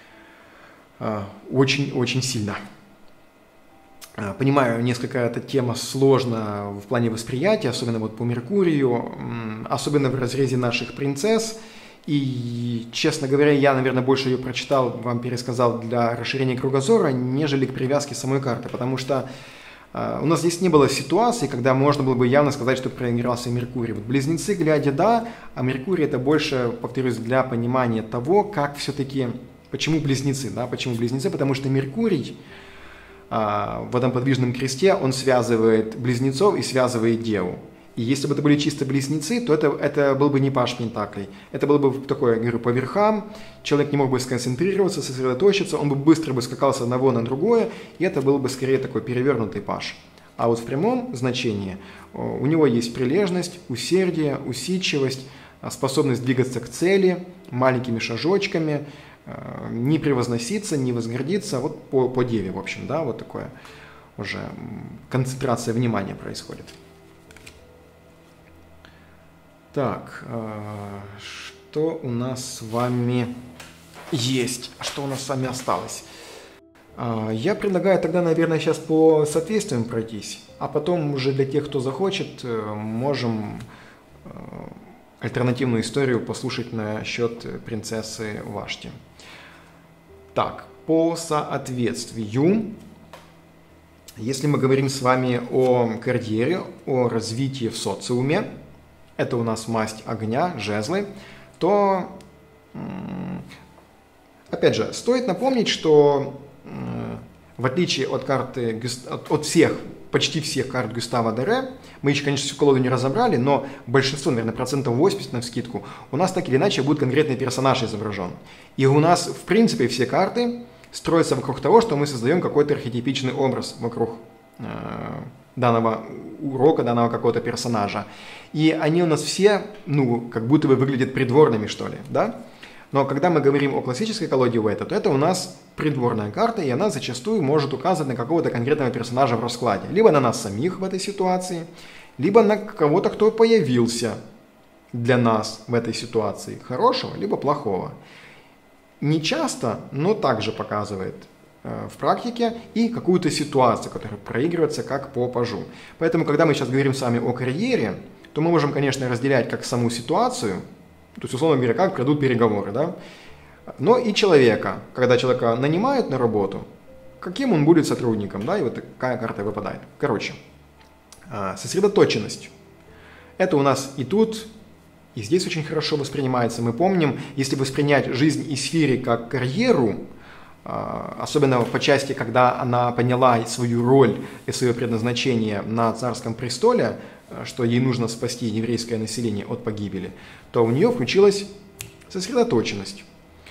очень-очень сильно. Понимаю, несколько эта тема сложна в плане восприятия, особенно вот по Меркурию, особенно в разрезе наших принцесс. И, честно говоря, я, наверное, больше ее прочитал, вам пересказал для расширения кругозора, нежели к привязке самой карты, потому что э, у нас здесь не было ситуации, когда можно было бы явно сказать, что проигрался Меркурий. Вот близнецы, глядя, да, а Меркурий это больше, повторюсь, для понимания того, как все-таки, почему близнецы, да, почему близнецы, потому что Меркурий э, в этом подвижном кресте, он связывает близнецов и связывает Деву. И если бы это были чисто близнецы, то это, это был бы не паж Пентаклей. Это было бы такое, я говорю, по верхам. Человек не мог бы сконцентрироваться, сосредоточиться, он бы быстро бы скакал с одного на другое, и это был бы скорее такой перевернутый паж. А вот в прямом значении у него есть прилежность, усердие, усидчивость, способность двигаться к цели маленькими шажочками, не превозноситься, не возгордиться, вот по, по Деве, в общем, да, вот такое уже концентрация внимания происходит. Так, что у нас с вами есть? Что у нас с вами осталось? Я предлагаю тогда, наверное, сейчас по соответствиям пройтись, а потом уже для тех, кто захочет, можем альтернативную историю послушать насчет принцессы Вашти. Так, по соответствию, если мы говорим с вами о карьере, о развитии в социуме, это у нас масть огня, жезлы, то Опять же, стоит напомнить, что в отличие от карты, от всех, почти всех карт Гюстава Доре, мы еще, конечно, всю колоду не разобрали, но большинство, наверное, процентов восемьдесят навскидку, у нас так или иначе будет конкретный персонаж изображен. И у нас, в принципе, все карты строятся вокруг того, что мы создаем какой-то архетипичный образ вокруг э, данного урока, данного какого-то персонажа. И они у нас все, ну, как будто бы выглядят придворными, что ли, да? Но когда мы говорим о классической колоде Уэйта, то это у нас придворная карта, и она зачастую может указывать на какого-то конкретного персонажа в раскладе. Либо на нас самих в этой ситуации, либо на кого-то, кто появился для нас в этой ситуации, хорошего либо плохого. Не часто, но также показывает э, в практике и какую-то ситуацию, которая проигрывается как по пажу. Поэтому, когда мы сейчас говорим с вами о карьере, то мы можем, конечно, разделять как саму ситуацию, то есть, условно говоря, как пройдут переговоры, да? Но и человека, когда человека нанимают на работу, каким он будет сотрудником, да, и вот такая карта выпадает. Короче, сосредоточенность. Это у нас и тут, и здесь очень хорошо воспринимается. Мы помним, если воспринять жизнь Исфири как карьеру, особенно по части, когда она поняла свою роль и свое предназначение на царском престоле, что ей нужно спасти еврейское население от погибели, то у нее включилась сосредоточенность.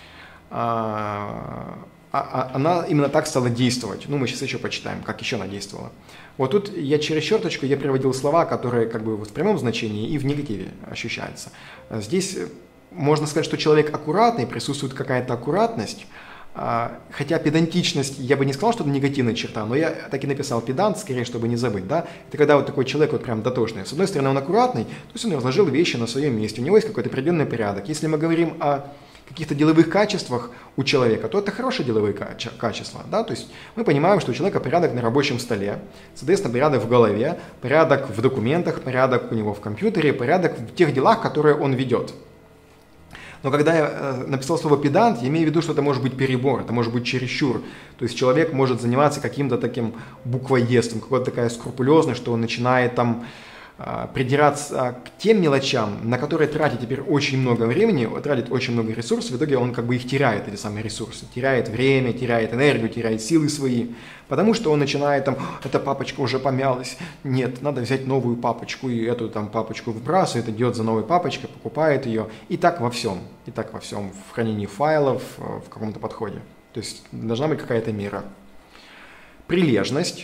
Она именно так стала действовать. Ну, мы сейчас еще почитаем, как еще она действовала. Вот тут я через черточку я приводил слова, которые как бы в прямом значении и в негативе ощущаются. Здесь можно сказать, что человек аккуратный, присутствует какая-то аккуратность, хотя педантичность, я бы не сказал, что это негативная черта, но я так и написал педант, скорее, чтобы не забыть, да, это когда вот такой человек вот прям дотошный. С одной стороны, он аккуратный, то есть он разложил вещи на своем месте, у него есть какой-то определенный порядок. Если мы говорим о каких-то деловых качествах у человека, то это хорошие деловые качества, да, то есть мы понимаем, что у человека порядок на рабочем столе, соответственно, порядок в голове, порядок в документах, порядок у него в компьютере, порядок в тех делах, которые он ведет. Но когда я написал слово «педант», я имею в виду, что это может быть перебор, это может быть чересчур. То есть человек может заниматься каким-то таким буквоедством, какой-то такая скрупулезность, что он начинает там придираться к тем мелочам, на которые тратит теперь очень много времени, тратит очень много ресурсов, в итоге он как бы их теряет, эти самые ресурсы, теряет время, теряет энергию, теряет силы свои, потому что он начинает там, эта папочка уже помялась, нет, надо взять новую папочку, и эту там папочку выбрасывает, идет за новой папочкой, покупает ее, и так во всем, и так во всем, в хранении файлов, в каком-то подходе, то есть должна быть какая-то мера. Прилежность,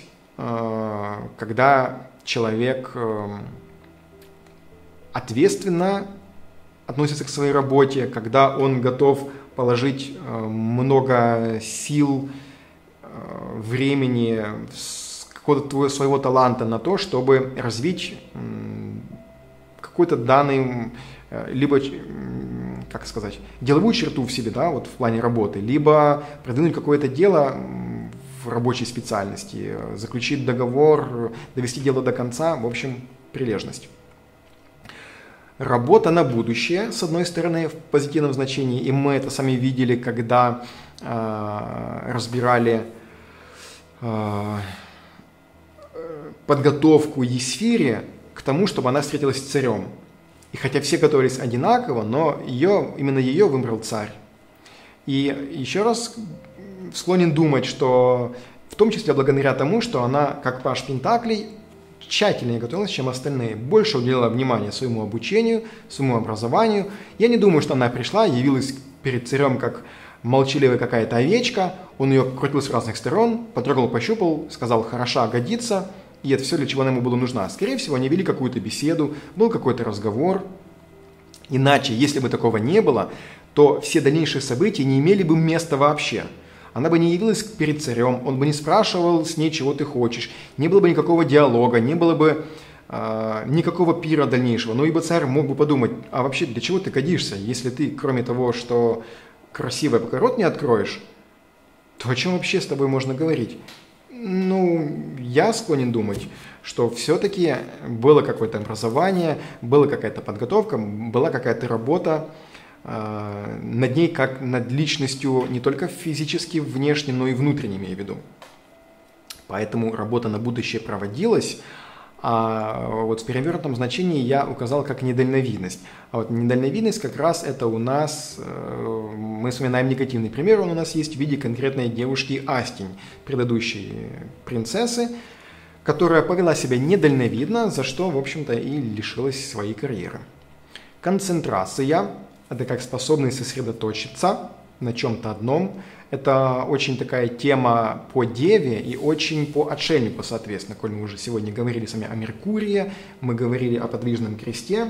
когда человек ответственно относится к своей работе, когда он готов положить много сил, времени, какого-то своего таланта на то, чтобы развить какой-то данный, либо, как сказать, деловую черту в себе, да, вот в плане работы, либо продвинуть какое-то дело в рабочей специальности, заключить договор, довести дело до конца, в общем, прилежность. Работа на будущее, с одной стороны, в позитивном значении, и мы это сами видели, когда э, разбирали э, подготовку Есфири к тому, чтобы она встретилась с царем. И хотя все готовились одинаково, но ее, именно ее выбрал царь. И еще раз склонен думать, что в том числе благодаря тому, что она, как паж Пентаклей, тщательнее готовилась, чем остальные, больше уделила внимания своему обучению, своему образованию. Я не думаю, что она пришла, явилась перед царем как молчаливая какая-то овечка, он ее крутил с разных сторон, потрогал, пощупал, сказал «хороша, годится», и это все, для чего она ему была нужна. Скорее всего, они вели какую-то беседу, был какой-то разговор. Иначе, если бы такого не было, то все дальнейшие события не имели бы места вообще. Она бы не явилась перед царем, он бы не спрашивал с ней, чего ты хочешь, не было бы никакого диалога, не было бы э, никакого пира дальнейшего. Но ибо царь мог бы подумать, а вообще для чего ты годишься, если ты, кроме того, что красиво, пока рот не откроешь, то о чем вообще с тобой можно говорить? Ну, я склонен думать, что все-таки было какое-то образование, была какая-то подготовка, была какая-то работа э, над ней, как над личностью не только физически, внешне, но и внутренне, имею в виду. Поэтому работа на будущее проводилась, А вот в перевернутом значении я указал как недальновидность. А вот недальновидность как раз это у нас, мы вспоминаем негативный пример, он у нас есть в виде конкретной девушки Астинь, предыдущей принцессы, которая повела себя недальновидно, за что, в общем-то, и лишилась своей карьеры. Концентрация – это как способность сосредоточиться на чем-то одном. Это очень такая тема по Деве и очень по отшельнику, соответственно, коль мы уже сегодня говорили с вами о Меркурии, мы говорили о подвижном кресте.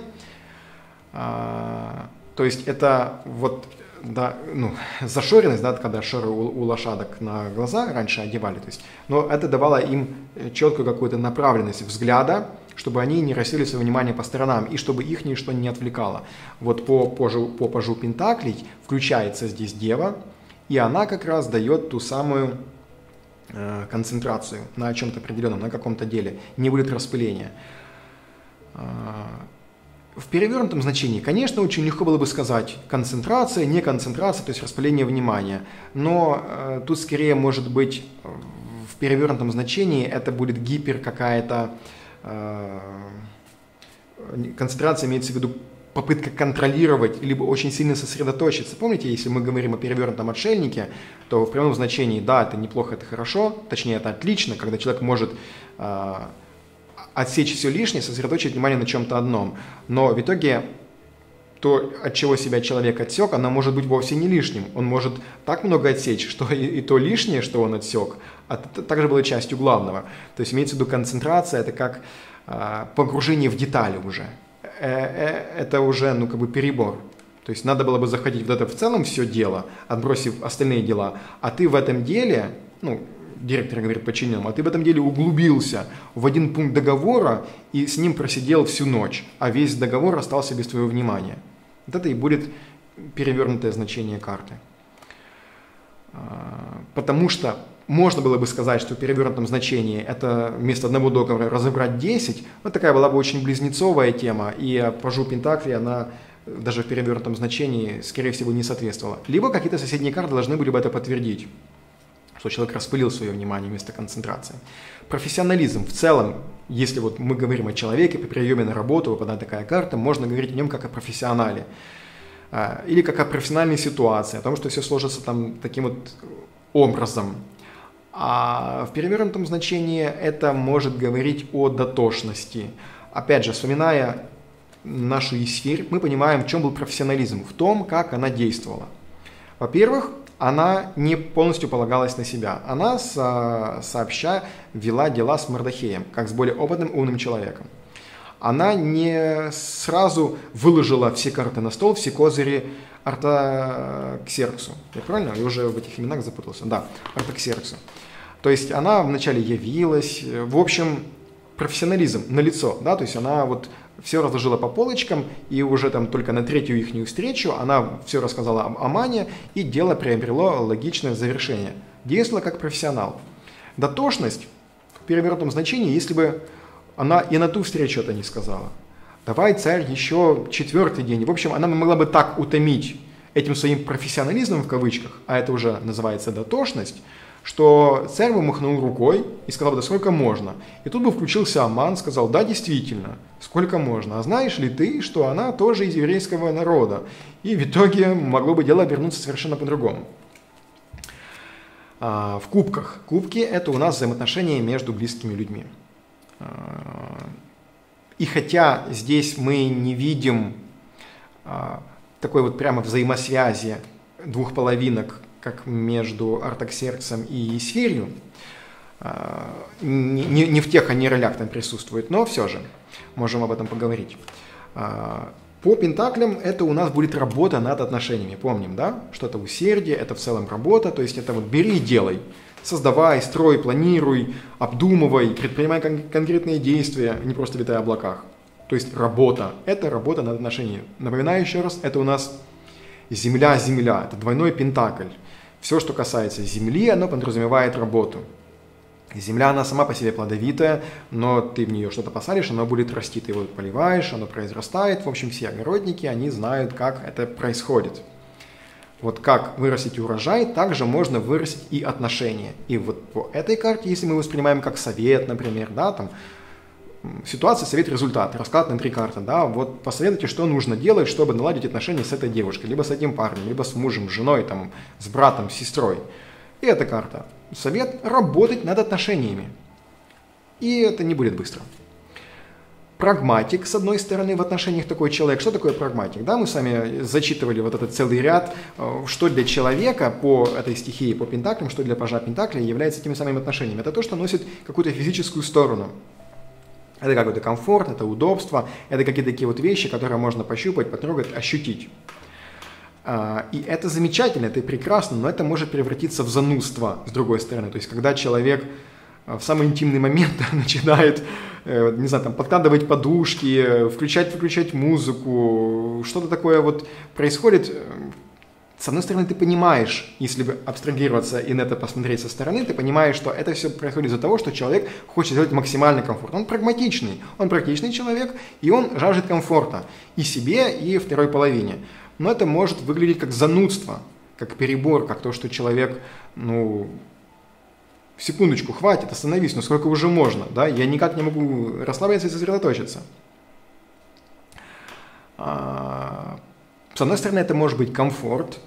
А, то есть это вот, да, ну, зашоренность, да, когда шоры у, у лошадок на глаза раньше одевали, то есть, но это давало им четкую какую-то направленность взгляда, чтобы они не рассеяли свое внимание по сторонам и чтобы их ничто не отвлекало. Вот по, по, по пажу Пентаклей включается здесь Дева, и она как раз дает ту самую э, концентрацию на чем-то определенном, на каком-то деле. Не будет распыления. Э, в перевернутом значении, конечно, очень легко было бы сказать концентрация, не концентрация, то есть распыление внимания. Но э, тут скорее может быть в перевернутом значении это будет гипер какая-то э, концентрация, имеется в виду попытка контролировать, либо очень сильно сосредоточиться. Помните, если мы говорим о перевернутом отшельнике, то в прямом значении, да, это неплохо, это хорошо, точнее, это отлично, когда человек может э, отсечь все лишнее, сосредоточить внимание на чем-то одном. Но в итоге то, от чего себя человек отсек, оно может быть вовсе не лишним. Он может так много отсечь, что и, и то лишнее, что он отсек, а также было частью главного. То есть имеется в виду концентрация, это как э, погружение в детали уже. Это уже, ну, как бы перебор. То есть надо было бы заходить в это в целом все дело, отбросив остальные дела. А ты в этом деле, ну, директор говорит подчиненному, а ты в этом деле углубился в один пункт договора и с ним просидел всю ночь, а весь договор остался без твоего внимания. Вот это и будет перевернутое значение карты. Потому что можно было бы сказать, что в перевернутом значении это вместо одного договора разобрать десять, вот такая была бы очень близнецовая тема, и пажу Пентаклей она даже в перевернутом значении, скорее всего, не соответствовала. Либо какие-то соседние карты должны были бы это подтвердить, что человек распылил свое внимание вместо концентрации. Профессионализм в целом, если вот мы говорим о человеке, при приеме на работу выпадает такая карта, можно говорить о нем как о профессионале. Или как о профессиональной ситуации, о том, что все сложится там таким вот образом. А в перевернутом значении это может говорить о дотошности. Опять же, вспоминая нашу Есфирь, мы понимаем, в чем был профессионализм, в том, как она действовала. Во-первых, она не полностью полагалась на себя. Она со- сообща вела дела с Мардахеем, как с более опытным, умным человеком. Она не сразу выложила все карты на стол, все козыри Артаксерксу. Я правильно? Я уже в этих именах запутался. Да, Артаксерксу. То есть она вначале явилась, в общем, профессионализм налицо, да, то есть она вот все разложила по полочкам, и уже там только на третью ихнюю встречу она все рассказала о Амане, и дело приобрело логичное завершение. Действовала как профессионал. Дотошность в перевернутом значении, если бы она и на ту встречу это не сказала. Давай, царь, еще четвертый день. В общем, она могла бы так утомить этим своим профессионализмом в кавычках, а это уже называется дотошность, что царь бы махнул рукой и сказал, да сколько можно. И тут бы включился Аман, сказал, да, действительно, сколько можно. А знаешь ли ты, что она тоже из еврейского народа? И в итоге могло бы дело обернуться совершенно по-другому. А, в кубках. Кубки – это у нас взаимоотношения между близкими людьми. А, и хотя здесь мы не видим а, такой вот прямо взаимосвязи двух половинок, как между Артаксерксом и Есфирью, не, не, не в тех они ролях там присутствуют, но все же можем об этом поговорить. По Пентаклям это у нас будет работа над отношениями, помним, да, что это усердие, это в целом работа, то есть это вот бери и делай, создавай, строй, планируй, обдумывай, предпринимай кон- конкретные действия, не просто летай в облаках. То есть работа, это работа над отношениями. Напоминаю еще раз, это у нас земля-земля, это двойной пентакль. Все, что касается земли, оно подразумевает работу. Земля, она сама по себе плодовитая, но ты в нее что-то посадишь, оно будет расти, ты его поливаешь, оно произрастает. В общем, все огородники, они знают, как это происходит. Вот как вырастить урожай, также можно вырастить и отношения. И вот по этой карте, если мы воспринимаем как совет, например, да, там, ситуация, совет, результат, расклад на три карты, да, вот посоветуйте, что нужно делать, чтобы наладить отношения с этой девушкой, либо с этим парнем, либо с мужем, с женой, там, с братом, с сестрой. И эта карта. Совет – работать над отношениями. И это не будет быстро. Прагматик, с одной стороны, в отношениях такой человек. Что такое прагматик? Да, мы сами зачитывали вот этот целый ряд, что для человека по этой стихии, по пентаклям, что для пажа пентаклей является теми самыми отношениями. Это то, что носит какую-то физическую сторону. Это какой-то комфорт, это удобство, это какие-то такие вот вещи, которые можно пощупать, потрогать, ощутить. И это замечательно, это прекрасно, но это может превратиться в занудство, с другой стороны. То есть, когда человек в самый интимный момент начинает, не знаю, там, подкладывать подушки, включать-выключать музыку, что-то такое вот происходит. С одной стороны, ты понимаешь, если бы абстрагироваться и на это посмотреть со стороны, ты понимаешь, что это все происходит из-за того, что человек хочет сделать максимально комфортно. Он прагматичный, он практичный человек, и он жаждет комфорта и себе, и второй половине. Но это может выглядеть как занудство, как перебор, как то, что человек, ну, секундочку, хватит, остановись, ну сколько уже можно, да, я никак не могу расслабиться и сосредоточиться. С одной стороны, это может быть комфорт.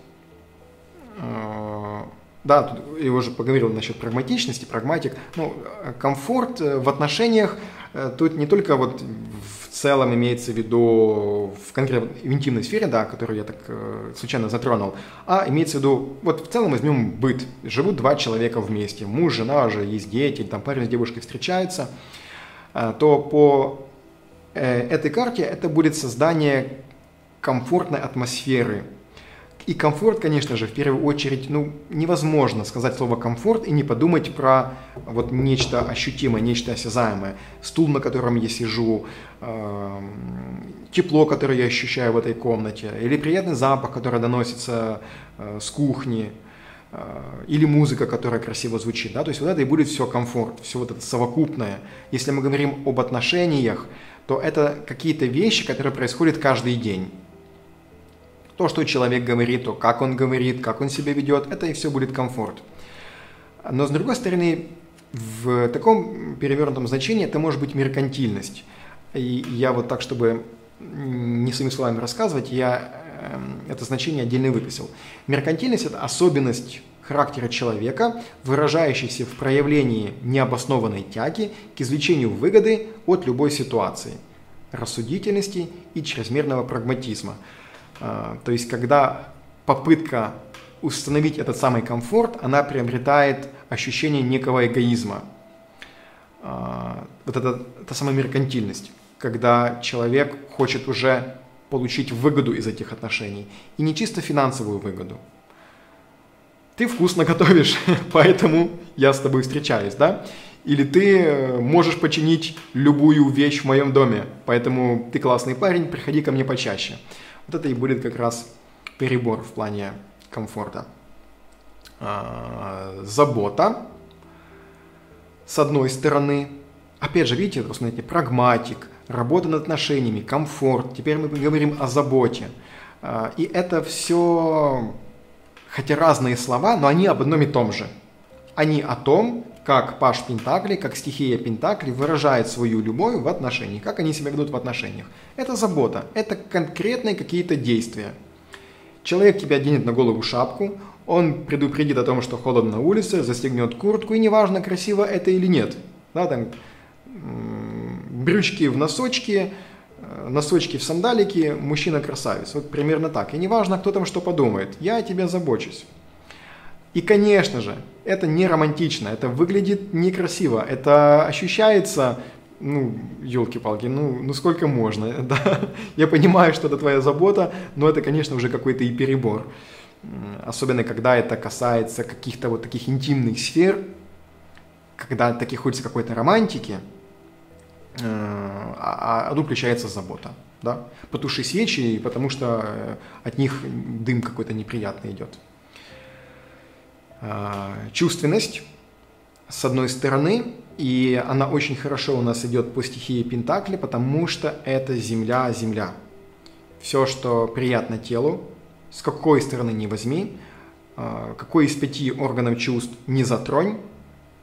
Да, тут я уже поговорил насчет прагматичности, прагматик. Ну, комфорт в отношениях тут не только вот в целом имеется в виду в конкретно в интимной сфере, да, которую я так случайно затронул, а имеется в виду, вот в целом возьмем быт. Живут два человека вместе, муж, жена, уже есть дети, там парень с девушкой встречаются, то по этой карте это будет создание комфортной атмосферы. И комфорт, конечно же, в первую очередь, ну, невозможно сказать слово комфорт и не подумать про вот нечто ощутимое, нечто осязаемое. Стул, на котором я сижу, э, тепло, которое я ощущаю в этой комнате, или приятный запах, который доносится э, с кухни, э, или музыка, которая красиво звучит. Да? То есть вот это и будет все комфорт, все вот это совокупное. Если мы говорим об отношениях, то это какие-то вещи, которые происходят каждый день. То, что человек говорит, то, как он говорит, как он себя ведет, это и все будет комфорт. Но, с другой стороны, в таком перевернутом значении это может быть меркантильность. И я вот так, чтобы не своими словами рассказывать, я это значение отдельно выписал. Меркантильность – это особенность характера человека, выражающаяся в проявлении необоснованной тяги к извлечению выгоды от любой ситуации, рассудительности и чрезмерного прагматизма. То есть, когда попытка установить этот самый комфорт, она приобретает ощущение некого эгоизма. Вот это та самая меркантильность, когда человек хочет уже получить выгоду из этих отношений, и не чисто финансовую выгоду. Ты вкусно готовишь, поэтому я с тобой встречаюсь, да? Или ты можешь починить любую вещь в моем доме, поэтому ты классный парень, приходи ко мне почаще. Вот это и будет как раз перебор в плане комфорта. А, забота, с одной стороны. Опять же, видите, посмотрите, прагматик, работа над отношениями, комфорт. Теперь мы говорим о заботе. А, и это все, хотя разные слова, но они об одном и том же. Они о том, как паж пентаклей, как стихия пентаклей выражает свою любовь в отношениях, как они себя ведут в отношениях. Это забота, это конкретные какие-то действия. Человек тебе оденет на голову шапку, он предупредит о том, что холодно на улице, застегнет куртку, и неважно, красиво это или нет. Да, там, брючки в носочки, носочки в сандалики, мужчина красавец. Вот примерно так. И неважно, кто там что подумает, я о тебе забочусь. И, конечно же, это не романтично, это выглядит некрасиво, это ощущается, ну, елки-палки, ну, ну сколько можно, да? Я понимаю, что это твоя забота, но это, конечно, уже какой-то и перебор. Особенно, когда это касается каких-то вот таких интимных сфер, когда таки хочется какой-то романтики, а, а тут включается забота, да? Потуши свечи, потому что от них дым какой-то неприятный идет. Чувственность, с одной стороны, и она очень хорошо у нас идет по стихии Пентакли, потому что это земля, земля. Все, что приятно телу, с какой стороны не возьми, какой из пяти органов чувств не затронь,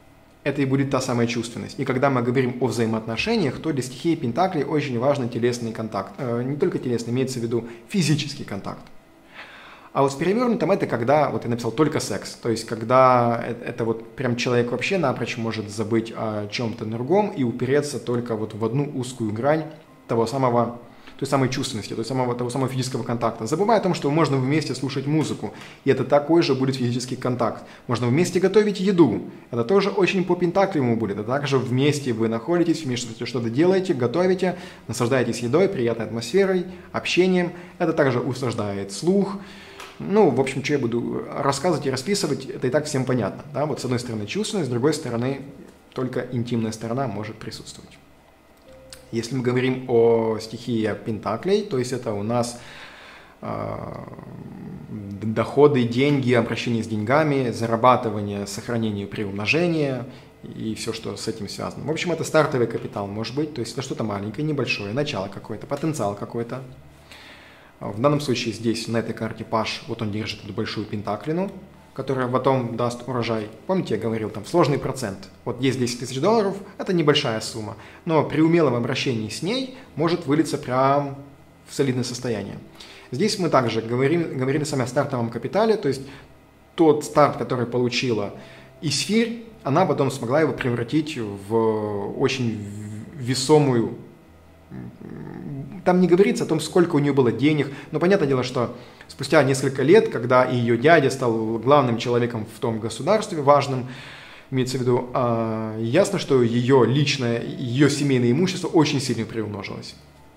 это и будет та самая чувственность. И когда мы говорим о взаимоотношениях, то для стихии Пентаклей очень важен телесный контакт. Э, не только телесный, имеется в виду физический контакт. А вот с перевернутым это когда, вот я написал, только секс. То есть когда это, это вот прям человек вообще напрочь может забыть о чем-то другом и упереться только вот в одну узкую грань того самого, той самой чувственности, той самого, того самого физического контакта. Забывая о том, что можно вместе слушать музыку, и это такой же будет физический контакт. Можно вместе готовить еду, это тоже очень по пентаклему будет. Это также вместе вы находитесь, вместе что-то делаете, готовите, наслаждаетесь едой, приятной атмосферой, общением. Это также услаждает слух. Ну, в общем, что я буду рассказывать и расписывать, это и так всем понятно. Да? Вот с одной стороны чувственность, с другой стороны только интимная сторона может присутствовать. Если мы говорим о стихии Пентаклей, то есть это у нас э, доходы, деньги, обращение с деньгами, зарабатывание, сохранение, приумножение и все, что с этим связано. В общем, это стартовый капитал может быть, то есть это что-то маленькое, небольшое, начало какое-то, потенциал какой-то. В данном случае здесь на этой карте Паш, вот он держит эту большую пентаклину, которая потом даст урожай. Помните, я говорил, там сложный процент. Вот есть десять тысяч долларов, это небольшая сумма, но при умелом обращении с ней может вылиться прям в солидное состояние. Здесь мы также говорим, говорили с вами о стартовом капитале, то есть тот старт, который получила Исфирь, она потом смогла его превратить в очень весомую. Там не говорится о том, сколько у нее было денег, но понятное дело, что спустя несколько лет, когда ее дядя стал главным человеком в том государстве, важным, имеется в виду, э, ясно, что ее личное, ее семейное имущество очень сильно приумножилось.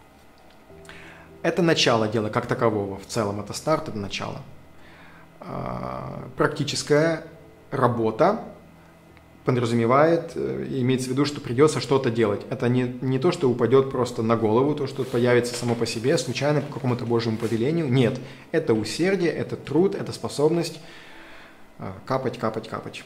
Это начало дела как такового, в целом это старт, это начало. Э, практическая работа подразумевает, имеется в виду, что придется что-то делать. Это не, не то, что упадет просто на голову, то, что появится само по себе, случайно по какому-то Божьему повелению. Нет, это усердие, это труд, это способность капать, капать, капать.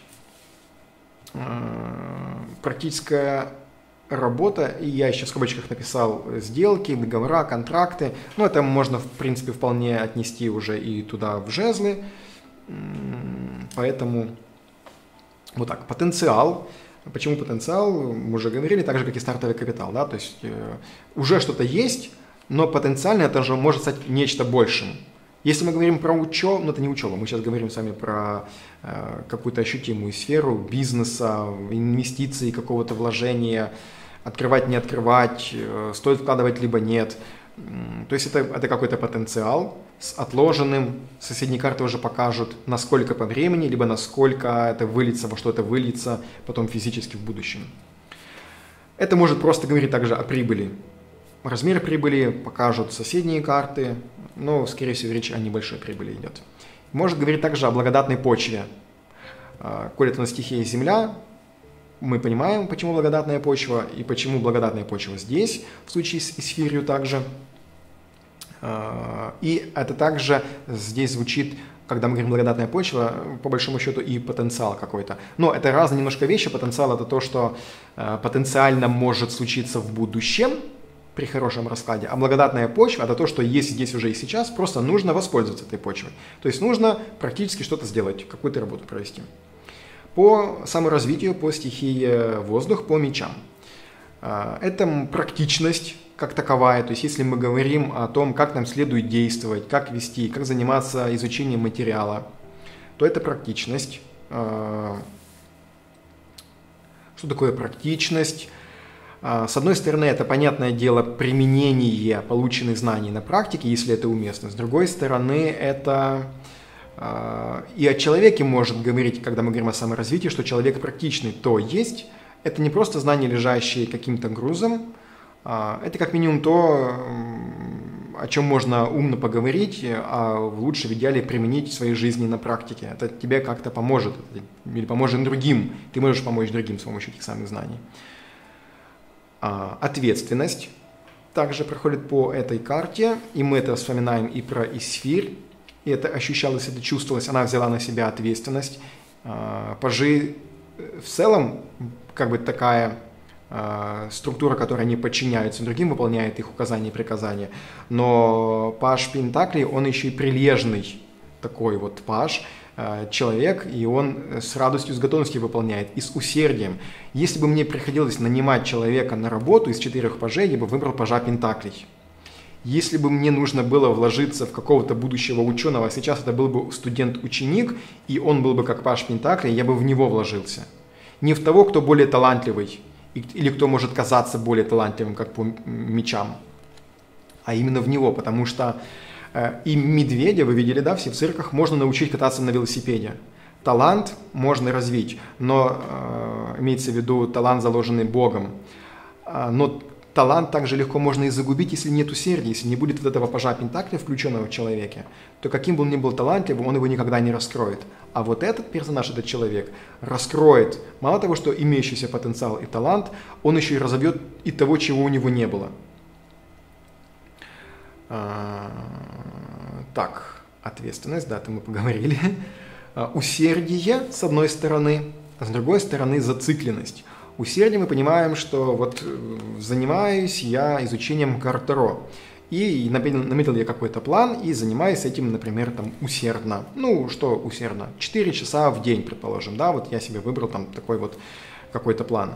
Практическая работа, и я еще в скобочках написал сделки, договора, контракты. Ну, это можно, в принципе, вполне отнести уже и туда в жезлы. Поэтому... Вот так, потенциал. Почему потенциал? Мы уже говорили, так же, как и стартовый капитал. Да? То есть э, уже что-то есть, но потенциально это же может стать нечто большим. Если мы говорим про учебу, ну это не учеба, мы сейчас говорим с вами про э, какую-то ощутимую сферу бизнеса, инвестиций, какого-то вложения, открывать, не открывать, э, стоит вкладывать, либо нет. То есть это, это какой-то потенциал с отложенным. Соседние карты уже покажут, насколько по времени, либо насколько это выльется, во что это выльется потом физически в будущем. Это может просто говорить также о прибыли. Размер прибыли покажут соседние карты, но, скорее всего, речь о небольшой прибыли идет. Может говорить также о благодатной почве. Коль это на стихии Земля, мы понимаем, почему благодатная почва и почему благодатная почва здесь, в случае с Исфирью также. И это также здесь звучит, когда мы говорим благодатная почва, по большому счету и потенциал какой-то. Но это разные немножко вещи. Потенциал – это то, что потенциально может случиться в будущем при хорошем раскладе. А благодатная почва – это то, что есть здесь уже и сейчас, просто нужно воспользоваться этой почвой. То есть нужно практически что-то сделать, какую-то работу провести. По саморазвитию, по стихии воздух, по мечам. Это практичность как таковая, то есть если мы говорим о том, как нам следует действовать, как вести, как заниматься изучением материала, то это практичность. Что такое практичность? С одной стороны, это, понятное дело, применение полученных знаний на практике, если это уместно. С другой стороны, это... И о человеке может говорить, когда мы говорим о саморазвитии, что человек практичный, то есть это не просто знания, лежащие каким-то грузом, это как минимум то, о чем можно умно поговорить, а лучше в идеале применить в своей жизни на практике. Это тебе как-то поможет или поможет другим, ты можешь помочь другим с помощью этих самых знаний. Ответственность также проходит по этой карте, и мы это вспоминаем и про Исфирь. И это ощущалось, это чувствовалось, она взяла на себя ответственность. Пажи в целом, как бы такая структура, которая не подчиняется другим, выполняет их указания и приказания. Но паж Пентаклей, он еще и прилежный такой вот паж. человек, и он с радостью, с готовностью выполняет, и с усердием. Если бы мне приходилось нанимать человека на работу из четырех пажей, я бы выбрал пажа Пентаклей. Если бы мне нужно было вложиться в какого-то будущего ученого, а сейчас это был бы студент-ученик, и он был бы как паж Пентаклей, я бы в него вложился. Не в того, кто более талантливый, или кто может казаться более талантливым, как по мечам, а именно в него, потому что э, и медведя, вы видели, да, все в цирках, можно научить кататься на велосипеде. Талант можно развить, но э, имеется в виду талант, заложенный Богом. Э, но талант также легко можно и загубить, если нет усердия, если не будет вот этого пажа Пентакля, включенного в человеке, то каким бы он ни был талантливым, он его никогда не раскроет. А вот этот персонаж, этот человек, раскроет, мало того, что имеющийся потенциал и талант, он еще и разовьет и того, чего у него не было. А, так, ответственность, да, это мы поговорили. А, усердие, с одной стороны, а с другой стороны, зацикленность. Усердие мы понимаем, что вот занимаюсь я изучением карт Таро. И наметил я какой-то план и занимаюсь этим, например, там, усердно. Ну, что усердно? четыре часа в день, предположим, да, вот я себе выбрал там такой вот какой-то план.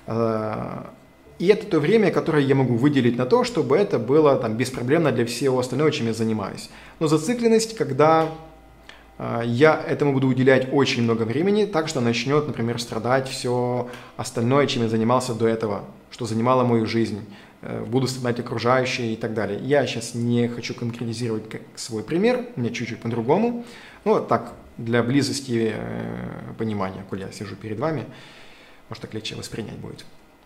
И это то время, которое я могу выделить на то, чтобы это было там беспроблемно для всего остального, чем я занимаюсь. Но зацикленность, когда я этому буду уделять очень много времени, так что начнет, например, страдать все остальное, чем я занимался до этого, что занимало мою жизнь. Буду страдать окружающие и так далее. Я сейчас не хочу конкретизировать свой пример, у меня чуть-чуть по-другому. Ну, так, для близости э, понимания, коль я сижу перед вами, может, так легче воспринять будет.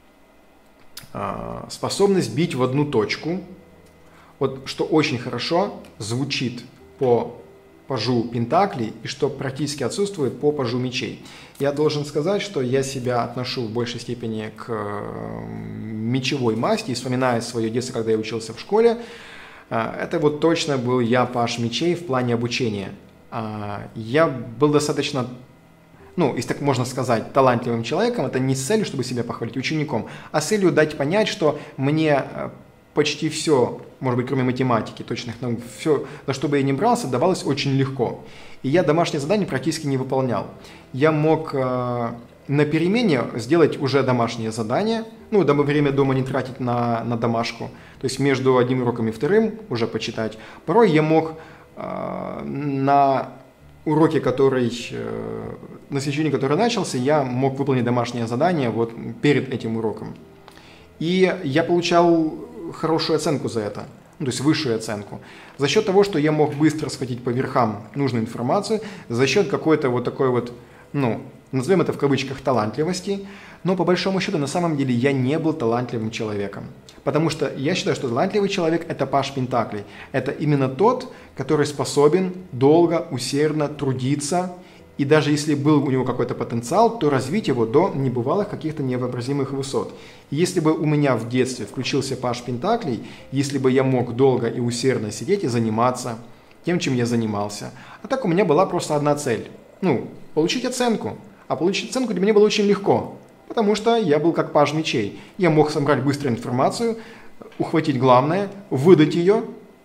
А, способность бить в одну точку, вот что очень хорошо звучит по пажу Пентаклей и что практически отсутствует по пажу мечей. Я должен сказать, что я себя отношу в большей степени к мечевой масти, и вспоминая свое детство, когда я учился в школе, это вот точно был я паж мечей в плане обучения. Я был достаточно, ну, если так можно сказать, талантливым человеком, это не с целью, чтобы себя похвалить учеником, а с целью дать понять, что мне почти все, может быть, кроме математики, точных наук, все, за что бы я ни брался, давалось очень легко. И я домашние задания практически не выполнял. Я мог э, на перемене сделать уже домашнее задание, ну, дабы время дома не тратить на, на домашку, то есть между одним уроком и вторым уже почитать. Порой я мог э, на уроке, который, э, на сечении, который начался, я мог выполнить домашнее задание вот перед этим уроком. И я получал хорошую оценку за это, ну, то есть высшую оценку, за счет того, что я мог быстро схватить по верхам нужную информацию, за счет какой-то вот такой вот, ну, назовем это в кавычках талантливости, но по большому счету на самом деле я не был талантливым человеком, потому что я считаю, что талантливый человек – это паж Пентаклей, это именно тот, который способен долго, усердно трудиться, и даже если был у него какой-то потенциал, то развить его до небывалых каких-то невообразимых высот. И если бы у меня в детстве включился паж Пентаклей, если бы я мог долго и усердно сидеть и заниматься тем, чем я занимался, а так у меня была просто одна цель – ну, получить оценку. А получить оценку для меня было очень легко, потому что я был как паж мечей. Я мог собрать быстро информацию, ухватить главное, выдать ее,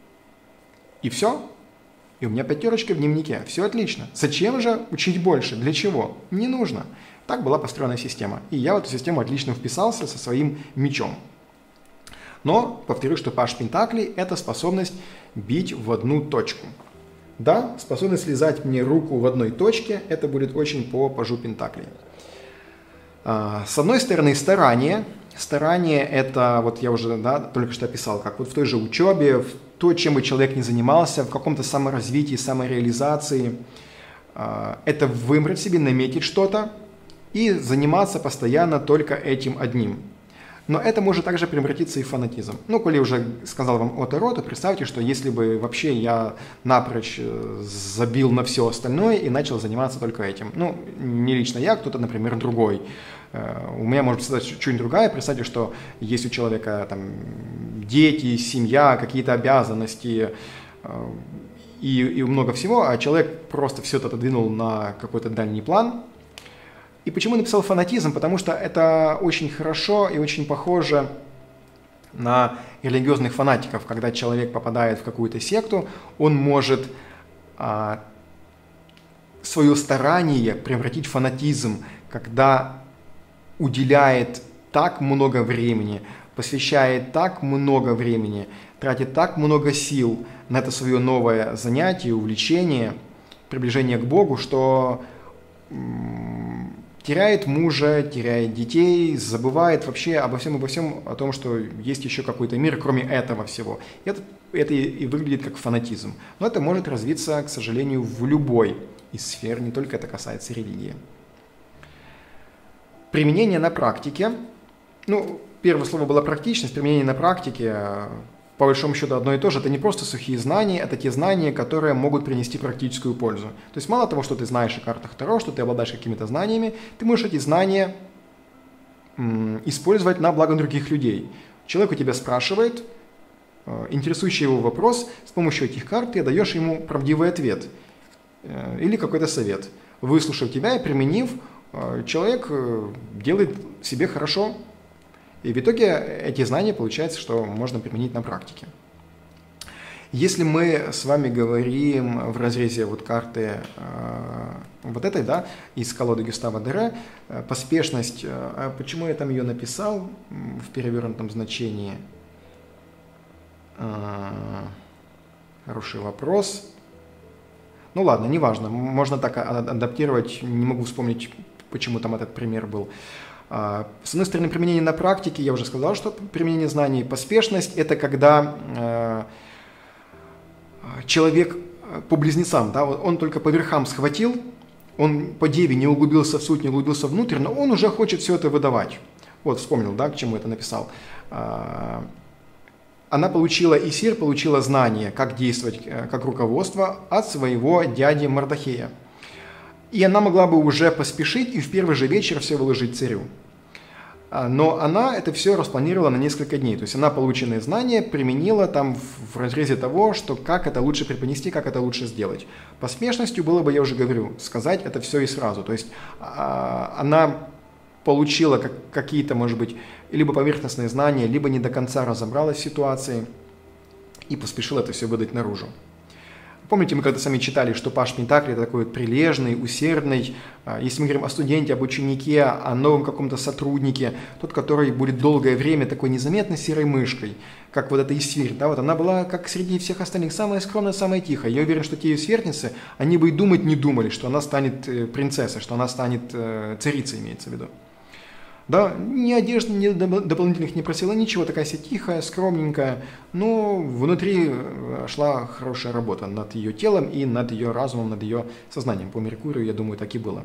и все. И у меня пятерочка в дневнике. Все отлично. Зачем же учить больше? Для чего? Не нужно. Так была построена система. И я в эту систему отлично вписался со своим мечом. Но, повторю, что паж Пентаклей – это способность бить в одну точку. Да, способность слезать мне руку в одной точке – это будет очень по пажу Пентаклей. С одной стороны, старание. Старание – это, вот я уже да, только что описал, как вот в той же учебе, в то, чем бы человек ни занимался, в каком-то саморазвитии, самореализации. Это выбрать себе, наметить что-то и заниматься постоянно только этим одним. Но это может также превратиться и в фанатизм. Ну, коли я уже сказал вам о Таро, то представьте, что если бы вообще я напрочь забил на все остальное и начал заниматься только этим. Ну, не лично я, кто-то, например, другой. У меня может быть чуть-чуть другая. Представьте, что есть у человека там дети, семья, какие-то обязанности и, и много всего, а человек просто все это отодвинул на какой-то дальний план. И почему написал фанатизм? Потому что это очень хорошо и очень похоже на религиозных фанатиков. Когда человек попадает в какую-то секту, он может а, свое старание превратить в фанатизм, когда уделяет так много времени, посвящает так много времени, тратит так много сил на это свое новое занятие, увлечение, приближение к Богу, что м- теряет мужа, теряет детей, забывает вообще обо всем, обо всем, о том, что есть еще какой-то мир, кроме этого всего. Это, это и выглядит как фанатизм. Но это может развиться, к сожалению, в любой из сфер, не только это касается религии. Применение на практике. Ну, первое слово было практичность, применение на практике, по большому счету, одно и то же. Это не просто сухие знания, это те знания, которые могут принести практическую пользу. То есть мало того, что ты знаешь о картах Таро, что ты обладаешь какими-то знаниями, ты можешь эти знания м, использовать на благо других людей. Человек у тебя спрашивает, э, интересующий его вопрос, с помощью этих карт ты даешь ему правдивый ответ э, или какой-то совет. Выслушав тебя и применив, э, человек э, делает себе хорошо. И в итоге эти знания, получается, что можно применить на практике. Если мы с вами говорим в разрезе вот карты э, вот этой, да, из колоды Гюстава Дере, э, поспешность, э, а почему я там ее написал в перевернутом значении? Э, хороший вопрос. Ну ладно, неважно, можно так адаптировать, не могу вспомнить, почему там этот пример был. С одной стороны, применение на практике, я уже сказал, что применение знаний, поспешность – это когда э, человек по близнецам, да, он только по верхам схватил, он по деве не углубился в суть, не углубился внутрь, но он уже хочет все это выдавать. Вот, вспомнил, да, к чему это написал. Э, она получила, Исир получила знание, как действовать, как руководство от своего дяди Мардахея. И она могла бы уже поспешить и в первый же вечер все выложить царю. Но она это все распланировала на несколько дней. То есть она полученные знания применила там в разрезе того, что как это лучше преподнести, как это лучше сделать. Поспешностью было бы, я уже говорю, сказать это все и сразу. То есть она получила какие-то, может быть, либо поверхностные знания, либо не до конца разобралась в ситуации и поспешила это все выдать наружу. Помните, мы когда сами читали, что Паш Пентакли – это такой вот прилежный, усердный. Если мы говорим о студенте, об ученике, о новом каком-то сотруднике, тот, который будет долгое время такой незаметной серой мышкой, как вот эта Исир, да, вот она была, как среди всех остальных, самая скромная, самая тихая. Я уверен, что те ее сверстницы, они бы и думать не думали, что она станет принцессой, что она станет царицей, имеется в виду. Да, ни одежды, ни дополнительных не просила, ничего, такая вся тихая, скромненькая, но внутри шла хорошая работа над ее телом и над ее разумом, над ее сознанием. По Меркурию, я думаю, так и было.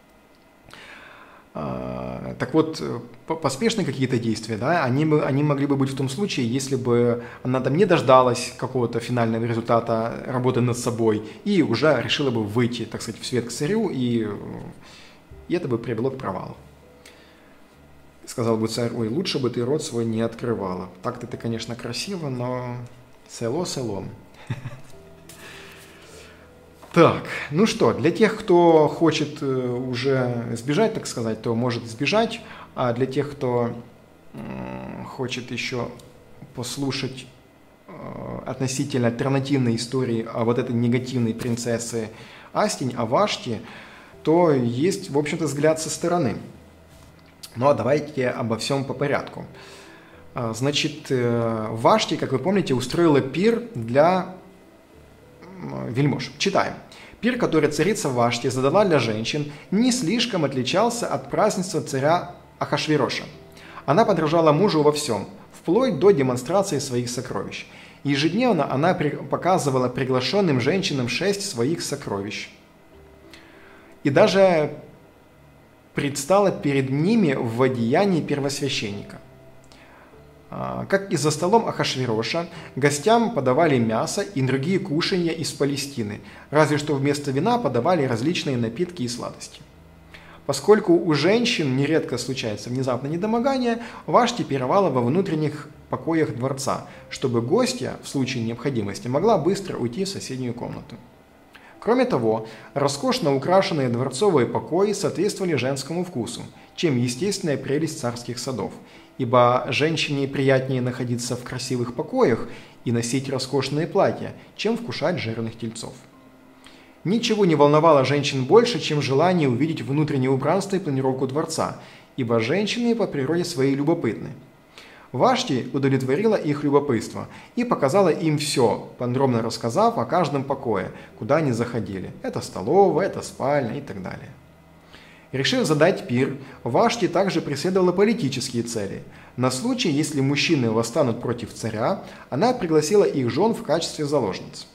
А, так вот, поспешные какие-то действия, да, они, бы, они могли бы быть в том случае, если бы она там не дождалась какого-то финального результата работы над собой и уже решила бы выйти, так сказать, в свет к царю, и, и это бы привело к провалу. Сказал бы царь: ой, лучше бы ты рот свой не открывала. Так-то ты, конечно, красиво, но село селом. Так, ну что, для тех, кто хочет уже сбежать, так сказать, то может сбежать, а для тех, кто хочет еще послушать относительно альтернативной истории о вот этой негативной принцессе Астинь, о Вашти, то есть, в общем-то, взгляд со стороны. Ну а давайте обо всем по порядку. Значит, Вашти, как вы помните, устроила пир для вельмож. Читаем. Пир, который царица Вашти задала для женщин, не слишком отличался от празднества царя Ахашвероша. Она подражала мужу во всем, вплоть до демонстрации своих сокровищ. Ежедневно она показывала приглашенным женщинам шесть своих сокровищ. И даже предстала перед ними в одеянии первосвященника. Как и за столом Ахашвероша, гостям подавали мясо и другие кушанья из Палестины, разве что вместо вина подавали различные напитки и сладости. Поскольку у женщин нередко случается внезапное недомогание, Вашти пировала во внутренних покоях дворца, чтобы гостья в случае необходимости могла быстро уйти в соседнюю комнату. Кроме того, роскошно украшенные дворцовые покои соответствовали женскому вкусу, чем естественная прелесть царских садов, ибо женщине приятнее находиться в красивых покоях и носить роскошные платья, чем вкушать жирных тельцов. Ничего не волновало женщин больше, чем желание увидеть внутреннее убранство и планировку дворца, ибо женщины по природе своей любопытны. Вашти удовлетворила их любопытство и показала им все, подробно рассказав о каждом покое, куда они заходили. Это столовая, это спальня и так далее. Решив задать пир, Вашти также преследовала политические цели. На случай, если мужчины восстанут против царя, она пригласила их жен в качестве заложниц.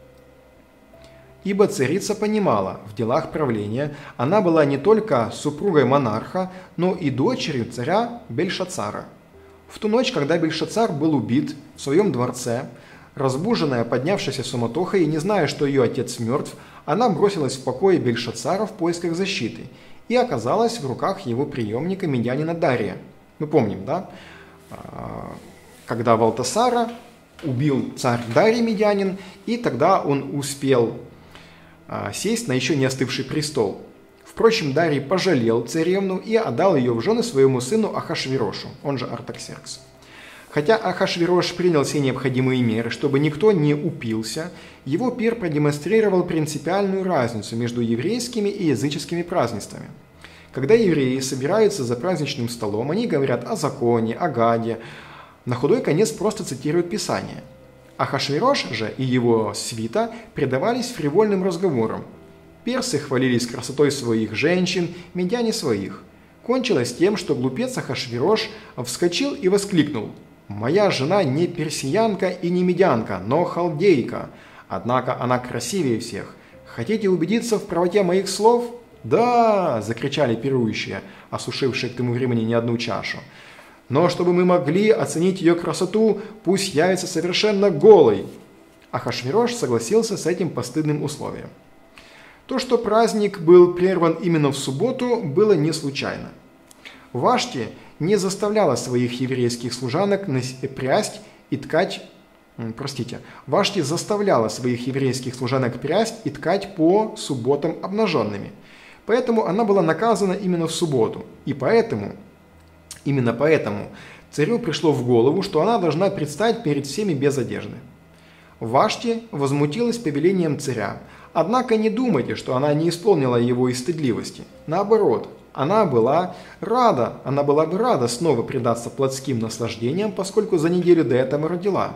Ибо царица понимала, в делах правления она была не только супругой монарха, но и дочерью царя Бельшацара. В ту ночь, когда Бельшацар был убит в своем дворце, разбуженная поднявшейся суматохой и не зная, что ее отец мертв, она бросилась в покое Бельшацара в поисках защиты и оказалась в руках его преемника медянина Дария. Мы помним, да? Когда Валтасара убил царь Дарий Медянин, и тогда он успел сесть на еще не остывший престол. Впрочем, Дарий пожалел царевну и отдал ее в жены своему сыну Ахашвирошу, он же Артаксеркс. Хотя Ахашвирош принял все необходимые меры, чтобы никто не упился, его пир продемонстрировал принципиальную разницу между еврейскими и языческими празднествами. Когда евреи собираются за праздничным столом, они говорят о законе, о гаде, на худой конец просто цитируют Писание. Ахашвирош же и его свита предавались фривольным разговорам. Персы хвалились красотой своих женщин, медяне своих. Кончилось тем, что глупец Ахашвирош вскочил и воскликнул: «Моя жена не персиянка и не медянка, но халдейка. Однако она красивее всех. Хотите убедиться в правоте моих слов?» «Да!» – закричали пирующие, осушившие к тому времени не одну чашу. «Но чтобы мы могли оценить ее красоту, пусть явится совершенно голой». Ахашвирош согласился с этим постыдным условием. То, что праздник был прерван именно в субботу, было не случайно. Вашти не заставляла своих еврейских служанок прясть и ткать, простите, Вашти заставляла своих еврейских служанок прясть и ткать по субботам обнаженными. Поэтому она была наказана именно в субботу. И поэтому, именно поэтому царю пришло в голову, что она должна предстать перед всеми без одежды. Вашти возмутилась повелением царя, однако не думайте, что она не исполнила его из стыдливости. Наоборот, она была рада, она была бы рада снова предаться плотским наслаждениям, поскольку за неделю до этого родила.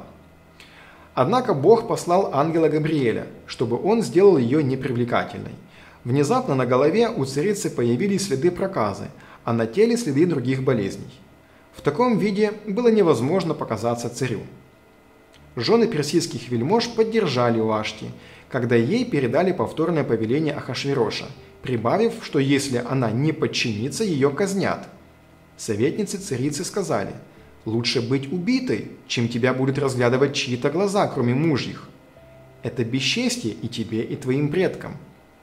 Однако Бог послал ангела Габриэля, чтобы он сделал ее непривлекательной. Внезапно на голове у царицы появились следы проказы, а на теле следы других болезней. В таком виде было невозможно показаться царю. Жены персидских вельмож поддержали Вашти, когда ей передали повторное повеление Ахашвироша, прибавив, что если она не подчинится, ее казнят. Советницы царицы сказали: «Лучше быть убитой, чем тебя будут разглядывать чьи-то глаза, кроме мужьих. Это бесчестие и тебе, и твоим предкам».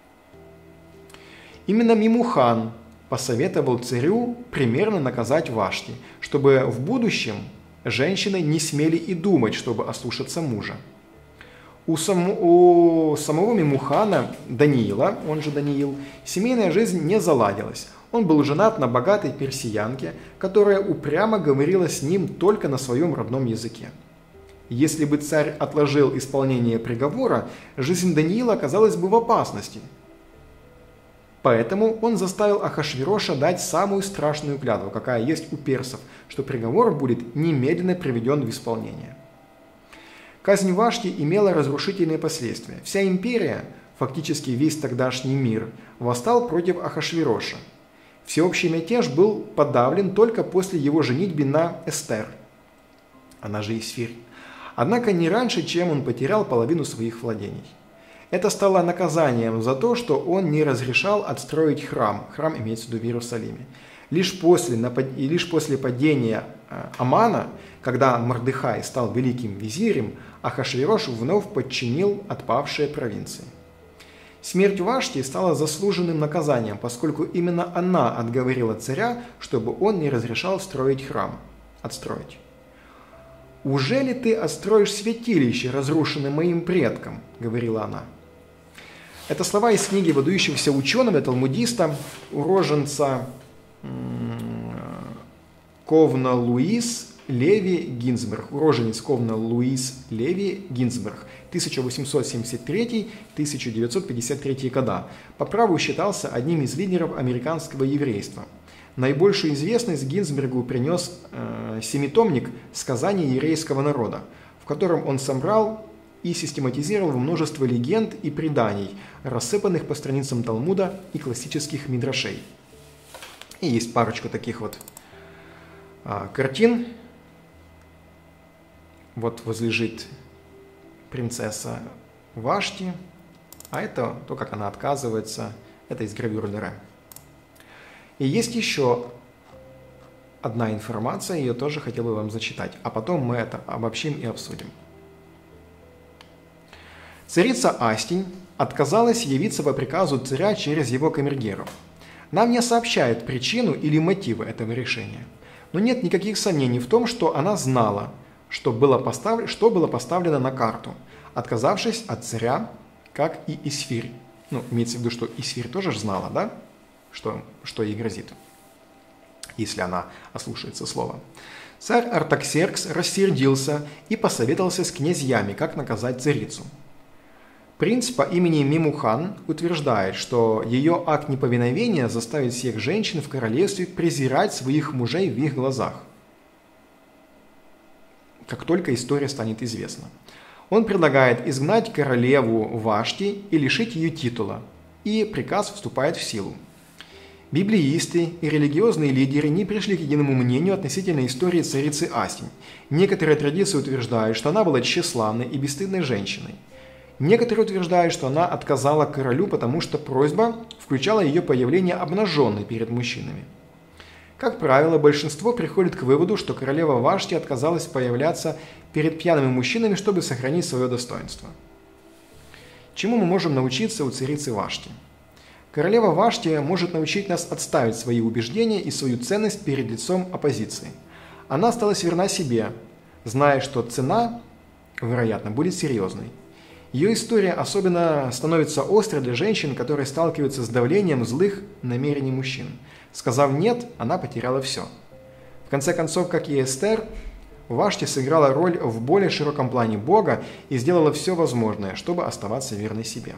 Именно Мимухан посоветовал царю примерно наказать Вашти, чтобы в будущем женщины не смели и думать, чтобы ослушаться мужа. У, сам, у самого Мимухана, Даниила, он же Даниил, семейная жизнь не заладилась. Он был женат на богатой персиянке, которая упрямо говорила с ним только на своем родном языке. Если бы царь отложил исполнение приговора, жизнь Даниила оказалась бы в опасности. Поэтому он заставил Ахашвироша дать самую страшную клятву, какая есть у персов, что приговор будет немедленно приведен в исполнение. Казнь Вашти имела разрушительные последствия. Вся империя, фактически весь тогдашний мир, восстал против Ахашвироша. Всеобщий мятеж был подавлен только после его женитьбы на Эстер, она же Исфирь, однако не раньше, чем он потерял половину своих владений. Это стало наказанием за то, что он не разрешал отстроить храм. Храм имеется в виду в Иерусалиме. Лишь после, и лишь после падения Амана, когда Мордехай стал великим визирем, Ахашвирош вновь подчинил отпавшие провинции. Смерть Вашти стала заслуженным наказанием, поскольку именно она отговорила царя, чтобы он не разрешал строить храм. Отстроить. «Уже ли ты отстроишь святилище, разрушенное моим предком?» – говорила она. Это слова из книги выдающегося ученого, талмудиста, уроженца Ковна Луис Леви Гинзбург, уроженец Ковна Луис Леви Гинзбург, тысяча восемьсот семьдесят третий — тысяча девятьсот пятьдесят третий года. По праву считался одним из лидеров американского еврейства. Наибольшую известность Гинзбургу принес э, семитомник «Сказания еврейского народа», в котором он собрал и систематизировал множество легенд и преданий, рассыпанных по страницам Талмуда и классических мидрашей. И есть парочку таких вот а, картин. Вот возлежит принцесса Вашти, а это то, как она отказывается, это из гравюры Дере. И есть еще одна информация, ее тоже хотел бы вам зачитать, а потом мы это обобщим и обсудим. Царица Астинь отказалась явиться по приказу царя через его камергеров. Нам не сообщают причину или мотивы этого решения, но нет никаких сомнений в том, что она знала, что было, постав... что было поставлено на карту, отказавшись от царя, как и Исфирь. Ну, имеется в виду, что Исфирь тоже знала, да, что, что ей грозит, если она ослушается слова. Царь Артаксеркс рассердился и посоветовался с князьями, как наказать царицу. Принц по имени Мемухан утверждает, что ее акт неповиновения заставит всех женщин в королевстве презирать своих мужей в их глазах, как только история станет известна. Он предлагает изгнать королеву Вашти и лишить ее титула, и приказ вступает в силу. Библеисты и религиозные лидеры не пришли к единому мнению относительно истории царицы Астинь. Некоторые традиции утверждают, что она была тщеславной и бесстыдной женщиной. Некоторые утверждают, что она отказала королю, потому что просьба включала ее появление обнаженной перед мужчинами. Как правило, большинство приходит к выводу, что королева Вашти отказалась появляться перед пьяными мужчинами, чтобы сохранить свое достоинство. Чему мы можем научиться у царицы Вашти? Королева Вашти может научить нас отставить свои убеждения и свою ценность перед лицом оппозиции. Она осталась верна себе, зная, что цена, вероятно, будет серьезной. Ее история особенно становится острой для женщин, которые сталкиваются с давлением злых намерений мужчин. Сказав «нет», она потеряла все. В конце концов, как и Эстер, Вашти сыграла роль в более широком плане Бога и сделала все возможное, чтобы оставаться верной себе.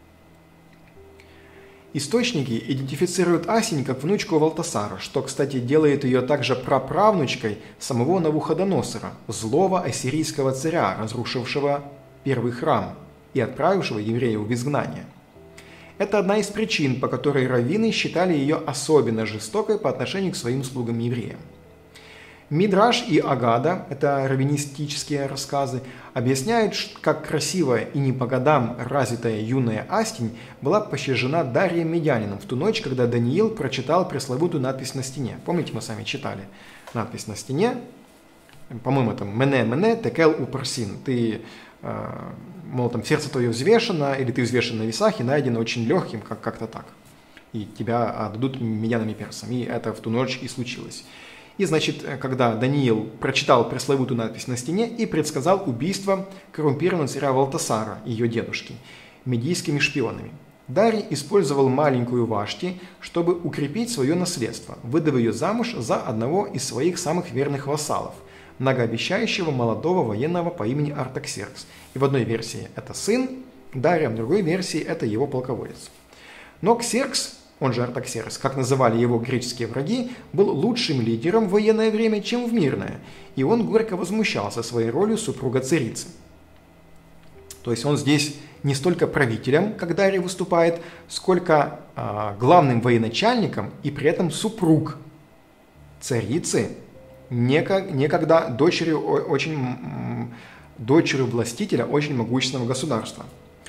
Источники идентифицируют Астинь как внучку Валтасара, что, кстати, делает ее также праправнучкой самого Навуходоносора, злого ассирийского царя, разрушившего первый храм и отправившего евреев в изгнание. Это одна из причин, по которой раввины считали ее особенно жестокой по отношению к своим слугам-евреям. Мидраш и Агада, это раввинистические рассказы, объясняют, как красивая и не по годам развитая юная Астинь была пощажена Дарием Медянином в ту ночь, когда Даниил прочитал пресловутую надпись на стене. Помните, мы сами читали надпись на стене? По-моему, там «Мене-мене текел упарсин». Ты, мол, там сердце твое взвешено, или ты взвешен на весах и найдено очень легким, как- как-то так. И тебя отдадут медяным и персам. И это в ту ночь и случилось. И, значит, когда Даниил прочитал пресловутую надпись на стене и предсказал убийство коррумпированного царя Валтасара, ее дедушки, медийскими шпионами. Дарий использовал маленькую Вашти, чтобы укрепить свое наследство, выдав ее замуж за одного из своих самых верных вассалов, многообещающего молодого военного по имени Артаксеркс. И в одной версии это сын Дария, в другой версии это его полководец. Но Ксеркс, он же Артаксеркс, как называли его греческие враги, был лучшим лидером в военное время, чем в мирное, и он горько возмущался своей ролью супруга царицы. То есть он здесь не столько правителем, как Дарий выступает, сколько а, главным военачальником и при этом супруг царицы, некогда дочерью, очень, дочерью властителя очень могущественного государства.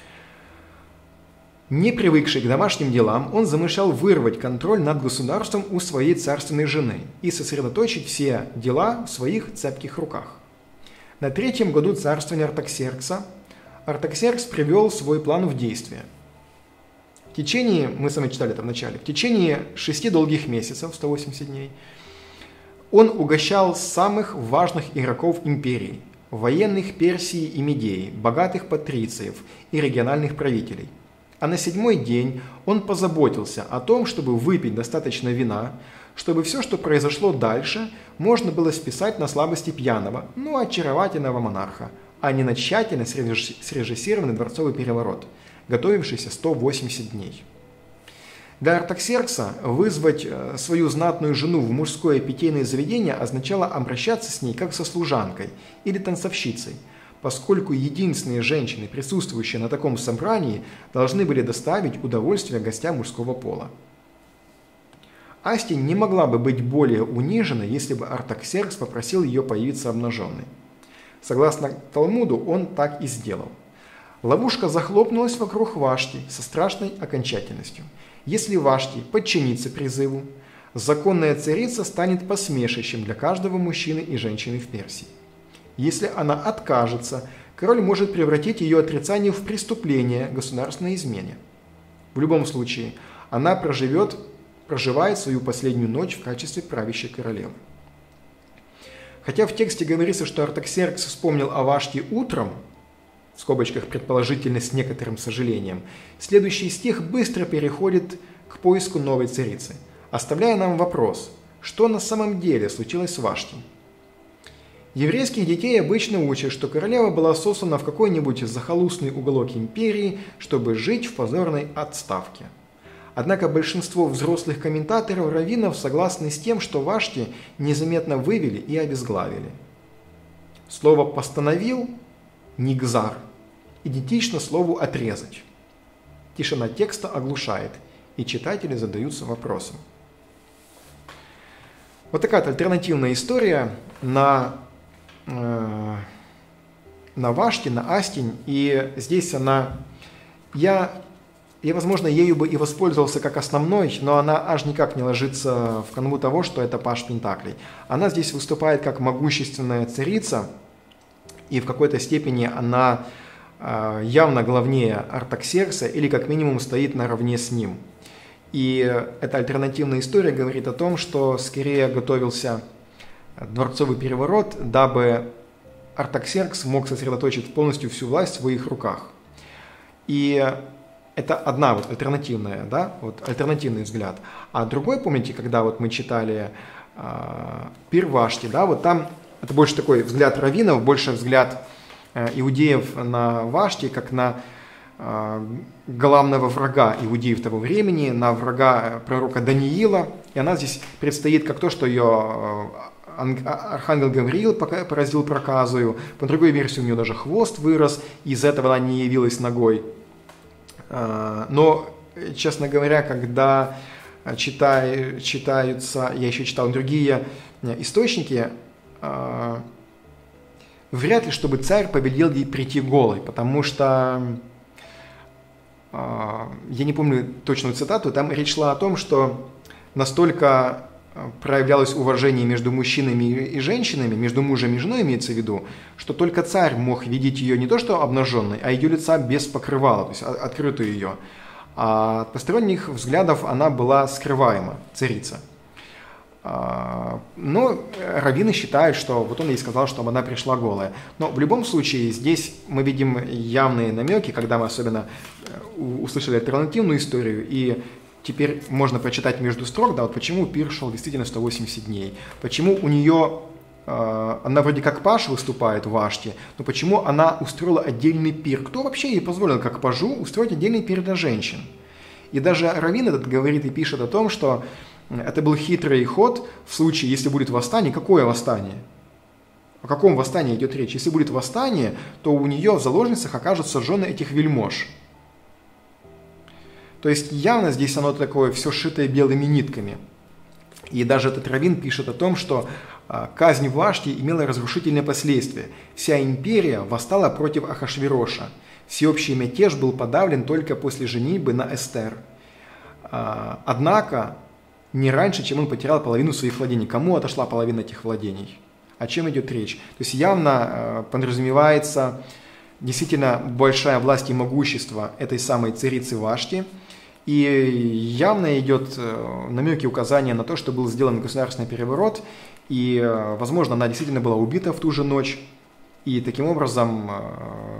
Не привыкший к домашним делам, он замышлял вырвать контроль над государством у своей царственной жены и сосредоточить все дела в своих цепких руках. На третьем году царствования Артаксеркса Артаксеркс привел свой план в действие. В течение, мы с вами читали это в начале, в течение шести долгих месяцев, сто восемьдесят дней, он угощал самых важных игроков империи, военных Персии и Медеи, богатых патрициев и региональных правителей. А на седьмой день он позаботился о том, чтобы выпить достаточно вина, чтобы все, что произошло дальше, можно было списать на слабости пьяного, но очаровательного монарха, а не на тщательно срежиссированный дворцовый переворот, готовившийся сто восемьдесят дней. Для Артаксеркса вызвать свою знатную жену в мужское питейное заведение означало обращаться с ней как со служанкой или танцовщицей, поскольку единственные женщины, присутствующие на таком собрании, должны были доставить удовольствие гостям мужского пола. Асти не могла бы быть более унижена, если бы Артаксеркс попросил ее появиться обнаженной. Согласно Талмуду, он так и сделал. Ловушка захлопнулась вокруг Вашти со страшной окончательностью. Если Вашти подчинится призыву, законная царица станет посмешищем для каждого мужчины и женщины в Персии. Если она откажется, король может превратить ее отрицание в преступление государственной измене. В любом случае, она проживет, проживает свою последнюю ночь в качестве правящей королевы. Хотя в тексте говорится, что Артаксеркс вспомнил о Вашти утром, в скобочках предположительно с некоторым сожалением, следующий стих быстро переходит к поиску новой царицы, оставляя нам вопрос, что на самом деле случилось с Вашти. Еврейских детей обычно учат, что королева была сослана в какой-нибудь захолустный уголок империи, чтобы жить в позорной отставке. Однако большинство взрослых комментаторов раввинов согласны с тем, что Вашти незаметно вывели и обезглавили. Слово «постановил» – «нигзар» идентично слову «отрезать». Тишина текста оглушает, и читатели задаются вопросом. Вот такая альтернативная история на, э, на Вашти, на Астинь, и здесь она, я, я, возможно, ею бы и воспользовался как основной, но она аж никак не ложится в канву того, что это Паш Пентаклей. Она здесь выступает как могущественная царица, и в какой-то степени она э, явно главнее Артаксеркса, или как минимум стоит наравне с ним. И эта альтернативная история говорит о том, что скорее готовился дворцовый переворот, дабы Артаксеркс мог сосредоточить полностью всю власть в своих руках. И это одна вот альтернативная, да, вот альтернативный взгляд. А другой, помните, когда вот мы читали э, Пир Вашти, да, вот там это больше такой взгляд раввинов, больше взгляд э, иудеев на Вашти, как на э, главного врага иудеев того времени, на врага пророка Даниила. И она здесь предстоит как то, что ее архангел Гавриил поразил проказою. По другой версии у нее даже хвост вырос, и из этого она не явилась ногой. Но, честно говоря, когда читай, читаются, я еще читал другие источники, вряд ли, чтобы царь повелел ей прийти голой, потому что, я не помню точную цитату, там речь шла о том, что настолько проявлялось уважение между мужчинами и женщинами, между мужем и женой имеется в виду, что только царь мог видеть ее не то что обнаженной, а ее лица без покрывала, то есть открытую ее. А от посторонних взглядов она была скрываема, царица. Но раввины считают, что вот он ей сказал, чтобы она пришла голая. Но в любом случае здесь мы видим явные намеки, когда мы особенно услышали альтернативную историю, и теперь можно прочитать между строк, да, вот почему пир шел действительно сто восемьдесят дней, почему у нее, э, она вроде как паш выступает в Вашти, но почему она устроила отдельный пир, кто вообще ей позволил как пажу устроить отдельный пир для женщин? И даже раввин этот говорит и пишет о том, что это был хитрый ход в случае, если будет восстание. Какое восстание? О каком восстании идет речь? Если будет восстание, то у нее в заложницах окажутся жены этих вельмож. То есть явно здесь оно такое все сшитое белыми нитками. И даже этот раввин пишет о том, что казнь Вашти имела разрушительные последствия. Вся империя восстала против Ахашвероша. Всеобщий мятеж был подавлен только после женитьбы на Эстер. Однако не раньше, чем он потерял половину своих владений. Кому отошла половина этих владений? О чем идет речь? То есть явно подразумевается действительно большая власть и могущество этой самой царицы Вашти. И явно идет намеки, указания на то, что был сделан государственный переворот, и, возможно, она действительно была убита в ту же ночь, и таким образом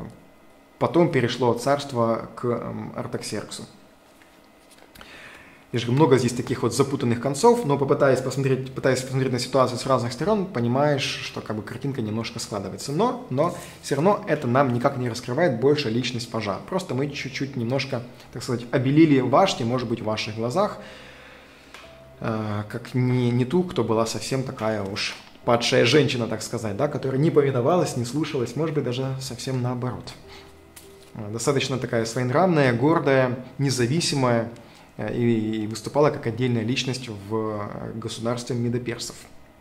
потом перешло царство к Артаксерксу. Я же говорю, много здесь таких вот запутанных концов, но попытаясь посмотреть, пытаясь посмотреть на ситуацию с разных сторон, понимаешь, что как бы картинка немножко складывается. Но, но все равно это нам никак не раскрывает больше личность пажа. Просто мы чуть-чуть немножко, так сказать, обелили Вашти, может быть, в ваших глазах, э, как не, не ту, кто была совсем такая уж падшая женщина, так сказать, да, которая не повиновалась, не слушалась, может быть, даже совсем наоборот. Достаточно такая своенравная, гордая, независимая, и выступала как отдельная личность в государстве медоперсов.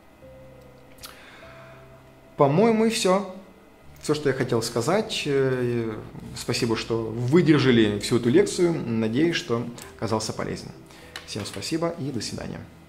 По-моему, и все. Все, что я хотел сказать. Спасибо, что выдержали всю эту лекцию. Надеюсь, что оказался полезен. Всем спасибо и до свидания.